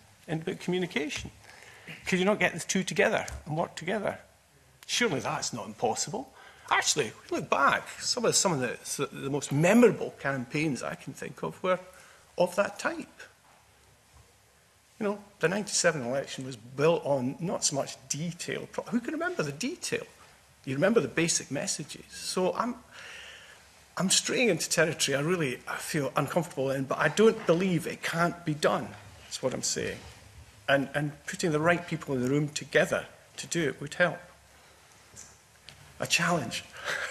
Could you not get the two together and work together? Surely that's not impossible. Actually, look back, some of the most memorable campaigns I can think of were of that type. You know, the 97 election was built on not so much detail. Who can remember the detail? You remember the basic messages. So I'm straying into territory I feel uncomfortable in, but I don't believe it can't be done. That's what I'm saying. And putting the right people in the room together to do it would help. A challenge.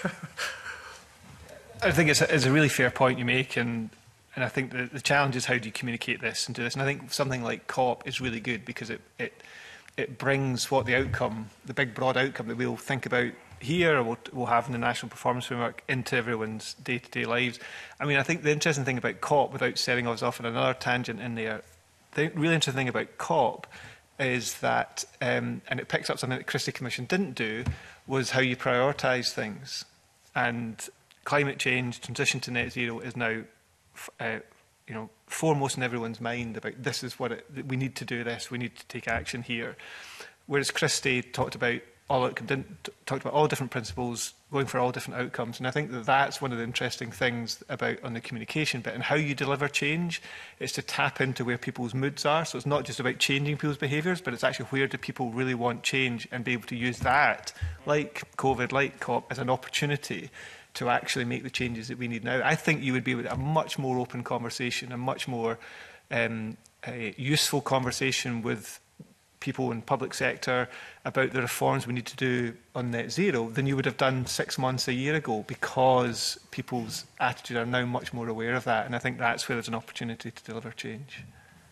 I think it's a really fair point you make, and I think the challenge is how do you communicate this and do this. And I think something like COP is really good because it brings what the outcome, the big broad outcome that we'll think about here or we'll have in the National Performance Framework into everyone's day-to-day lives. I mean, I think the interesting thing about COP, without setting us off on another tangent in there, the really interesting thing about COP is that, and it picks up something that the Christie Commission didn't do, was how you prioritise things. And climate change, transition to net zero is now foremost in everyone's mind about this is what we need to do this, we need to take action here. Whereas Christie talked about talked about all different principles, going for all different outcomes. And I think that that's one of the interesting things about on the communication bit and how you deliver change is to tap into where people's moods are. So it's not just about changing people's behaviours, but it's actually where do people really want change and be able to use that, like COVID, like COP, as an opportunity to actually make the changes that we need now. I think you would be with a much more open conversation, a much more useful conversation with people in public sector about the reforms we need to do on net zero than you would have done 6 months, a year ago, because people's attitudes are now much more aware of that. And I think that's where there's an opportunity to deliver change.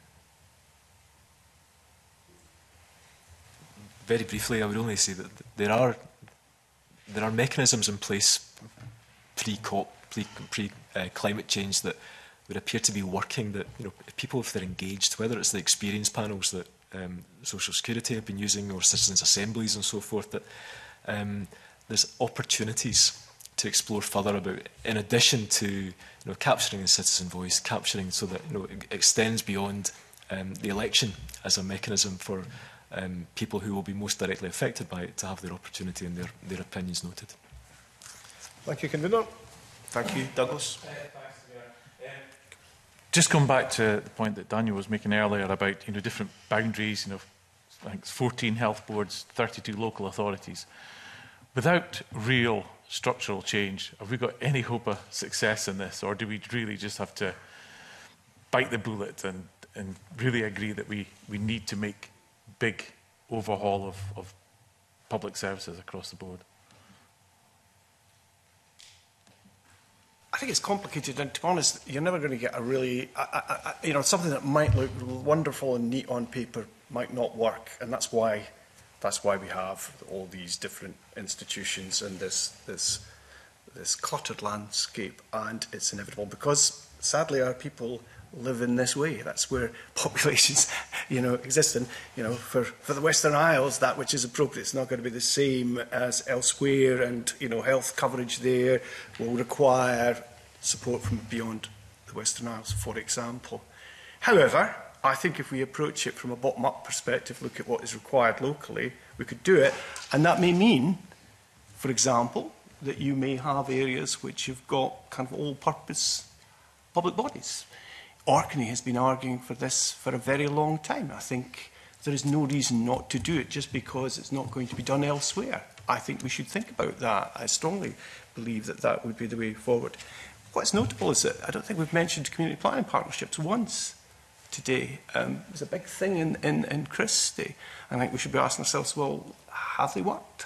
Very briefly, I would only say that there are mechanisms in place pre-COP, pre-climate change that would appear to be working, that if people, if they're engaged, whether it's the experience panels that Social Security have been using or citizens' assemblies and so forth, that there's opportunities to explore further about, in addition to capturing the citizen voice, capturing so that it extends beyond the election as a mechanism for people who will be most directly affected by it to have their opportunity and their opinions noted. Thank you, Convener. Thank you, Douglas. Just going back to the point that Daniel was making earlier about different boundaries, I think it's 14 health boards, 32 local authorities. Without real structural change, have we got any hope of success in this, or do we really just have to bite the bullet and really agree that we need to make big overhaul of public services across the board? I think it's complicated, and to be honest, you're never going to get a really, something that might look wonderful and neat on paper might not work, and that's why we have all these different institutions and this cluttered landscape, and it's inevitable because sadly our people live in this way. That's where populations, exist. And for the Western Isles, that which is appropriate is not going to be the same as elsewhere, and health coverage there will require support from beyond the Western Isles, for example. However, I think if we approach it from a bottom-up perspective, look at what is required locally, we could do it, and that may mean, for example, that you may have areas which have got kind of all-purpose public bodies. Orkney has been arguing for this for a very long time. I think there is no reason not to do it just because it's not going to be done elsewhere. I think we should think about that. I strongly believe that that would be the way forward. What's notable is that I don't think we've mentioned community planning partnerships once today. It's a big thing in Christie. I think we should be asking ourselves, well, have they worked?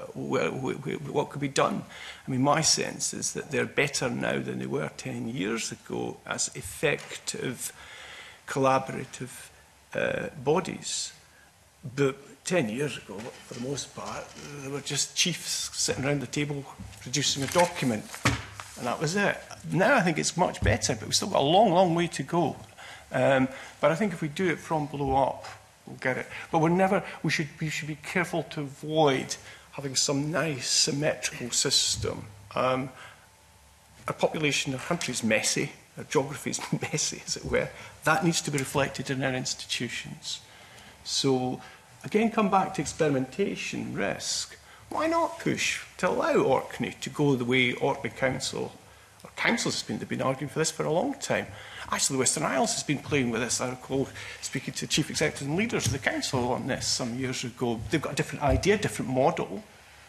What could be done? I mean, my sense is that they're better now than they were 10 years ago as effective, collaborative bodies. But 10 years ago, for the most part, they were just chiefs sitting around the table producing a document, and that was it. Now I think it's much better, but we've still got a long, long way to go. But I think if we do it from below up, we'll get it. But we should be careful to avoid having some nice symmetrical system. Our population, our country is messy, our geography is messy, as it were. That needs to be reflected in our institutions. So, again, come back to experimentation risk. Why not push to allow Orkney to go the way Orkney Council, or councils have been arguing for this for a long time. Actually, the Western Isles has been playing with this. I recall speaking to chief executives and leaders of the council on this some years ago. They've got a different idea, different model.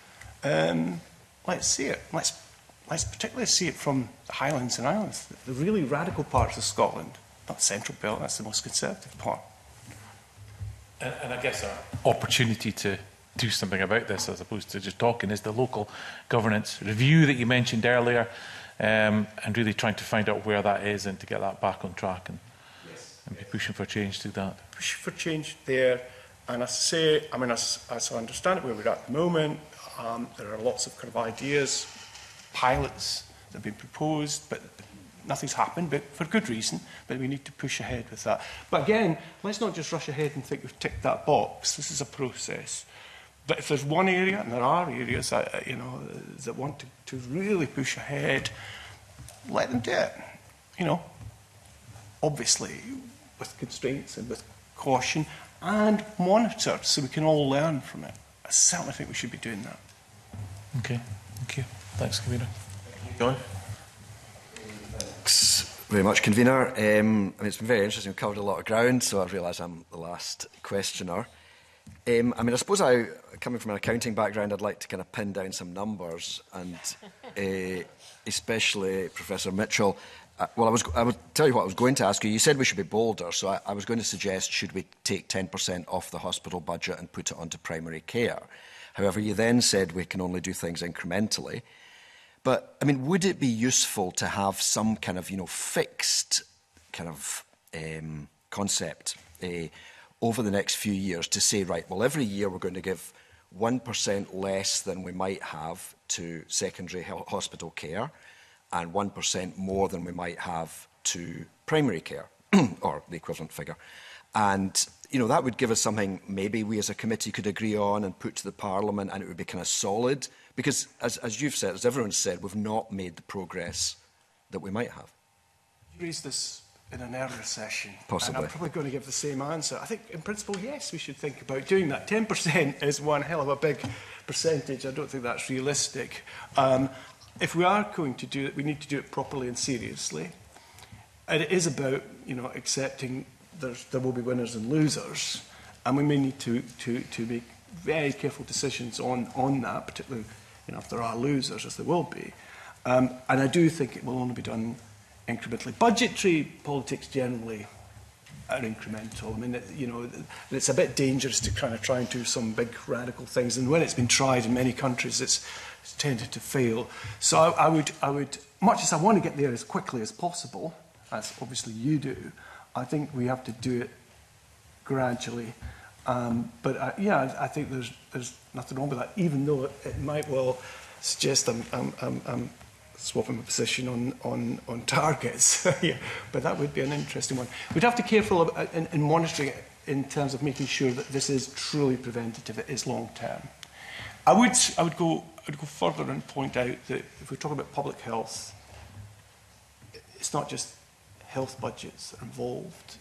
Let's see it. Let's particularly see it from the Highlands and Islands, the really radical parts of Scotland, not the Central Belt. That's the most conservative part. And I guess our opportunity to do something about this, as opposed to just talking, is the local governance review that you mentioned earlier. And really trying to find out where that is and to get that back on track and be pushing for change through that. Push for change there. And as I say, I mean, as I understand it, where we're at the moment, there are lots of kind of ideas, pilots that have been proposed, but nothing's happened, but for good reason. But we need to push ahead with that. But again, let's not just rush ahead and think we've ticked that box. This is a process. But if there's one area, and there are areas that, that want to really push ahead, let them do it. Obviously with constraints and with caution, and monitor so we can all learn from it. I certainly think we should be doing that. Okay, thank you. Thanks, Convener. John? Thanks very much, Convener. It's been very interesting. We've covered a lot of ground, so I realise I'm the last questioner. I suppose coming from an accounting background, I'd like to kind of pin down some numbers, and especially Professor Mitchell. I would tell you what I was going to ask you. You said we should be bolder, so I was going to suggest, should we take 10% off the hospital budget and put it onto primary care? However, you then said we can only do things incrementally. But, would it be useful to have some kind of, fixed kind of concept over the next few years to say, right, well, every year we're going to give 1% less than we might have to secondary hospital care and 1% more than we might have to primary care, or the equivalent figure. And, you know, that would give us something maybe we as a committee could agree on and put to the Parliament, and it would be kind of solid. Because, as you've said, as everyone's said, we've not made the progress that we might have. You raised this in an earlier session. Possibly. And I'm probably going to give the same answer. I think, in principle, yes, we should think about doing that. 10% is one hell of a big percentage. I don't think that's realistic. If we are going to do it, we need to do it properly and seriously. And it is about, you know, accepting there will be winners and losers. And we may need to make very careful decisions on that, particularly, you know, if there are losers, as there will be. And I do think it will only be done incrementally. Budgetary politics generally are incremental. I mean, you know, it's a bit dangerous to kind of try and do some big radical things. And when it's been tried in many countries, it's tended to fail. So I would, much as I want to get there as quickly as possible, as obviously you do, I think we have to do it gradually. But yeah, I think there's nothing wrong with that, even though it might well suggest I'm swapping my position on targets. Yeah, but that would be an interesting one. We'd have to be careful in monitoring it in terms of making sure that this is truly preventative, it is long term. I would go further and point out that if we talk about public health, it's not just health budgets that are involved.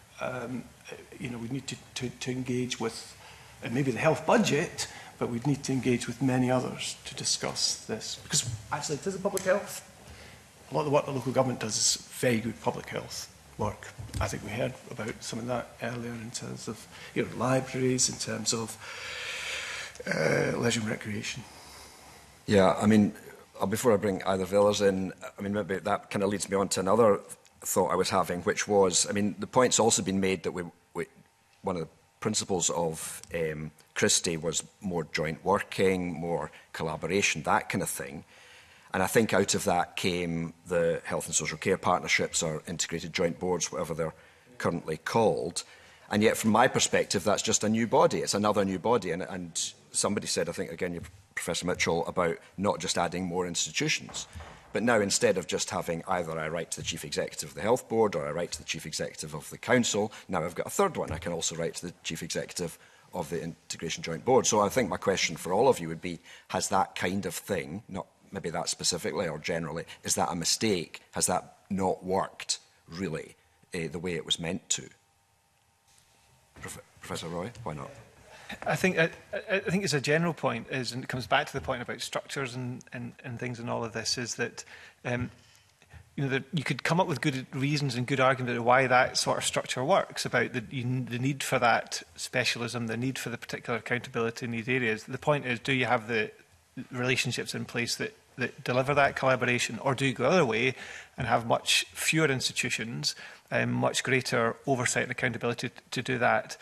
You know, we need to engage with maybe the health budget, but we'd need to engage with many others to discuss this. Because actually, it is a public health. A lot of the work that local government does is very good public health work. I think we heard about some of that earlier in terms of, you know, libraries, in terms of leisure and recreation. Yeah, I mean, before I bring either of the others in, I mean, maybe that kind of leads me on to another thought I was having, which was, I mean, the point's also been made that one of the principles of Christie was more joint working, more collaboration, that kind of thing. And I think out of that came the health and social care partnerships or integrated joint boards, whatever they're currently called. And yet, from my perspective, that's just a new body. It's another new body. And somebody said, I think, again, Professor Mitchell, about not just adding more institutions. But now, instead of just having either I write to the Chief Executive of the Health Board or I write to the Chief Executive of the Council, now I've got a third one. I can also write to the Chief Executive of the Integration Joint Board. So I think my question for all of you would be, has that kind of thing, not maybe that specifically or generally, is that a mistake? Has that not worked, really, the way it was meant to? Professor Roy, why not? I think as a general point is, and it comes back to the point about structures and things and all of this, is that you know, that you could come up with good reasons and good argument of why that sort of structure works, about the need for that specialism, the need for the particular accountability in these areas. The point is, do you have the relationships in place that deliver that collaboration, or do you go the other way and have much fewer institutions, much greater oversight and accountability to do that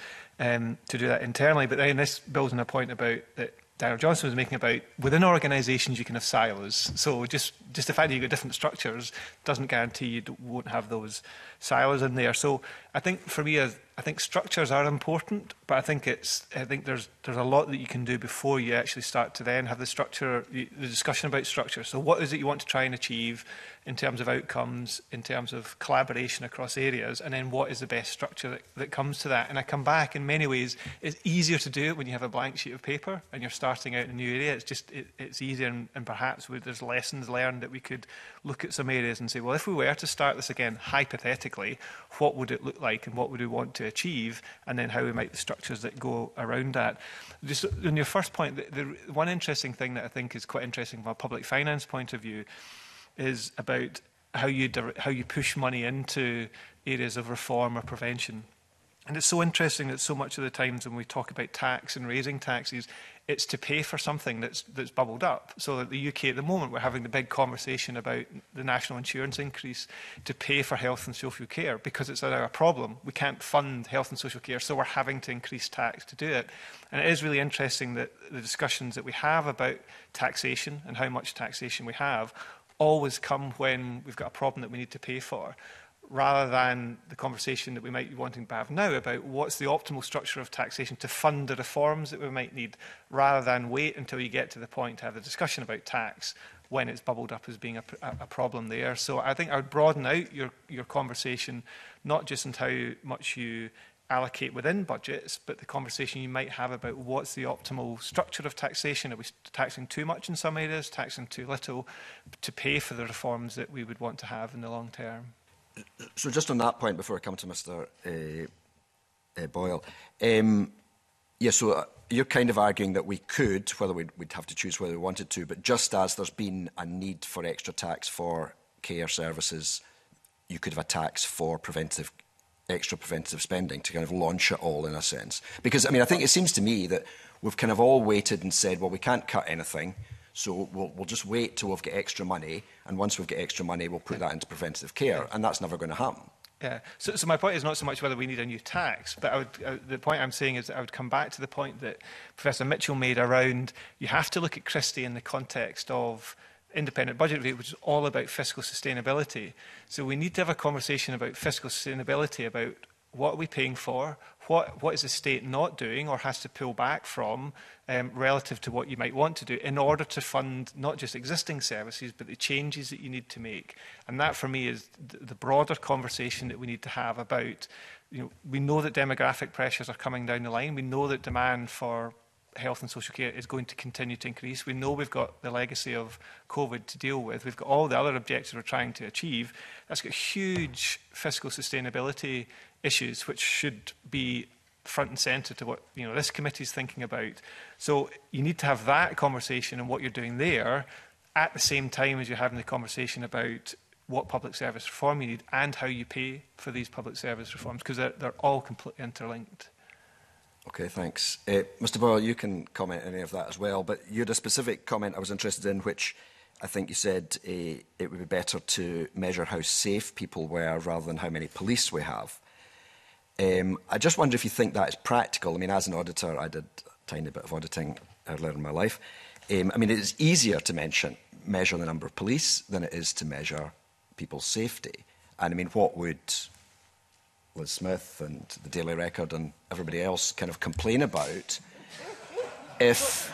internally? But then this builds on a point about that Daniel Johnson was making about within organisations you can have silos. So just the fact that you've got different structures doesn't guarantee you won't have those silos in there. So I think for me, I think structures are important, but I think there's a lot that you can do before you actually start to then have the discussion about structure. So what is it you want to try and achieve in terms of outcomes, in terms of collaboration across areas, and then what is the best structure that comes to that? And I come back, in many ways, it's easier to do it when you have a blank sheet of paper and you're starting out in a new area. It's easier, and perhaps there's lessons learned that we could look at some areas and say, well, if we were to start this again, hypothetically, what would it look like and what would we want to achieve, and then how we make the structures that go around that. Just on your first point, the one interesting thing that I think is quite interesting from a public finance point of view is about how you push money into areas of reform or prevention. And it's so interesting that so much of the times when we talk about tax and raising taxes, it's to pay for something that's bubbled up. So at the UK at the moment, we're having the big conversation about the national insurance increase to pay for health and social care because it's a problem. We can't fund health and social care, so we're having to increase tax to do it. And it is really interesting that the discussions that we have about taxation and how much taxation we have always come when we've got a problem that we need to pay for, rather than the conversation that we might be wanting to have now about what's the optimal structure of taxation to fund the reforms that we might need, rather than wait until you get to the point to have a discussion about tax when it's bubbled up as being a problem there. So I think I would broaden out your conversation, not just in how much you allocate within budgets, but the conversation you might have about what's the optimal structure of taxation. Are we taxing too much in some areas, taxing too little to pay for the reforms that we would want to have in the long term? So just on that point, before I come to Mr Boyle, so you're kind of arguing that we could, whether we'd have to choose whether we wanted to, but just as there's been a need for extra tax for care services, you could have a tax for extra preventative spending to kind of launch it all in a sense. Because, I mean, I think it seems to me that we've kind of all waited and said, well, we can't cut anything, so we'll just wait till we've got extra money, and once we've got extra money, we'll put that into preventative care, and that's never going to happen. Yeah. So my point is not so much whether we need a new tax, but the point I'm saying is that I would come back to the point that Professor Mitchell made around you have to look at Christie in the context of independent budget review, which is all about fiscal sustainability. So we need to have a conversation about fiscal sustainability, about what are we paying for, what is the state not doing or has to pull back from relative to what you might want to do in order to fund not just existing services, but the changes that you need to make. And that, for me, is the broader conversation that we need to have about, we know that demographic pressures are coming down the line. We know that demand for health and social care is going to continue to increase. We know we've got the legacy of COVID to deal with. We've got all the other objectives we're trying to achieve. That's got huge fiscal sustainability issues, which should be front and centre to what this committee is thinking about. So you need to have that conversation and what you're doing there at the same time as you're having the conversation about what public service reform you need and how you pay for these public service reforms, because they're all completely interlinked. Okay, thanks. Mr Boyle, you can comment on any of that as well, but you had a specific comment I was interested in, which I think you said it would be better to measure how safe people were rather than how many police we have. I just wonder if you think that is practical. I mean, as an auditor, I did a tiny bit of auditing earlier in my life. I mean, it is easier to measure the number of police than it is to measure people's safety. And I mean, what would Liz Smith and the Daily Record and everybody else kind of complain about if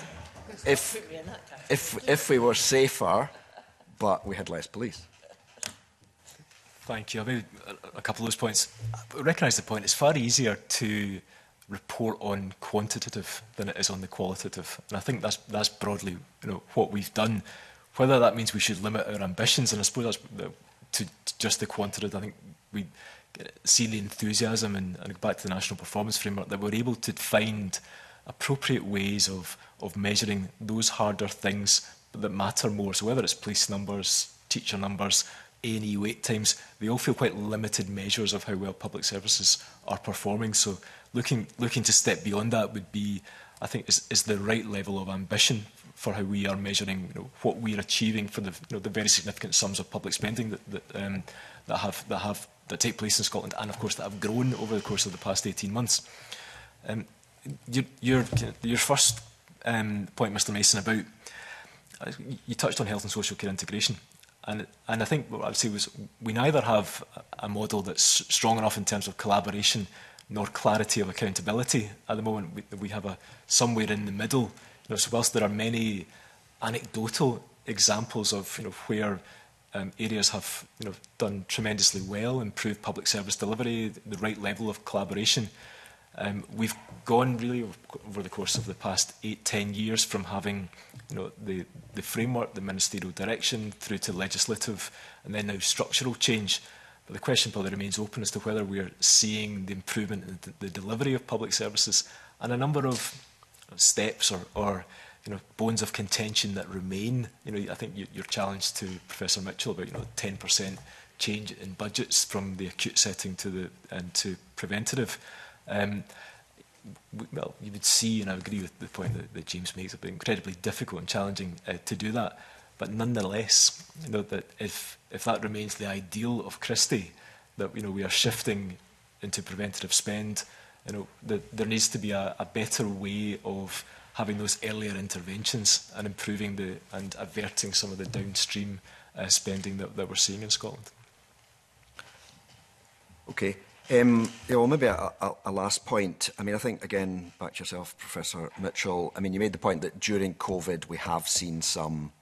we were safer but we had less police? Thank you. Maybe a couple of those points. I recognise the point. It's far easier to report on quantitative than it is on the qualitative, and I think that's broadly what we've done. Whether that means we should limit our ambitions, and I suppose that's to just the quantitative. I think we see the enthusiasm and go back to the National Performance Framework that we're able to find appropriate ways of measuring those harder things that matter more. So whether it's police numbers, teacher numbers, A&E wait times, they all feel quite limited measures of how well public services are performing. So looking to step beyond that would be, I think, is the right level of ambition for how we are measuring what we are achieving for the very significant sums of public spending that take place in Scotland, and of course that have grown over the course of the past 18 months. Your first point, Mr Mason, about you touched on health and social care integration, and I think what I would say was we neither have a model that's strong enough in terms of collaboration nor clarity of accountability at the moment. We have a somewhere in the middle. So whilst there are many anecdotal examples of where areas have done tremendously well, improved public service delivery, the right level of collaboration. We've gone really over the course of the past 8-10 years from having the framework, the ministerial direction, through to legislative and then now structural change. But the question probably remains open as to whether we're seeing the improvement in the delivery of public services, and a number of steps or bones of contention that remain. I think your challenge to Professor Mitchell about 10% change in budgets from the acute setting to preventative. Well, you would see, and I agree with the point that James makes, it'd be incredibly difficult and challenging to do that. But nonetheless, that if that remains the ideal of Christie, that we are shifting into preventative spend, that there needs to be a better way of having those earlier interventions and improving and averting some of the downstream spending that we're seeing in Scotland. Okay. Well, maybe a last point. I mean, I think, again, back to yourself, Professor Mitchell, I mean, you made the point that during COVID we have seen some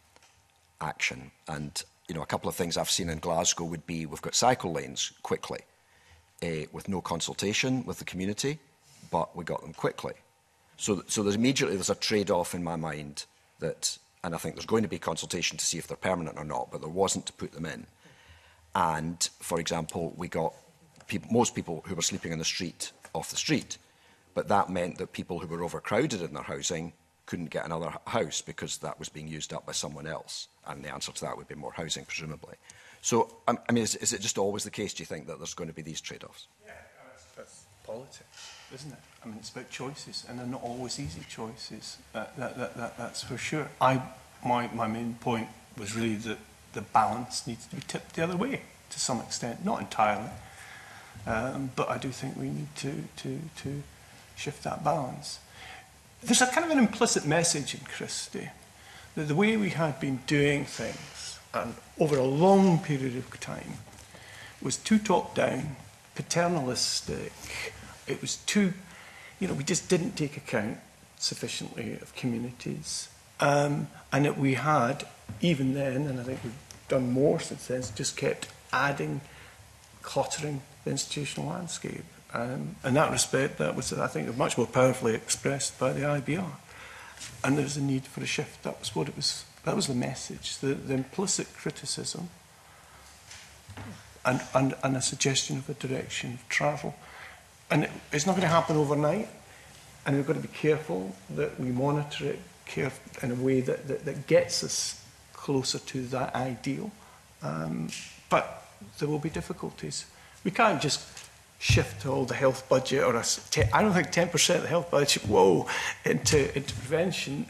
action. And, a couple of things I've seen in Glasgow would be we've got cycle lanes quickly. with no consultation with the community, but we got them quickly. So there's a trade-off in my mind that, and I think there's going to be consultation to see if they're permanent or not, but there wasn't to put them in. And, for example, we got most people who were sleeping on the street off the street, but that meant that people who were overcrowded in their housing couldn't get another house because that was being used up by someone else. And the answer to that would be more housing, presumably. So, I mean, is it just always the case, do you think, that there's going to be these trade-offs? Yeah, that's politics, isn't it? I mean, it's about choices, and they're not always easy choices. That's for sure. My main point was really that the balance needs to be tipped the other way to some extent, not entirely, but I do think we need to shift that balance. There's a kind of an implicit message in Christie that the way we had been doing things and over a long period of time was too top-down, paternalistic. It was too, we just didn't take account sufficiently of communities. And that we had, even then, and I think we've done more since then, just kept adding, cluttering the institutional landscape. In that respect, that was, I think, much more powerfully expressed by the IBR. And there's a need for a shift. That was what it was. That was the message. The implicit criticism and a suggestion of a direction of travel. And it's not going to happen overnight. And we've got to be careful that we monitor it in a way that gets us closer to that ideal. But there will be difficulties. We can't just shift all the health budget, or I don't think 10% of the health budget, into prevention.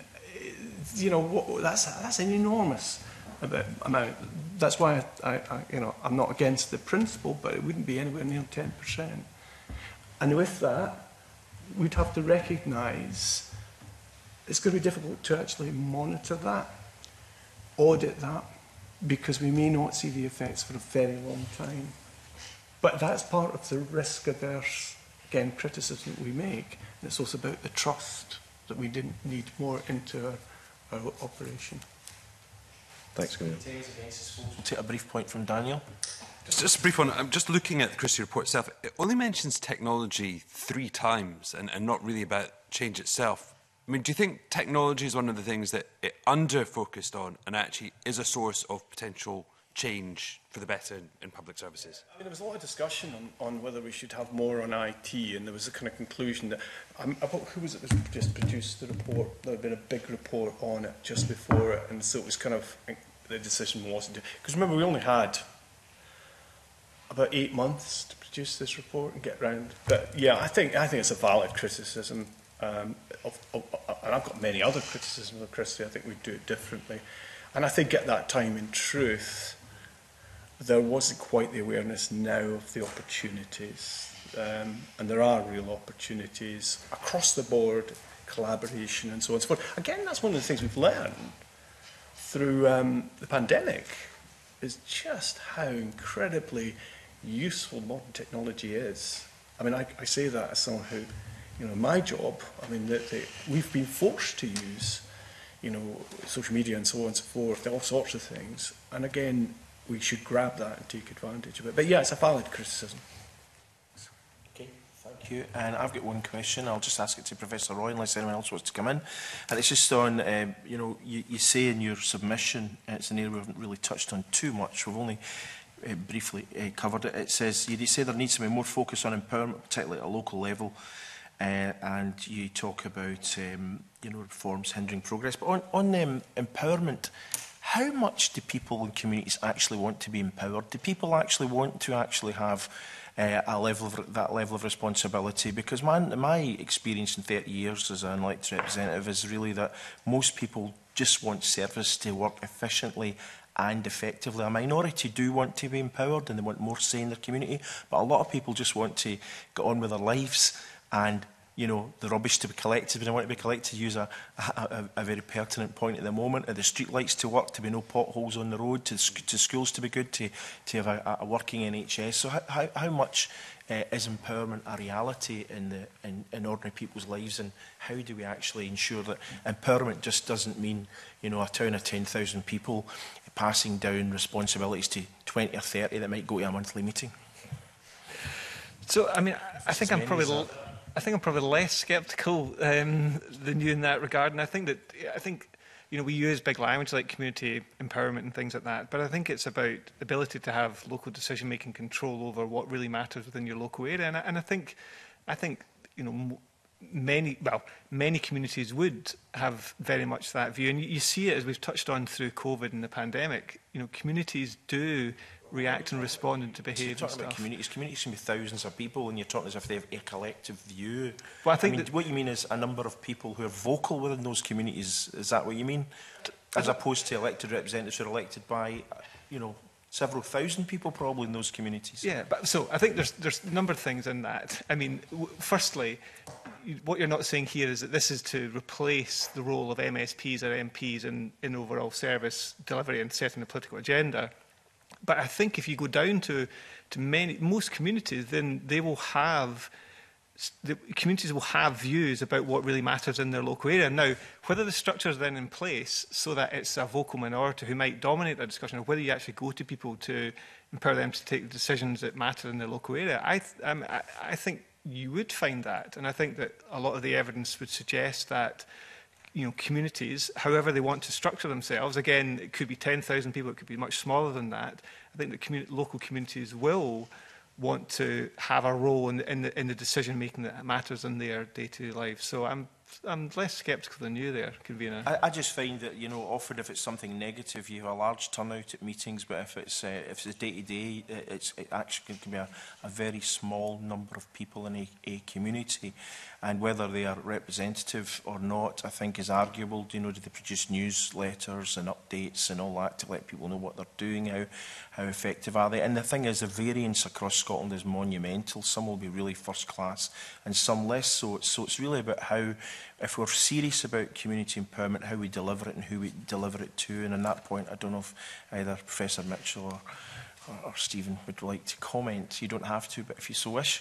That's an enormous amount. That's why I'm not against the principle, but it wouldn't be anywhere near 10%. And with that, we'd have to recognise it's going to be difficult to actually monitor that, audit that, because we may not see the effects for a very long time. But that's part of the risk-averse, again, criticism that we make. And it's also about the trust that we didn't need more into our operation. Thanks, Camille. We'll take a brief point from Daniel. Just a brief one. I'm just looking at the Christie report itself. It only mentions technology 3 times and not really about change itself. I mean, do you think technology is one of the things that it under-focused on and actually is a source of potential change for the better in public services? I mean, there was a lot of discussion on whether we should have more on IT, and there was a kind of conclusion that, who was it that just produced the report? There had been a big report on it just before it, and so it was kind of, the decision wasn't to, because remember, we only had about 8 months to produce this report and get round. But yeah, I think it's a valid criticism, and I've got many other criticisms of Christie. I think we'd do it differently. And I think at that time, in truth, there wasn't quite the awareness now of the opportunities. And there are real opportunities across the board, collaboration and so on and so forth. Again, that's one of the things we've learned through the pandemic, is just how incredibly useful modern technology is. I mean, I say that as someone who, my job, I mean, we've been forced to use, social media and so on and so forth, all sorts of things. And again, we should grab that and take advantage of it. But yeah, it's a valid criticism. Okay, thank you. And I've got one question. I'll just ask it to Professor Roy, unless anyone else wants to come in. And it's just on, you say in your submission, it's an area we haven't really touched on too much. We've only briefly covered it. It says, you say there needs to be more focus on empowerment, particularly at a local level. And you talk about, reforms hindering progress. But on empowerment, how much do people in communities actually want to be empowered? Do people actually want to actually have that level of responsibility? Because my experience in 30 years as an elected representative is really that most people just want service to work efficiently and effectively. A minority do want to be empowered and they want more say in their community, but a lot of people just want to get on with their lives and the rubbish to be collected, when they want to be collected, use a very pertinent point at the moment, the street lights to work, to be no potholes on the road, to schools to be good, to have a working NHS. So how much is empowerment a reality in ordinary people's lives, and how do we actually ensure that empowerment just doesn't mean, a town of 10,000 people passing down responsibilities to 20 or 30 that might go to a monthly meeting? So, I mean, I think I'm probably less sceptical than you in that regard, and I think we use big language like community empowerment and things like that, but I think it's about the ability to have local decision-making control over what really matters within your local area, and I think many communities would have very much that view, and you see it as we've touched on through COVID and the pandemic. Communities do react and respond and to behave. So you're and talking stuff. about communities can be thousands of people, and you're talking as if they have a collective view. Well, I think what you mean is a number of people who are vocal within those communities. Is that what you mean? As opposed to elected representatives who are elected by, several thousand people probably in those communities. Yeah, but so I think there's a number of things in that. I mean, firstly, what you're not saying here is that this is to replace the role of MSPs or MPs in overall service delivery and setting the political agenda. But I think if you go down to most communities, then the communities will have views about what really matters in their local area. Now, whether the structure is then in place so that it's a vocal minority who might dominate that discussion, or whether you actually go to people to empower them to take the decisions that matter in their local area, I think you would find that. And I think that a lot of the evidence would suggest that communities, however they want to structure themselves, again, it could be 10,000 people, it could be much smaller than that. I think that local communities will want to have a role in the decision-making that matters in their day-to-day life. So I'm less sceptical than you there, Convener. I just find that, often if it's something negative, you have a large turnout at meetings, but if it's day-to-day, it actually can be a very small number of people in a community. And whether they are representative or not, I think is arguable. Do they produce newsletters and updates and all that to let people know what they're doing, how effective are they? And the thing is, the variance across Scotland is monumental. Some will be really first class and some less so. So it's really about how, if we're serious about community empowerment, how we deliver it and who we deliver it to. And on that point, I don't know if either Professor Mitchell or Stephen would like to comment. You don't have to, but if you so wish.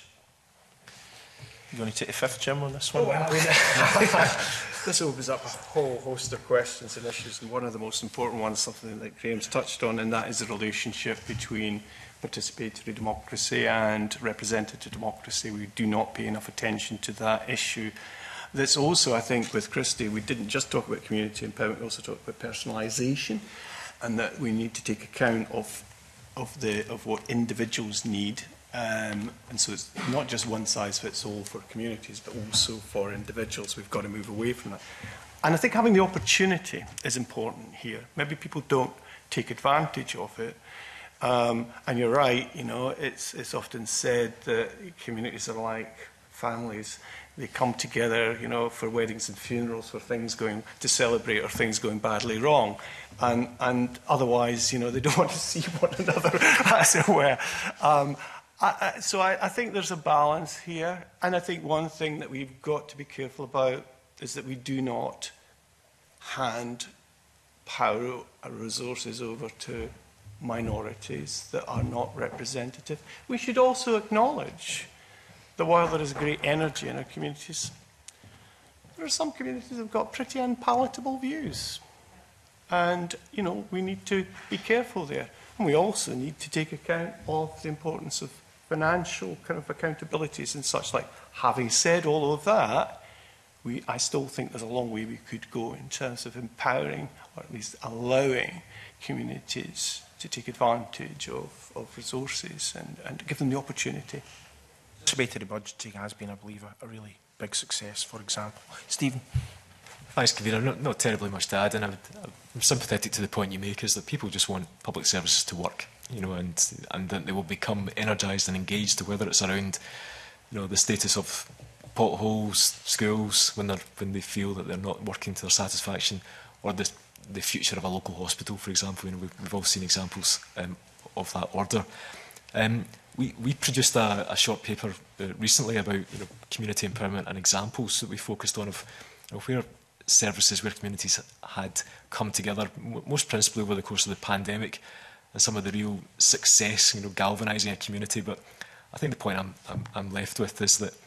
You going to take the fifth, Jim, on this one? Oh, well, this opens up a whole host of questions and issues, and one of the most important ones, something that Graham's touched on, and that is the relationship between participatory democracy and representative democracy. We do not pay enough attention to that issue. This also, I think, with Christie, we didn't just talk about community empowerment, we also talked about personalisation, and that we need to take account of what individuals need. And so it's not just one size fits all for communities, but also for individuals. We've got to move away from that. And I think having the opportunity is important here. Maybe people don't take advantage of it. And you're right, it's often said that communities are like families. They come together, for weddings and funerals, for things to celebrate or things going badly wrong. And otherwise, they don't want to see one another, as it were. So I think there's a balance here, and I think one thing that we've got to be careful about is that we do not hand power or resources over to minorities that are not representative. We should also acknowledge that while there is great energy in our communities, there are some communities that have got pretty unpalatable views. And, we need to be careful there. And we also need to take account of the importance of financial kind of accountabilities and such like. Having said all of that, I still think there's a long way we could go in terms of empowering, or at least allowing communities to take advantage of resources and give them the opportunity. Participatory budgeting has been, I believe, a really big success, for example. Stephen? Thanks, Convener. Not terribly much to add, and I'm sympathetic to the point you make, is that people just want public services to work, and that they will become energised and engaged, whether it's around, the status of potholes, schools, when they feel that they're not working to their satisfaction, or the future of a local hospital, for example. We've all seen examples of that order. We produced a short paper recently about community empowerment and examples that we focused on of where services, where communities had come together, most principally over the course of the pandemic, and some of the real success, galvanising a community. But I think the point I'm left with is that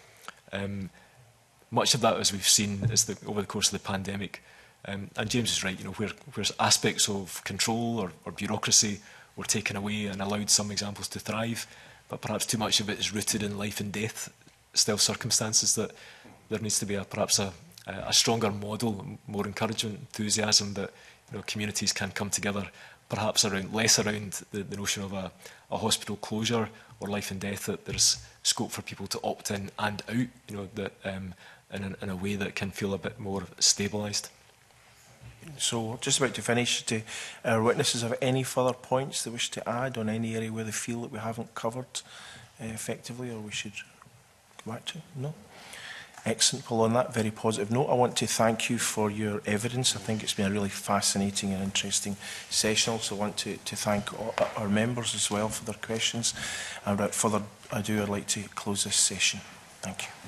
much of that, as we've seen, is that over the course of the pandemic, and James is right, where aspects of control or bureaucracy were taken away and allowed some examples to thrive, but perhaps too much of it is rooted in life and death still circumstances, that there needs to be perhaps a stronger model, more encouragement, enthusiasm, that communities can come together, perhaps less around the notion of a hospital closure or life and death, that there's scope for people to opt in and out, that in a way that can feel a bit more stabilised. So, just about to finish, do our witnesses have any further points they wish to add on any area where they feel that we haven't covered effectively, or we should go back to? No? Excellent. Well, on that very positive note, I want to thank you for your evidence. I think it's been a really fascinating and interesting session. I also want to thank our members as well for their questions. And without further ado, I'd like to close this session. Thank you.